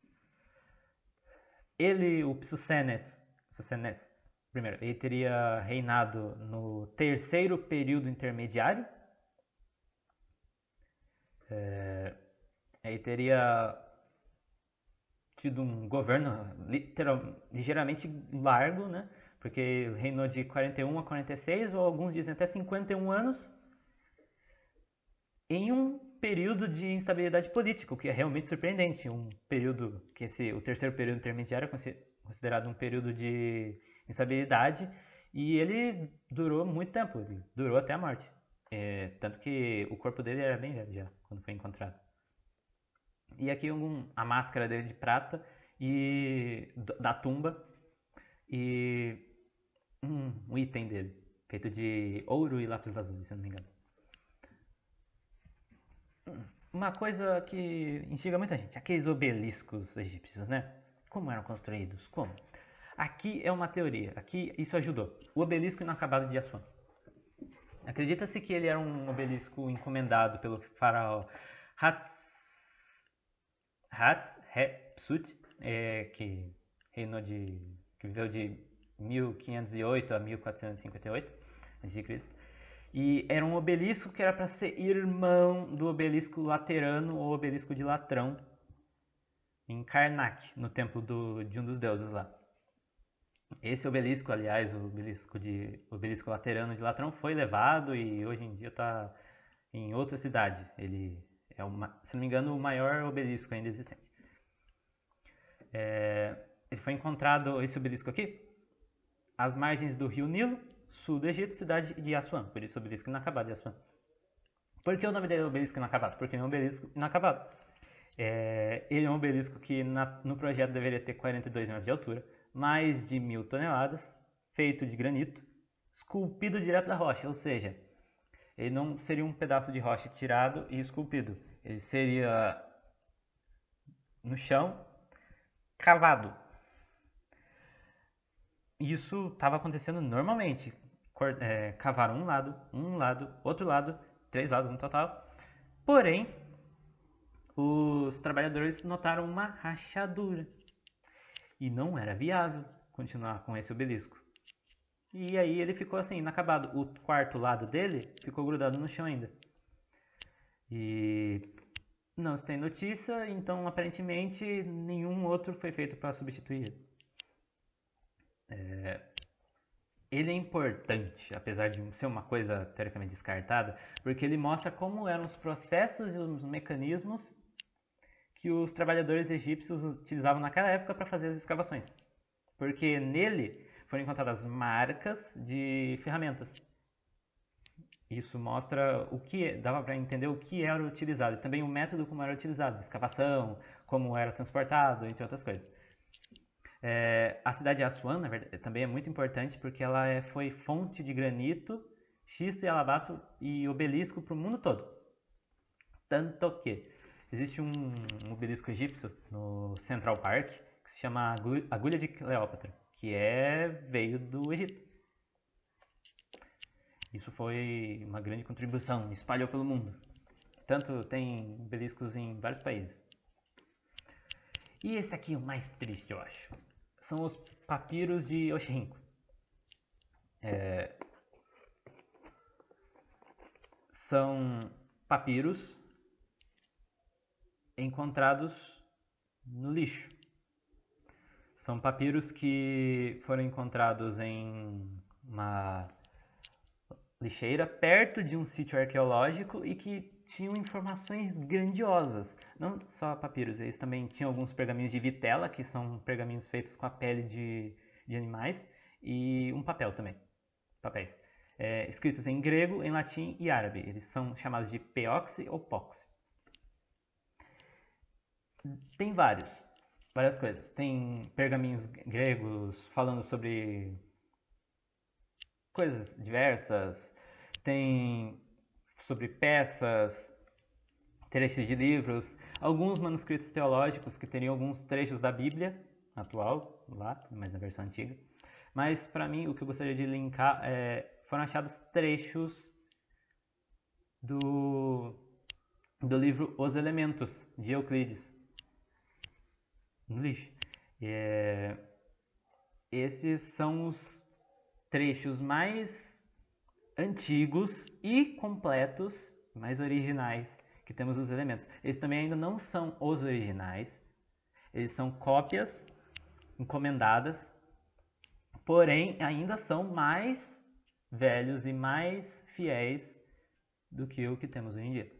Ele, o Psusenes, Psusenes, primeiro, ele teria reinado no terceiro período intermediário. É, ele teria tido um governo literal, ligeiramente largo, né? porque reinou de quarenta e um a quarenta e seis, ou alguns dizem até cinquenta e um anos, em um período de instabilidade política, o que é realmente surpreendente. Um período que esse, o terceiro período intermediário é considerado um período de instabilidade, e ele durou muito tempo, ele durou até a morte. É, tanto que o corpo dele era bem velho já, quando foi encontrado. E aqui um, a máscara dele de prata e da tumba e um, um item dele, feito de ouro e lápis lazuli, se não me engano. Uma coisa que instiga muita gente, aqueles obeliscos egípcios, né? Como eram construídos? Como? Aqui é uma teoria, aqui isso ajudou. O obelisco inacabado de Aswan. Acredita-se que ele era um obelisco encomendado pelo faraó Hatshepsut, é, que reinou de, que viveu de mil quinhentos e oito a mil quatrocentos e cinquenta e oito antes de Cristo. E era um obelisco que era para ser irmão do obelisco laterano ou obelisco de Latrão, em Karnak, no templo do, de um dos deuses lá. Esse obelisco, aliás, o obelisco, de, o obelisco laterano de Latrão, foi levado e hoje em dia está em outra cidade. Ele é, uma, se não me engano, o maior obelisco ainda existente. É, ele foi encontrado, esse obelisco aqui, às margens do rio Nilo, sul do Egito, cidade de Aswan, por isso o obelisco inacabado de Aswan. Por que o nome dele é obelisco inacabado? Porque ele é um obelisco inacabado. É, ele é um obelisco que na, no projeto deveria ter quarenta e dois metros de altura, mais de mil toneladas, feito de granito, esculpido direto da rocha, ou seja, ele não seria um pedaço de rocha tirado e esculpido, ele seria no chão, cavado. Isso estava acontecendo normalmente. É, cavaram um lado, um lado, outro lado, três lados no total. Porém, os trabalhadores notaram uma rachadura e não era viável continuar com esse obelisco. E aí ele ficou assim, inacabado. O quarto lado dele ficou grudado no chão ainda. E não se tem notícia, então aparentemente nenhum outro foi feito para substituir ele. É, ele é importante, apesar de ser uma coisa teoricamente descartada, porque ele mostra como eram os processos e os mecanismos que os trabalhadores egípcios utilizavam naquela época para fazer as escavações. Porque nele foram encontradas marcas de ferramentas. Isso mostra o que dava para entender o que era utilizado e também o método como era utilizado, de escavação, como era transportado, entre outras coisas. É, a cidade de Aswan, na verdade, também é muito importante porque ela é, foi fonte de granito, xisto e alabastro e obelisco para o mundo todo. Tanto que existe um, um obelisco egípcio no Central Park que se chama Agulha de Cleópatra, que é, veio do Egito. Isso foi uma grande contribuição, espalhou pelo mundo. Tanto tem obeliscos em vários países. E esse aqui é o mais triste, eu acho. São os papiros de Oxirrinco. É... São papiros encontrados no lixo. São papiros que foram encontrados em uma lixeira perto de um sítio arqueológico e que tinham informações grandiosas. Não só papiros, eles também tinham alguns pergaminhos de vitela, que são pergaminhos feitos com a pele de, de animais, e um papel também, papéis, é, escritos em grego, em latim e árabe. Eles são chamados de peoxi ou poxi. Tem vários, várias coisas. Tem pergaminhos gregos falando sobre coisas diversas, tem sobre peças, trechos de livros, alguns manuscritos teológicos que teriam alguns trechos da Bíblia atual, lá, mas na versão antiga. Mas para mim o que eu gostaria de linkar é, foram achados trechos do, do livro Os Elementos, de Euclides, no lixo. É, esses são os trechos mais antigos e completos, mais originais, que temos os elementos. Eles também ainda não são os originais, eles são cópias encomendadas porém ainda são mais velhos e mais fiéis do que o que temos hoje em dia.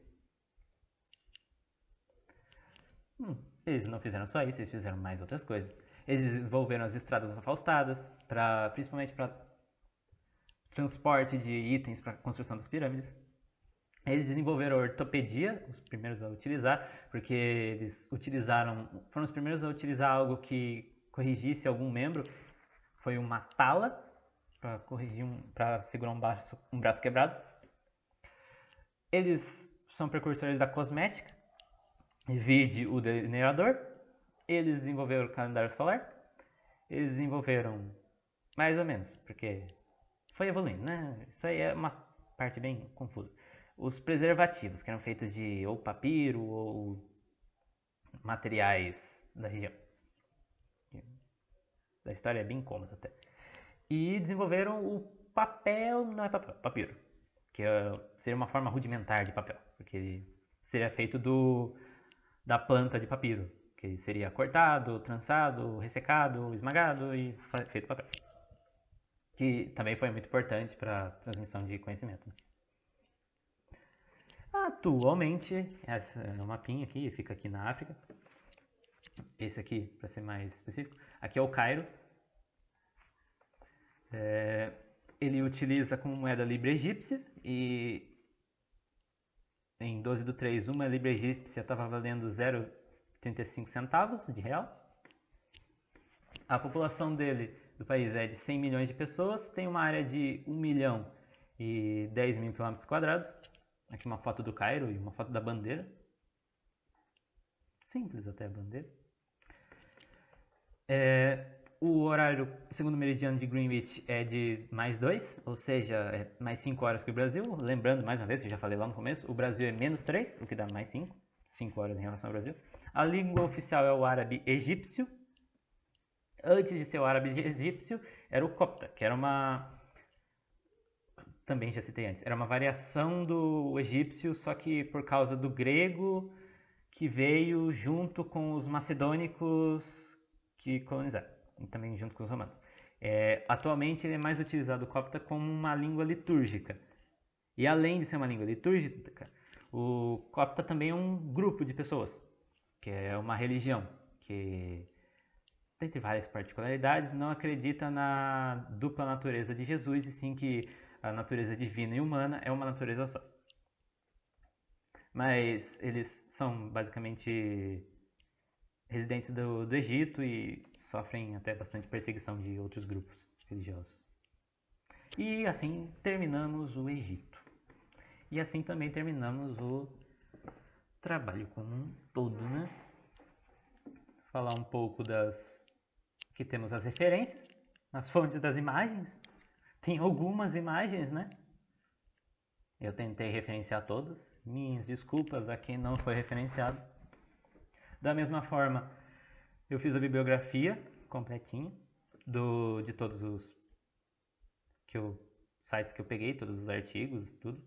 Hum, eles não fizeram só isso, eles fizeram mais outras coisas. Eles desenvolveram as estradas afastadas, pra, principalmente para transporte de itens para a construção das pirâmides. Eles desenvolveram a ortopedia, os primeiros a utilizar, porque eles utilizaram, foram os primeiros a utilizar algo que corrigisse algum membro. Foi uma tala para corrigir, um, para segurar um braço, um braço quebrado. Eles são precursores da cosmética, vide o delineador. Eles desenvolveram o calendário solar. Eles desenvolveram mais ou menos, porque foi evoluindo, né? Isso aí é uma parte bem confusa. Os preservativos, que eram feitos de ou papiro ou materiais da região. Da história é bem cômoda até. E desenvolveram o papel, não é papel, papiro, que seria uma forma rudimentar de papel, porque ele seria feito do, da planta de papiro, que seria cortado, trançado, ressecado, esmagado e feito papel. Que também foi muito importante para a transmissão de conhecimento. Atualmente, esse é o mapinha aqui, fica aqui na África. Esse aqui, para ser mais específico, aqui é o Cairo. É, ele utiliza como moeda libra egípcia e em doze do três, uma libra egípcia estava valendo zero vírgula trinta e cinco centavos de real. A população dele, do país, é de cem milhões de pessoas, tem uma área de um milhão e dez mil quilômetros quadrados. Aqui uma foto do Cairo e uma foto da bandeira. Simples até a bandeira. É, o horário, segundo o meridiano de Greenwich, é de mais dois, ou seja, é mais cinco horas que o Brasil. Lembrando, mais uma vez, que eu já falei lá no começo, o Brasil é menos três, o que dá mais cinco. cinco horas em relação ao Brasil. A língua oficial é o árabe egípcio. Antes de ser o árabe egípcio, era o copta, que era uma... Também já citei antes. Era uma variação do egípcio, só que por causa do grego, que veio junto com os macedônicos que colonizaram, e também junto com os romanos. É, atualmente ele é mais utilizado o copta como uma língua litúrgica. E além de ser uma língua litúrgica, o copta também é um grupo de pessoas, que é uma religião, que, entre várias particularidades, não acredita na dupla natureza de Jesus, e sim que a natureza divina e humana é uma natureza só. Mas eles são basicamente residentes do, do Egito e sofrem até bastante perseguição de outros grupos religiosos. E assim terminamos o Egito. E assim também terminamos o trabalho como um todo, né? Falar um pouco das... Aqui temos as referências, as fontes das imagens. Tem algumas imagens, né? Eu tentei referenciar todas. Minhas desculpas a quem não foi referenciado. Da mesma forma, eu fiz a bibliografia completinha do, de todos os que eu, sites que eu peguei, todos os artigos, tudo.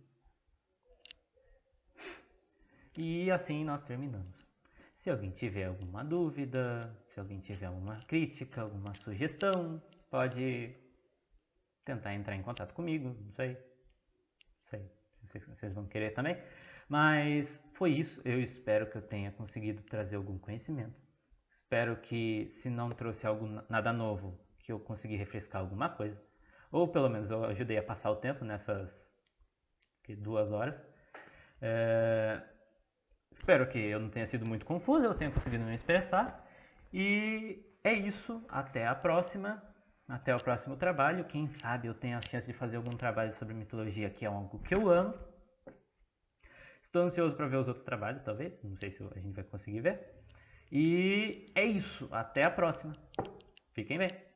E assim nós terminamos. Se alguém tiver alguma dúvida, se alguém tiver alguma crítica, alguma sugestão, pode tentar entrar em contato comigo, não sei. Não sei se vocês, vocês vão querer também. Mas foi isso. Eu espero que eu tenha conseguido trazer algum conhecimento. Espero que, se não trouxe algo, nada novo, que eu consegui refrescar alguma coisa. Ou pelo menos eu ajudei a passar o tempo nessas que, duas horas. É... Espero que eu não tenha sido muito confuso, eu tenha conseguido me expressar. E é isso. Até a próxima. Até o próximo trabalho. Quem sabe eu tenha a chance de fazer algum trabalho sobre mitologia, que é algo que eu amo. Estou ansioso para ver os outros trabalhos, talvez. Não sei se a gente vai conseguir ver. E é isso. Até a próxima. Fiquem bem.